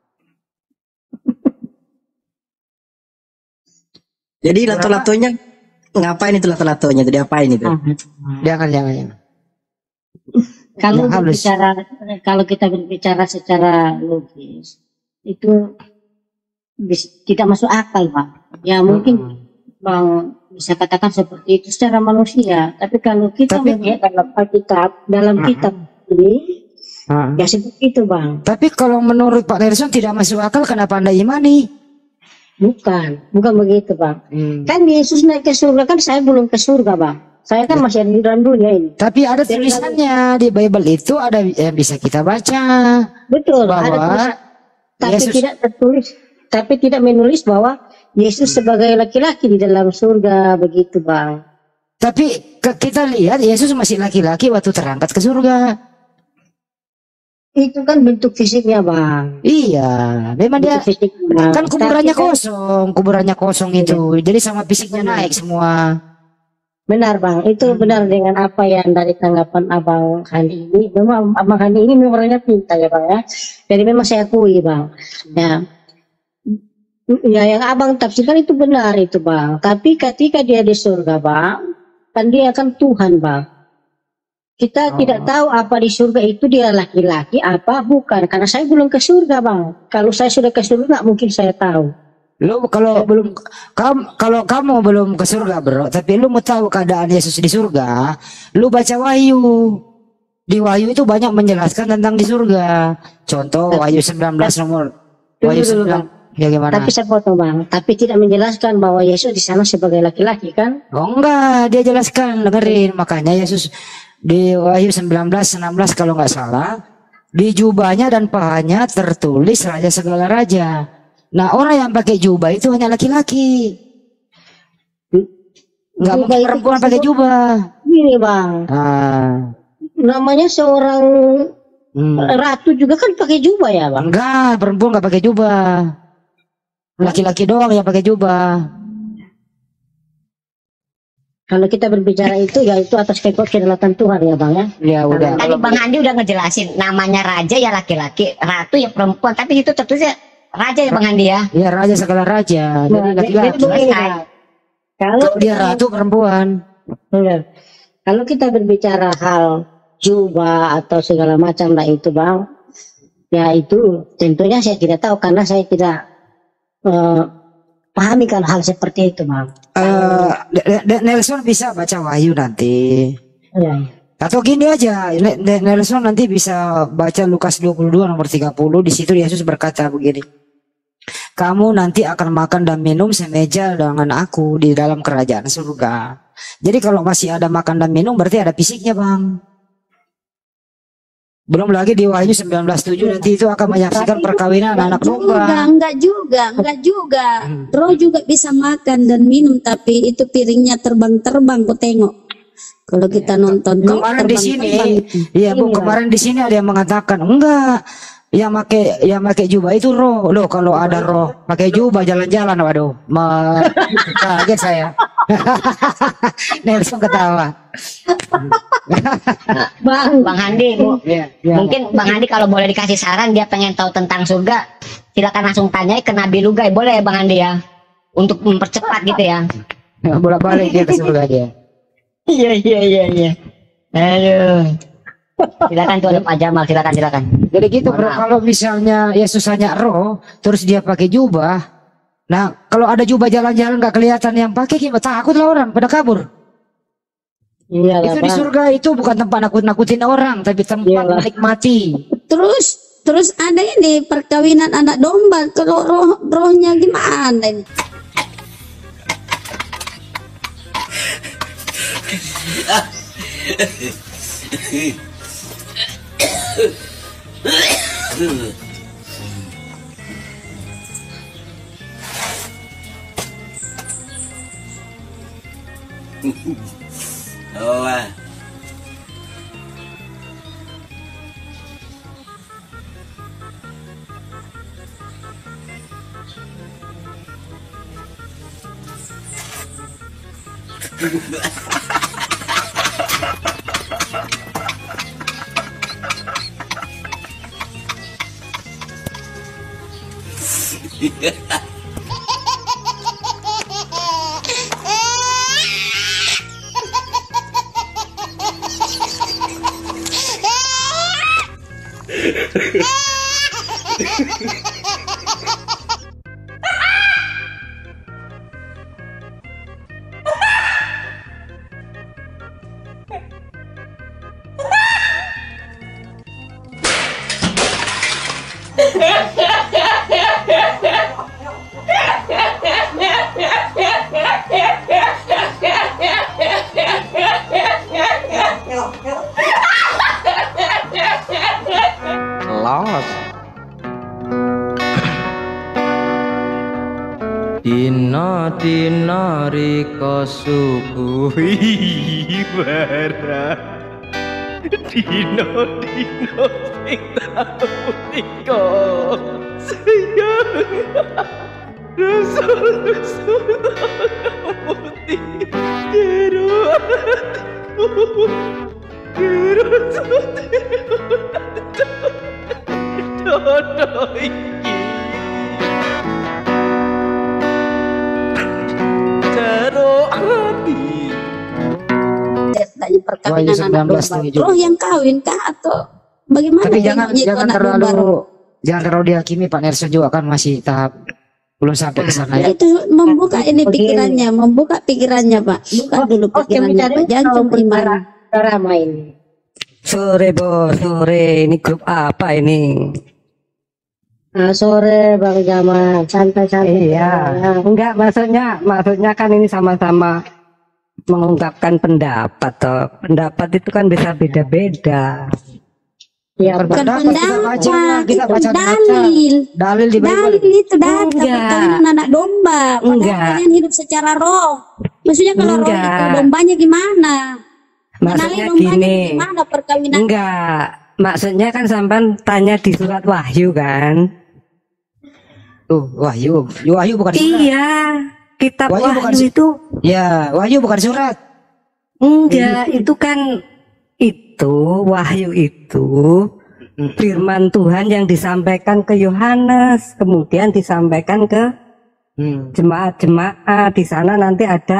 Jadi lato-latonya ngapain itu lato-latonya? Itu diapain itu? Jangan, jangan, jangan. Kalau Yang halus. berbicara, kalau kita berbicara secara logis, itu bis- tidak masuk akal, Bang. Ya mungkin Bang bisa katakan seperti itu secara manusia, tapi kalau kita Tapi- melihat dalam Alkitab, dalam kitab ini, Ah. ya seperti itu, Bang. Tapi kalau menurut Pak Nelson tidak masuk akal, kenapa Anda imani? Bukan, bukan begitu, Bang. Hmm. Kan Yesus naik ke surga, kan saya belum ke surga, Bang. Saya kan masih ada di dalam dunia ini. Tapi ada Jadi tulisannya di Bible itu ada yang bisa kita baca. Betul, Bahwa ada tulisan, tapi Yesus- tidak tertulis, tapi tidak menulis bahwa Yesus sebagai laki-laki di dalam surga, begitu, Bang. Tapi ke- kita lihat Yesus masih laki-laki waktu terangkat ke surga. Itu kan bentuk fisiknya, Bang. Iya, memang dia Bentuk fisiknya, Bang. kan kuburannya Tapi kan- kosong, kuburannya kosong itu. Jadi sama fisiknya naik semua. Benar, Bang. Itu Hmm. benar dengan apa yang dari tanggapan Abang Handi ini. Memang Abang Handi ini memang orangnya pintar ya, Bang, ya. Jadi memang saya akui, Bang. Ya. Ya, yang Abang tafsirkan itu benar itu, Bang. Tapi ketika dia di surga, Bang, kan dia akan Tuhan, Bang. Kita Oh. tidak tahu apa di surga itu dia laki-laki apa bukan. Karena saya belum ke surga, Bang. Kalau saya sudah ke surga, nggak mungkin saya tahu. Lu kalau belum kamu kalau kamu belum ke surga, Bro, tapi lu mau tahu keadaan Yesus di surga, lu baca Wahyu. Di Wahyu itu banyak menjelaskan tentang di surga. Contoh Wahyu sembilan belas nomor Wahyu Dulu, dulu, sembilan. Ya gimana? Tapi saya potong, Bang. Tapi tidak menjelaskan bahwa Yesus di sana sebagai laki-laki, kan? Oh enggak, dia jelaskan, dengerin. Makanya Yesus di Wahyu sembilan belas enam belas kalau nggak salah, di jubahnya dan pahanya tertulis raja segala raja. Nah, orang yang pakai jubah itu hanya laki-laki. Enggak Jubah mungkin itu perempuan pakai disebut- jubah. Ini, Bang. Ah, Namanya seorang hmm. ratu juga kan pakai jubah ya, Bang? Enggak, perempuan nggak pakai jubah. Laki-laki doang yang pakai jubah. Kalau kita berbicara itu, ya itu atas kedaulatan Tuhan ya, Bang, ya. Ya udah. Tadi Bang Andi udah ngejelasin namanya raja ya laki-laki, ratu ya perempuan, tapi itu tertulisnya raja ya Bang Andi ya. Ya raja segala raja. Jadi Nah, jadi laki-laki. begini, Bang. Kalau Kalau dia ratu perempuan. Benar. Kalau kita berbicara hal jubah atau segala macam lah itu bang. Ya itu tentunya saya tidak tahu karena saya tidak uh, pahami kalau hal seperti itu bang. Uh, Nelson bisa baca Wahyu nanti. Ya. Atau gini aja, Nelson nanti bisa baca Lukas dua puluh dua nomor tiga puluh. Di situ Yesus berkata begini, kamu nanti akan makan dan minum semeja dengan aku di dalam kerajaan surga. Jadi kalau masih ada makan dan minum berarti ada fisiknya bang. Belum lagi di Wahyu sembilan belas tujuh nanti itu akan menyaksikan perkawinan anak domba. Enggak, enggak juga, enggak juga. Roh juga bisa makan dan minum, tapi itu piringnya terbang-terbang, kau tengok. Kalau kita nonton kemarin di sini, iya bu, kemarin di sini ada yang mengatakan enggak, yang pakai yang pakai jubah itu roh. Loh kalau ada roh pakai jubah jalan-jalan, waduh, kaget saya. Nelson ketawa. Bang, Bang Handi, bu, ya, ya. Mungkin Bang Handi kalau boleh dikasih saran, dia pengen tahu tentang surga, silakan langsung tanya ke Nabi Lugai, boleh ya Bang Handi ya, untuk mempercepat gitu ya. Bolak-balik dia ke surga dia. Iya iya iya iya. Aduh. Silakan tuh Pak Jamal, silakan silakan. Jadi gitu bro, kalau misalnya Yesus hanya roh, terus dia pakai jubah. Nah, kalau ada jubah jalan-jalan nggak kelihatan yang pakai, gimana? Takutlah orang pada kabur. Iya, itu di surga itu bukan tempat nakut-nakutin orang, tapi tempat Iyalah. menikmati. Terus terus ada ini perkawinan anak domba. Kalau roh rohnya gimana ini? Oh, ah. Lost. Dina dina rika subuhi barang. Dina dina sing tau tika sayang. Rasul-rasul putih jero hatiku. Jero dodo iki jero hati. Tanya perkawinan anak domba. Roh yang kawin kah atau bagaimana? Tapi jangan tengoknya itu jangan anak terlalu domba? jangan terlalu dihakimi, Pak Nelson juga kan masih tahap belum sampai ke sana ya. Itu membuka ini pikirannya, membuka pikirannya Pak. Buka dulu pikirannya Pak. Jangan cuma iman. Ramai ini. Sore bos, sore ini grup apa ini? Nah, sore Bang Jamal, santai-santai. Iya, enggak maksudnya, maksudnya kan ini sama-sama mengungkapkan pendapat toh. Pendapat itu kan bisa beda-beda. Ya, Bukan Pendapat kita baca, pendapat, kita itu baca dalil. dalil di Bible. Dalil itu data Enggak. perkawinan anak domba. Padahal Enggak. kalian hidup secara roh. Maksudnya kalau roh Enggak. itu dombanya gimana? Maksudnya Kenali dombanya gini. gimana perkawinan? Enggak, maksudnya kan sampean tanya di surat Wahyu kan? Tuh, Wahyu. Wahyu bukan surat. Iya, kitab Wahyu Wahyu, bukan su- itu Ya, Wahyu bukan surat. enggak, itu kan itu Wahyu itu firman Tuhan yang disampaikan ke Yohanes, kemudian disampaikan ke Hmm. jemaat-jemaat. Di sana nanti ada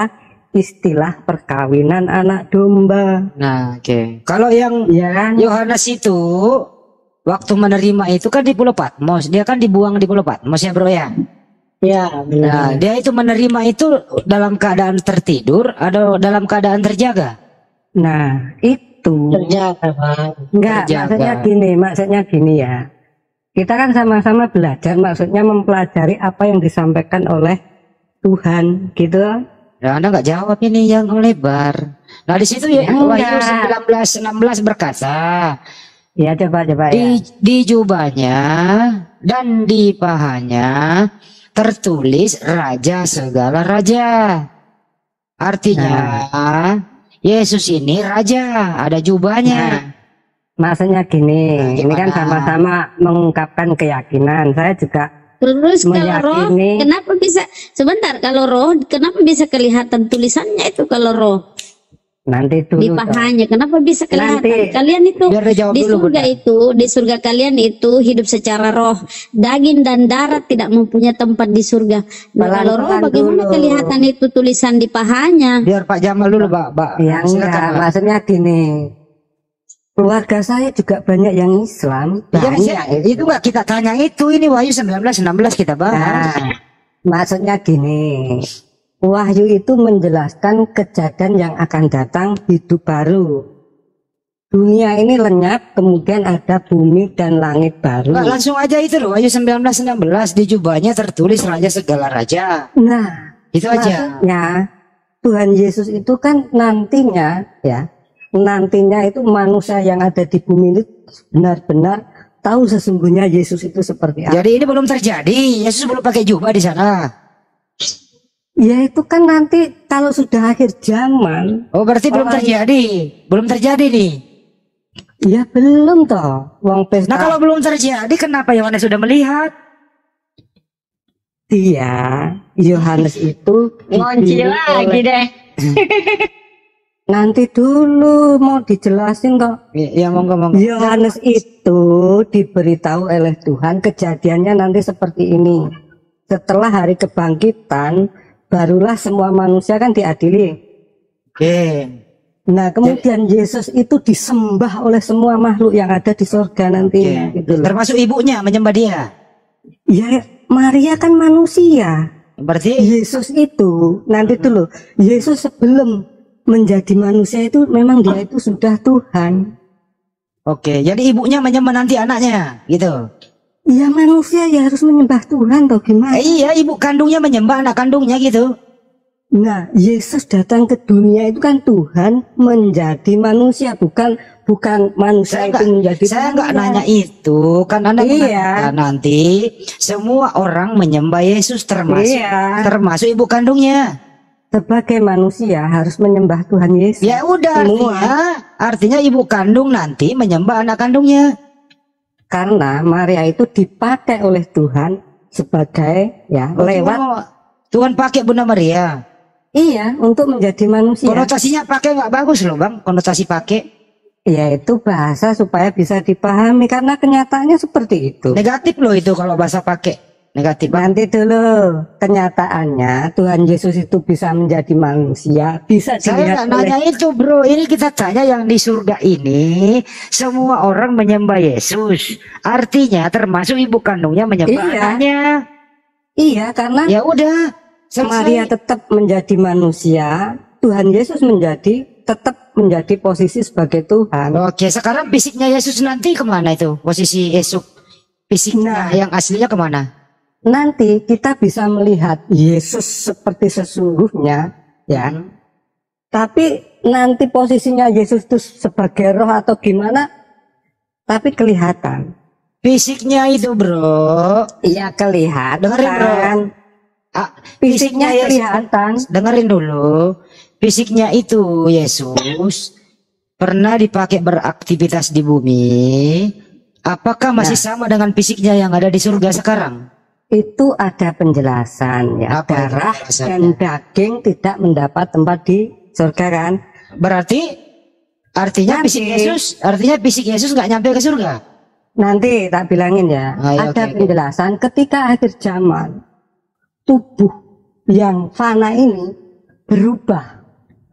istilah perkawinan anak domba. Nah, oke. Okay. Kalau yang ya, Yohanes itu waktu menerima itu kan di Pulau Patmos, dia kan dibuang di Pulau Patmos ya bro ya. Ya benar. Nah, dia itu menerima itu dalam keadaan tertidur atau dalam keadaan terjaga? Nah itu terjaga Pak. Enggak, terjaga. maksudnya gini, maksudnya gini ya. Kita kan sama-sama belajar, maksudnya mempelajari apa yang disampaikan oleh Tuhan, gitu. Ya, Anda nggak jawab ini yang lebar. Nah di situ ya Wahyu sembilan belas enam belas berkata, ya coba coba di, ya. Di jubahnya dan di pahanya tertulis Raja segala raja. Artinya nah. Yesus ini raja, ada jubahnya. Nah, maksudnya gini, nah, ini kan sama-sama mengungkapkan keyakinan. Saya juga terus kalau roh, meyakini. kenapa bisa sebentar kalau roh, kenapa bisa kelihatan tulisannya itu kalau roh? Nanti dulu Di pahanya, kenapa bisa kelihatan? Nanti. Kalian itu di dulu, surga benar. itu, di surga kalian itu hidup secara roh, daging dan darah tidak mempunyai tempat di surga. Nah, kalau roh, bagaimana dulu. kelihatan itu tulisan di pahanya? Biar Pak Jamal dulu, Pak. Pak. Ya enggak, maksudnya gini. Keluarga saya juga banyak yang Islam. Ya, Banyak. ya, itu nggak kita tanya itu, ini Wahyu sembilan belas enam belas kita bahas. Nah, maksudnya gini. Wahyu itu menjelaskan kejadian yang akan datang, hidup baru. Dunia ini lenyap, kemudian ada bumi dan langit baru. Nah, langsung aja itu loh, Wahyu sembilan belas enam belas di jubahnya tertulis Raja segala raja. Nah, itu aja. Maksudnya Tuhan Yesus itu kan nantinya ya, nantinya itu manusia yang ada di bumi ini benar-benar tahu sesungguhnya Yesus itu seperti apa. Jadi ini belum terjadi, Yesus belum pakai jubah di sana. Ya itu kan nanti kalau sudah akhir zaman. Oh berarti belum terjadi, belum terjadi nih. Ya belum toh. Wong pesta. Nah kalau belum terjadi, kenapa Yohanes sudah melihat? Dia, Yohanes itu ngonci lagi deh. Nanti dulu mau dijelasin kok. Ya monggo monggo. Yohanes itu diberitahu oleh Tuhan kejadiannya nanti seperti ini. Setelah hari kebangkitan barulah semua manusia kan diadili. Oke. Nah kemudian Jadi, Yesus itu disembah oleh semua makhluk yang ada di surga nantinya. Gitu termasuk ibunya menyembah dia. Ya Maria kan manusia. Berarti Yesus itu nanti dulu. Yesus sebelum menjadi manusia itu memang dia itu sudah Tuhan. Oke. Jadi ibunya menyembah nanti anaknya, gitu. Iya manusia ya harus menyembah Tuhan atau gimana? Eh, iya ibu kandungnya menyembah anak kandungnya gitu. Nah Yesus datang ke dunia itu kan Tuhan menjadi manusia, bukan bukan manusia saya itu enggak, menjadi saya nggak nanya itu kan Anda iya. nanti semua orang menyembah Yesus termasuk iya. termasuk ibu kandungnya. Sebagai manusia harus menyembah Tuhan Yesus. Ya udah artinya, artinya ibu kandung nanti menyembah anak kandungnya. Karena Maria itu dipakai oleh Tuhan sebagai ya oh, lewat Tuhan, Tuhan pakai Bunda Maria. Iya, untuk menjadi manusia. Konotasinya pakai nggak bagus loh bang, konotasi pakai. Ya itu bahasa supaya bisa dipahami karena kenyataannya seperti itu. Negatif loh itu kalau bahasa pakai. Negatif. Nanti dulu kenyataannya Tuhan Yesus itu bisa menjadi manusia, bisa saya nggak nanya oleh... itu bro, ini kita tanya yang di surga ini semua orang menyembah Yesus, artinya termasuk ibu kandungnya menyembah iya. anaknya. Iya karena ya udah Maria tetap menjadi manusia, Tuhan Yesus menjadi tetap menjadi posisi sebagai Tuhan. Oke, sekarang fisiknya Yesus nanti kemana itu posisi Yesus fisiknya nah, yang aslinya kemana? Nanti kita bisa melihat Yesus seperti sesungguhnya ya. Hmm. Tapi nanti posisinya Yesus itu sebagai roh atau gimana? Tapi kelihatan. Fisiknya itu bro. Iya kelihatan. Dengerin bro. Ah, fisiknya, fisiknya kelihatan. Dengerin dulu. Fisiknya itu Yesus pernah dipakai beraktivitas di bumi. Apakah masih nah. sama dengan fisiknya yang ada di surga sekarang? Itu ada penjelasan ya. Apa darah dan daging tidak mendapat tempat di surga kan? Berarti artinya nanti, fisik Yesus, artinya fisik Yesus nggak nyampe ke surga. Nanti tak bilangin ya. Ah, ya ada okay, penjelasan okay. Ketika akhir zaman tubuh yang fana ini berubah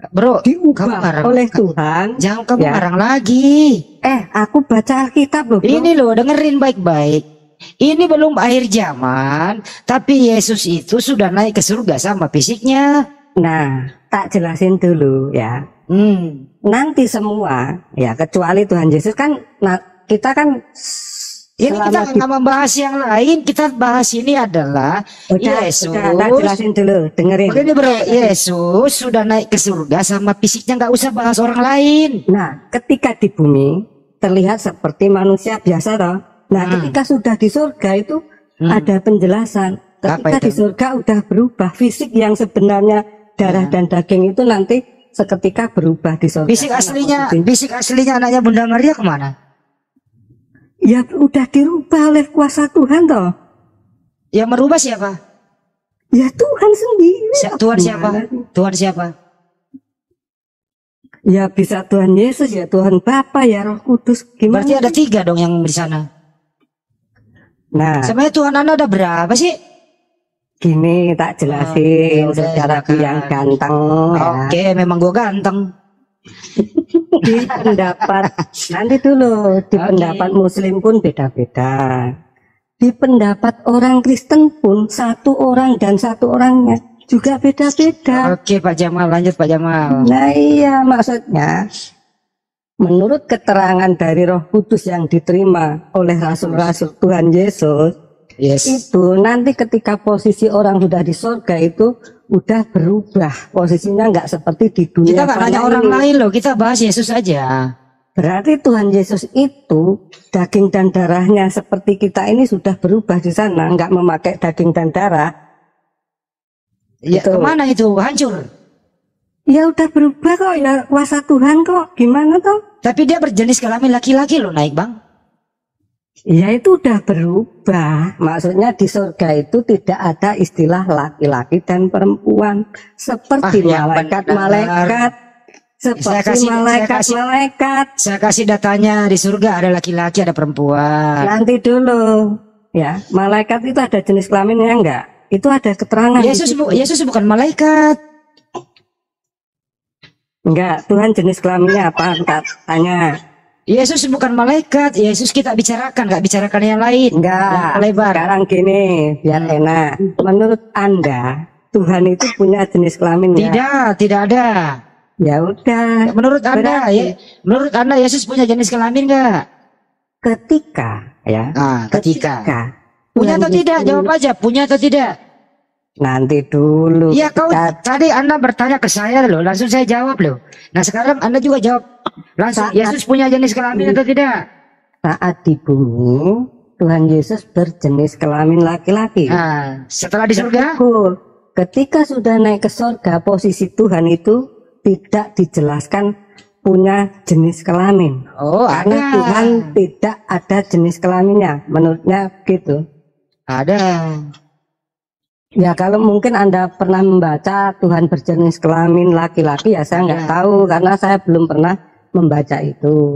Bro, diubah ngarang, oleh Tuhan. Jangan kamu ya. ngarang lagi. Eh, aku baca Alkitab loh. Bro. Ini loh, dengerin baik-baik. Ini belum akhir zaman, tapi Yesus itu sudah naik ke surga sama fisiknya. Nah, tak jelasin dulu ya. Hmm. Nanti semua, ya kecuali Tuhan Yesus kan, nah kita kan. Ini kita nggak membahas yang lain, kita bahas ini adalah udah, Yesus. Udah, tak jelasin dulu, dengerin. Begini bro, Yesus sudah naik ke surga sama fisiknya, nggak usah bahas orang lain. Nah, ketika di bumi terlihat seperti manusia biasa toh. Nah, hmm. ketika sudah di surga itu hmm. ada penjelasan. Ketika di surga udah berubah, fisik yang sebenarnya darah hmm. dan daging itu nanti seketika berubah di surga. Fisik aslinya, fisik aslinya anaknya Bunda Maria kemana? Ya udah dirubah oleh kuasa Tuhan toh. Yang merubah siapa? Ya Tuhan sendiri. Si Tuhan siapa? Tuhan siapa? Ya bisa Tuhan Yesus, ya Tuhan Bapa, ya Roh Kudus. Gimana? Berarti ada tiga dong yang di sana. Nah, sebenarnya Tuhan Anda ada berapa sih? Gini tak jelasin, oh, saudaraku yang ganteng. Oke, ya. Memang gue ganteng. Di pendapat nanti dulu di okay. pendapat Muslim pun beda-beda. Di pendapat orang Kristen pun satu orang dan satu orangnya juga beda-beda. Oke Pak Jamal, lanjut Pak Jamal. Nah iya, maksudnya menurut keterangan dari Roh Kudus yang diterima oleh rasul-rasul Tuhan Yesus, yes. itu nanti ketika posisi orang sudah di surga itu udah berubah, posisinya nggak seperti di dunia. Kita nggak nanya orang lain loh, kita bahas Yesus aja. Berarti Tuhan Yesus itu daging dan darahnya seperti kita ini sudah berubah di sana, nggak memakai daging dan darah. Ya itu. Kemana itu? Hancur. Ya udah berubah kok, ya kuasa Tuhan kok. Gimana tuh? Tapi dia berjenis kelamin laki-laki loh, naik bang. Ya itu udah berubah. Maksudnya di surga itu tidak ada istilah laki-laki dan perempuan seperti ah, malaikat-malaikat, seperti malaikat-malaikat. Saya, saya kasih datanya, di surga ada laki-laki, ada perempuan. Nanti dulu, ya malaikat itu ada jenis kelaminnya enggak? Itu ada keterangan. Yesus bu, Yesus bukan malaikat. Enggak, Tuhan jenis kelaminnya apa? Enggak, tanya. Yesus bukan malaikat, Yesus kita bicarakan, nggak bicarakan yang lain. Enggak, lebar. Sekarang gini, biar enak. Menurut Anda, Tuhan itu punya jenis kelamin? Tidak, tidak ada. Ya udah. Menurut Anda, ya, menurut Anda Yesus punya jenis kelamin nggak? Ketika, ya. Ah, ketika. ketika punya atau tidak? Jawab aja, punya atau tidak? Nanti dulu. Iya kau tadi Anda bertanya ke saya loh, langsung saya jawab loh. Nah sekarang Anda juga jawab langsung. Saat, Yesus punya jenis kelamin atau tidak? Saat di bumi Tuhan Yesus berjenis kelamin laki-laki. Nah, setelah di surga? Ketika sudah naik ke surga, posisi Tuhan itu tidak dijelaskan punya jenis kelamin. Oh, karena ada. Tuhan tidak ada jenis kelaminnya, menurutnya gitu. Ada. Ya kalau mungkin Anda pernah membaca Tuhan berjenis kelamin laki-laki, ya saya nggak tahu karena saya belum pernah membaca itu.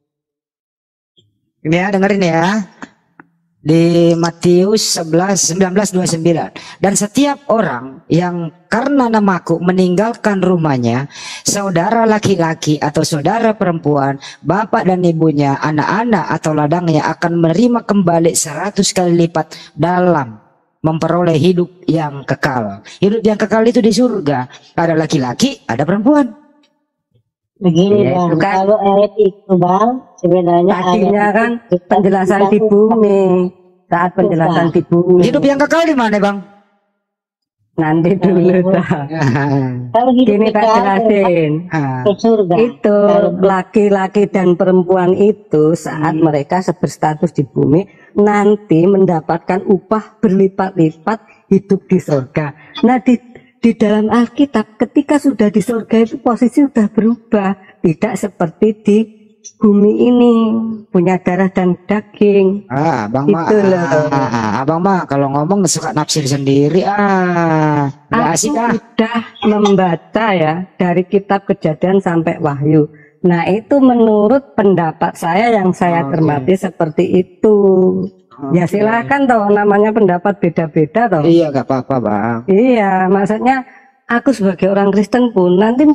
Ini ya, dengerin ya. Di Matius sebelas, sembilan belas, dua puluh sembilan. Dan setiap orang yang karena namaku meninggalkan rumahnya, saudara laki-laki atau saudara perempuan, bapak dan ibunya, anak-anak atau ladangnya akan menerima kembali seratus kali lipat dalam memperoleh hidup yang kekal. Hidup yang kekal itu di surga. Ada laki-laki, ada perempuan. Begini ya, bang, kan, kalau ayat itu bang, sebenarnya tadinya kan penjelasan di bumi. Saat penjelasan di bumi. Hidup yang kekal di mana bang? Nanti dulu dah. Gini tak jelasin. Itu laki-laki dan perempuan itu saat hmm. mereka berstatus di bumi nanti mendapatkan upah berlipat-lipat hidup di surga. Nah di di dalam Alkitab ketika sudah di surga itu posisi sudah berubah, tidak seperti di bumi ini punya darah dan daging. Ah, abang itu mah, ah, ah, abang mah kalau ngomong suka nafsir sendiri. Ah, aku asik ah. Sudah membaca ya dari kitab Kejadian sampai Wahyu. Nah itu menurut pendapat saya yang saya okay. cermati seperti itu. Okay. Ya silahkan toh, namanya pendapat beda-beda toh. Iya gak apa-apa bang. Iya, maksudnya aku sebagai orang Kristen pun nanti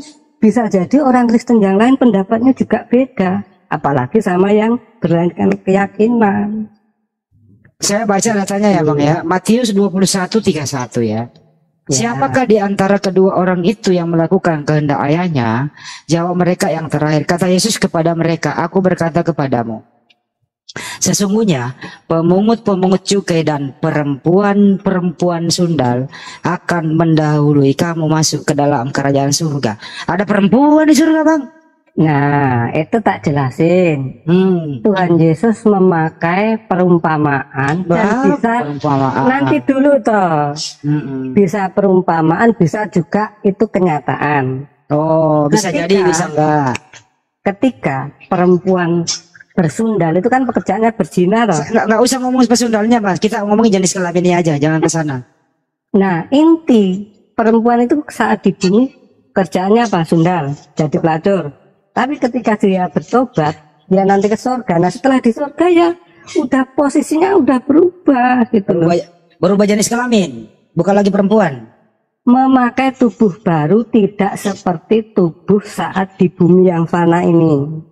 bisa jadi orang Kristen yang lain pendapatnya juga beda, apalagi sama yang berlainan keyakinan. Saya baca datanya ya Bang ya, Matius dua puluh satu tiga puluh satu ya. Siapakah di antara kedua orang itu yang melakukan kehendak ayahnya? Jawab mereka yang terakhir. Kata Yesus kepada mereka, aku berkata kepadamu, sesungguhnya pemungut-pemungut cukai dan perempuan-perempuan sundal akan mendahului kamu masuk ke dalam kerajaan surga. Ada perempuan di surga Bang? Nah, itu tak jelasin. Hmm. Tuhan Yesus memakai perumpamaan dan Bah, bisa perumpamaan. nanti dulu toh. Hmm. Bisa perumpamaan, bisa juga itu kenyataan. Oh, bisa Ketika- jadi, bisa enggak. Ketika perempuan bersundal itu kan pekerjaannya berzina toh. Nggak, nggak usah ngomong pesundalnya Mas, kita ngomongin jenis kelaminnya aja, jangan ke sana. Nah, inti perempuan itu saat di bumi kerjaannya apa? Sundal, jadi pelacur. Tapi ketika dia bertobat, dia nanti ke surga. Nah, setelah di surga ya udah posisinya udah berubah gitu loh. Berubah, berubah jenis kelamin, bukan lagi perempuan. Memakai tubuh baru tidak seperti tubuh saat di bumi yang fana ini.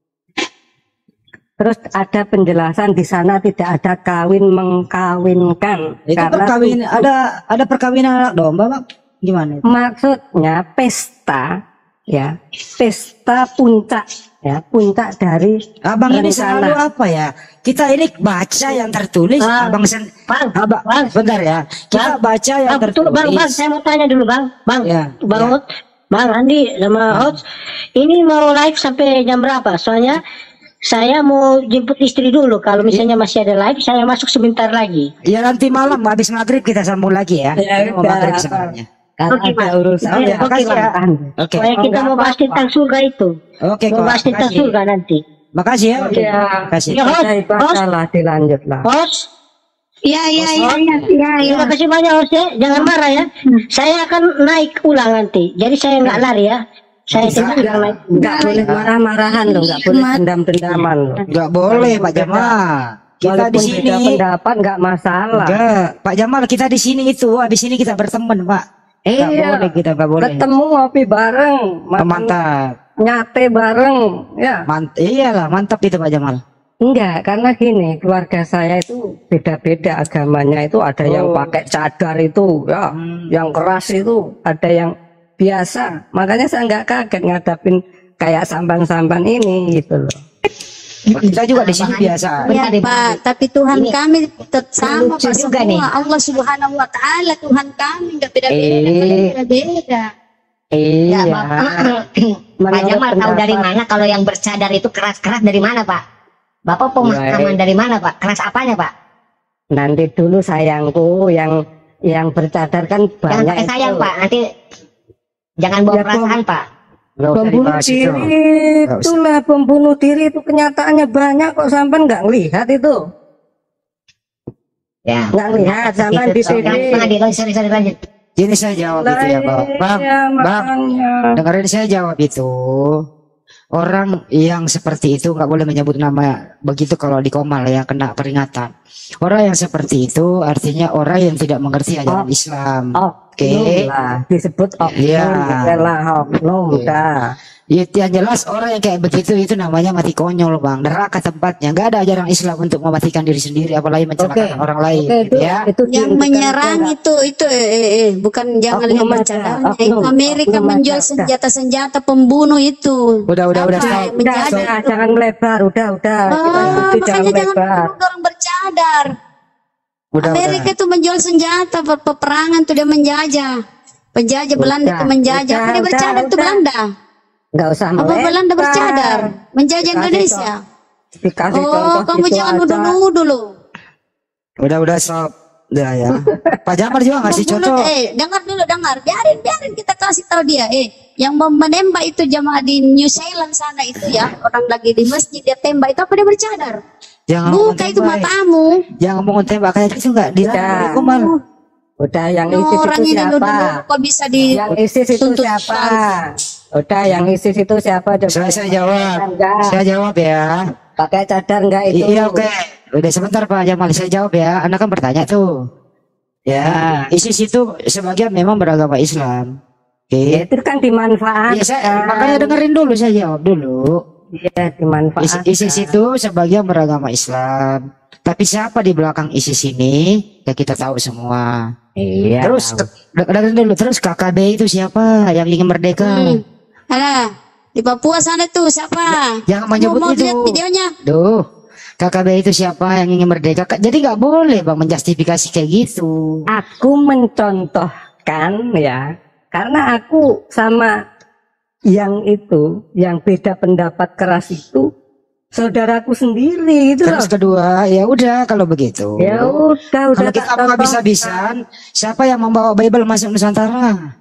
Terus ada penjelasan di sana tidak ada kawin mengkawinkan. Itu karena perkawin, tubuh- ada ada perkawinan anak domba Bang? Gimana itu? Maksudnya pesta, ya, pesta puncak, ya, puncak dari Abang ini rencana. selalu apa ya? Kita ini baca yang tertulis, Ah, Abang sen, Bang, Abang, Bang. bentar ya. Kita Bang, baca yang Bang, betul, tertulis. Bang, Bang, saya mau tanya dulu, Bang. Bang, Ya, Bang ya. Hot, Bang Andi sama Hot, ini mau live sampai jam berapa? Soalnya saya mau jemput istri dulu. Kalau misalnya masih ada live, saya masuk sebentar lagi. Ya nanti malam habis maghrib kita sambung lagi ya. Ya, Ini mau udah. maghrib sebenarnya. Karena Oke, ada Bang. urusan Oke, ya. oke, Bang. Oke. Soalnya kita nggak mau bahas apa-apa. tentang surga itu. Oke, Mau kok. bahas tentang Makasih. surga nanti. Makasih ya. Oke. Ya, Makasih. Ya, Hot, Udah ibadah lah, dilanjut lah. Hot, Ya, ya, ya, ya, ya, ya. terima kasih banyak Hot ya. Jangan marah ya. Saya akan naik ulang nanti. Jadi saya nggak lari ya. Saya tidak ulang naik. Nggak boleh marah-marahan loh, nggak boleh dendam-dendaman loh. Enggak boleh Pak Jamal. Kita di Walaupun sini. beda pendapat nggak masalah. Enggak, Pak Jamal kita di sini itu, habis ini kita berteman, Pak. Enggak Iya. boleh kita enggak boleh. Ketemu ngopi bareng, makan Mantap. nyate bareng, ya. Mant iyalah, mantap itu Pak Jamal. Enggak, karena gini, keluarga saya itu beda-beda agamanya. Itu ada yang Oh. pakai cadar itu, ya, yang keras itu, ada yang biasa. Makanya saya nggak kaget ngadapin kayak sampan-sampan ini gitu loh. Kita juga di sini biasa. Ya Pak, tapi Tuhan Ini kami tetap sama lucu Pak juga semua. nih. Allah Subhanahu Wa Taala Tuhan kami nggak beda-beda, Eh. beda-beda. Iya. Ya, Bapak, Pak Jamal tahu dari mana kalau yang bercadar itu keras-keras dari mana Pak? Bapak pemahaman Baik. dari mana Pak? Keras apanya Pak? Nanti dulu sayangku yang yang bercadar kan Jangan banyak pakai sayang itu. Pak, nanti jangan bawa Ya, perasaan Pak. Nggak usah Pembunuh dibahas itu. diri Nggak usah. itulah pembunuh diri itu kenyataannya banyak kok sampai nggak ngelihat itu. Ya. Nggak ngelihat sampai di Itu, T V. Jangan pernah di sorry, sorry, lanjut. Gini saya jawab itu ya, Bang. Bang, Iya, Bang, makanya. dengerin saya jawab itu. Orang yang seperti itu nggak boleh menyebut nama begitu kalau di Komal ya, kena peringatan. Orang yang seperti itu artinya orang yang tidak mengerti ajaran Oh. Islam. Oke, Oke. lah disebut oknum, Iya. lah oknum Oke. dah. Ya, yang jelas orang yang kayak begitu itu namanya mati konyol Bang. Neraka tempatnya. Nggak ada ajaran Islam untuk mematikan diri sendiri apalagi mencelakakan orang lain. Oke, gitu itu, ya. itu Yang diintikan menyerang itu itu itu eh, eh, eh, bukan jangan Oknum lihat aja, bercadarnya. oknum, Itu Amerika oknum menjual aja, senjata-senjata pembunuh itu. Udah, udah, udah, Apa stop. yang Udah, menjadi udah, jangan melebar, udah, udah. Kita Oh, ikuti, jangan makanya jangan melebar. bunuh orang bercadar. Udah, Amerika udah. itu menjual senjata per- peperangan tuh dia menjajah. Penjajah Belanda Udah, itu menjajah. Apa udah, dia bercadar udah, tuh udah. Belanda? Nggak usah Apa melebar. Belanda bercadar? Menjajah Dikasih Indonesia. contoh- Dikasih Oh, contoh kamu gitu jangan aja. nuduh-nuduh loh. Udah, udah, stop. Udah ya. Pak Jamal juga ngasih Membunuh- contoh. Eh, dengar dulu, dengar. Biarin, biarin kita kasih tahu dia. Eh, yang mem- menembak itu jamaah di New Zealand sana itu ya. Orang lagi di masjid dia tembak itu apa dia bercadar? Jangan Buka itu tembak. matamu. Jangan ngomong tembak kayak gitu nggak dilarang Udah. dari Komal. Udah, yang Ini ISIS orang itu ini siapa? nuduh kok bisa di Yang ISIS itu tuntut siapa? balik. Udah, yang ISIS itu siapa? Coba Saya, saya jawab. Enggak. Saya jawab ya. Pakai cadar enggak itu? Iya, oke. Udah sebentar Pak Jamal, saya jawab ya. Anda kan bertanya tuh. Ya, ISIS itu sebagian memang beragama Islam. Oke. Ya, itu kan dimanfaatkan. Ya, saya, makanya dengerin dulu, saya jawab dulu. Iya, dimanfaatkan. ISIS itu sebagian beragama Islam. Tapi siapa di belakang ISIS ini? Ya kita tahu semua. Iya. Terus de- dengerin dulu. Terus K K B itu siapa yang ingin merdeka? Hmm. Ada di Papua sana tuh siapa? Jangan menyebut mau, mau itu. lihat videonya. Duh, K K B itu siapa yang ingin merdeka? Jadi nggak boleh bang menjustifikasi kayak gitu. Aku mencontohkan ya, karena aku sama yang itu, yang beda pendapat keras itu, saudaraku sendiri itu. Terus kedua, ya udah kalau begitu. Ya udah, udah. Kalau kita mau habis-habisan, siapa yang membawa Bible masuk Nusantara?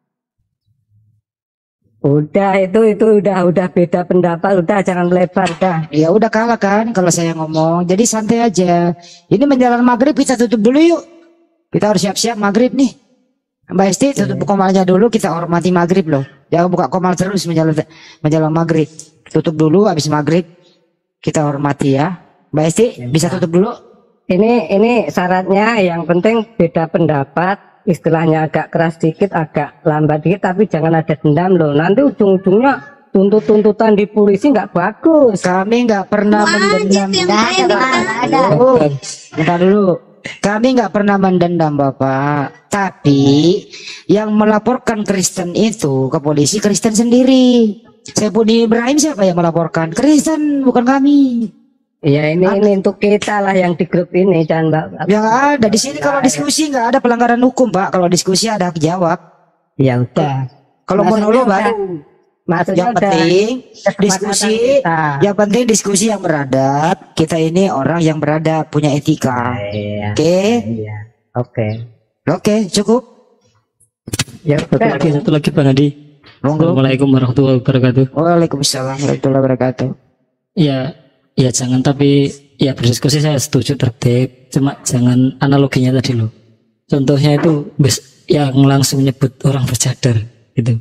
Udah itu itu udah udah beda pendapat, udah jangan lebar dah. Ya udah kalah kan kalau saya ngomong. Jadi santai aja. Ini menjelang maghrib kita tutup dulu yuk. Kita harus siap-siap maghrib nih. Mbak Esti tutup komalnya dulu, kita hormati maghrib loh. Jangan buka komal terus menjelang menjelang maghrib. Tutup dulu habis maghrib kita hormati ya. Mbak Esti bisa tutup dulu. Ini ini syaratnya yang penting beda pendapat, istilahnya agak keras dikit, agak lambat dikit, tapi jangan ada dendam loh. Nanti ujung-ujungnya tuntut-tuntutan di polisi nggak bagus. Kami nggak pernah mendendam. Oh, bentar dulu. Kami nggak pernah mendendam Bapak. Tapi yang melaporkan Kristen itu ke polisi Kristen sendiri. Saipudin Ibrahim siapa yang melaporkan? Kristen, bukan kami. Ya ini ini untuk kita lah yang di grup ini, jangan Mbak. Yang ada di sini kalau diskusi nggak ada pelanggaran hukum Pak. Kalau diskusi ada jawab. Ya udah. Kalau monolog baru. Maksudnya Yang penting diskusi, yang penting diskusi yang beradab. Kita ini orang yang beradab, punya etika. Oke? Oke. Oke, cukup. Ya Satu lagi, satu lagi Bang Adi. Assalamualaikum warahmatullahi wabarakatuh. Waalaikumsalam warahmatullahi wabarakatuh. Ya, ya jangan, tapi ya berdiskusi saya setuju tertib. Cuma jangan analoginya tadi loh. Contohnya itu bes, yang langsung nyebut orang bercadar gitu.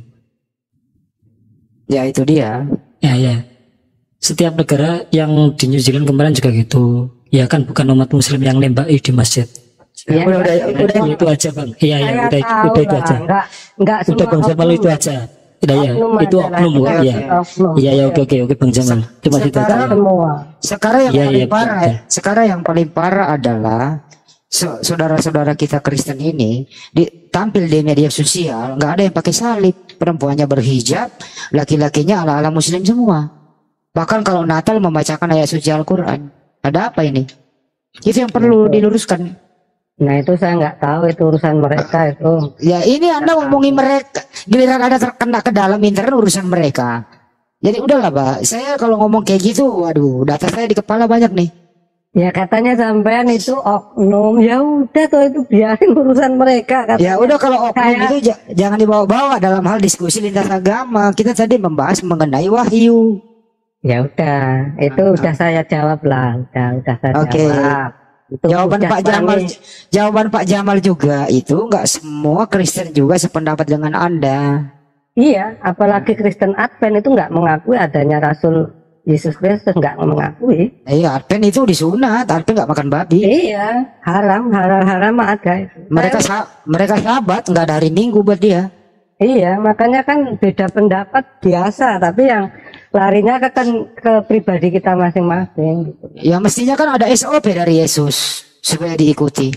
Ya itu dia. Ya ya. Setiap negara yang di New Zealand kemarin juga gitu. Ya kan bukan umat Muslim yang nembaki di masjid. Ya, udah, udah, udah, itu aja Bang. Iya ya, udah, udah itu aja. Enggak, enggak udah Bang Jamal itu aja. Udah ya, itu oknum bukan ya. Iya ya, oke oke oke Bang Jamal. Cuma itu aja. Sekarang yang Ya, paling ya, parah, ya. sekarang yang paling parah adalah so- saudara-saudara kita Kristen ini di, tampil di media sosial nggak ada yang pakai salib, perempuannya berhijab, laki-lakinya ala-ala Muslim semua. Bahkan kalau Natal membacakan ayat suci Al-Quran. Ada apa ini? Itu yang perlu diluruskan. Nah itu saya nggak tahu, itu urusan mereka itu. Ya ini Anda ngomongin mereka, giliran ada terkena ke dalam internet urusan mereka. Jadi udahlah Pak, saya kalau ngomong kayak gitu, waduh, data saya di kepala banyak nih. Ya katanya sampean itu oknum, ya udah tuh itu biarin urusan mereka. Katanya. Ya udah kalau oknum Saya- itu j- jangan dibawa-bawa dalam hal diskusi lintas agama. Kita tadi membahas mengenai wahyu. Ya udah, itu udah saya jawab lah, udah udah saya Oke. jawab. Itu Jawaban udah Pak Jamal, kami- jawaban Pak Jamal juga itu nggak semua Kristen juga sependapat dengan Anda. Iya, apalagi Kristen Advent itu nggak mengakui adanya Rasul Yesus Kristus, nggak mengakui. Iya, Advent itu disunat, Advent nggak makan babi. Iya, haram, haram, haram ada itu. Mereka sa- mereka sahabat nggak ada hari Minggu buat dia. Iya, makanya kan beda pendapat biasa, tapi yang larinya ke kan ke pribadi kita masing-masing. Gitu. Ya mestinya kan ada S O P dari Yesus supaya diikuti.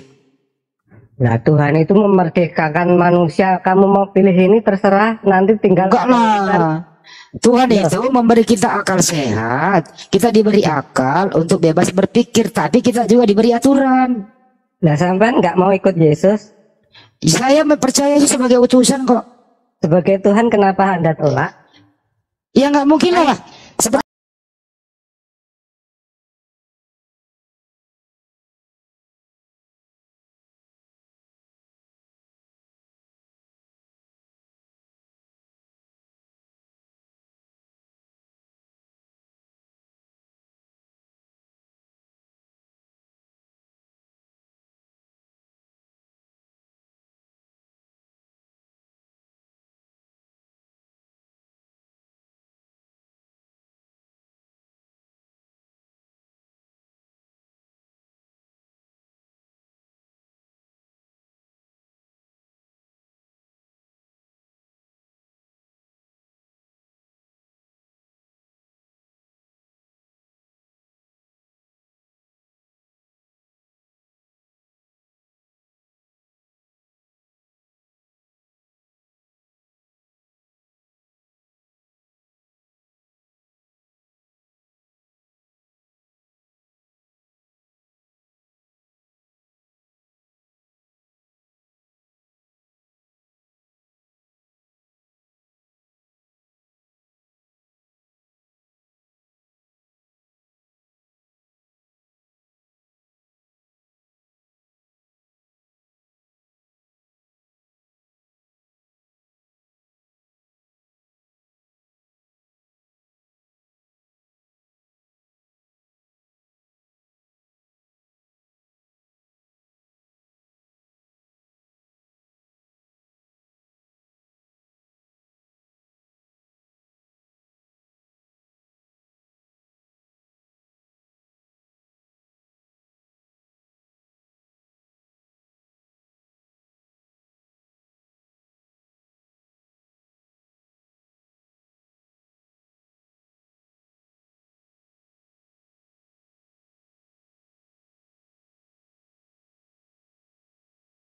Nah Tuhan itu memerdekakan manusia. Kamu mau pilih ini terserah, nanti tinggal. Enggak lah. Tuhan itu memberi kita akal sehat. Kita diberi akal untuk bebas berpikir, tapi kita juga diberi aturan. Nah sampean nggak mau ikut Yesus? Saya percaya itu sebagai utusan kok. Sebagai Tuhan kenapa Anda tolak? Ya nggak mungkin lah.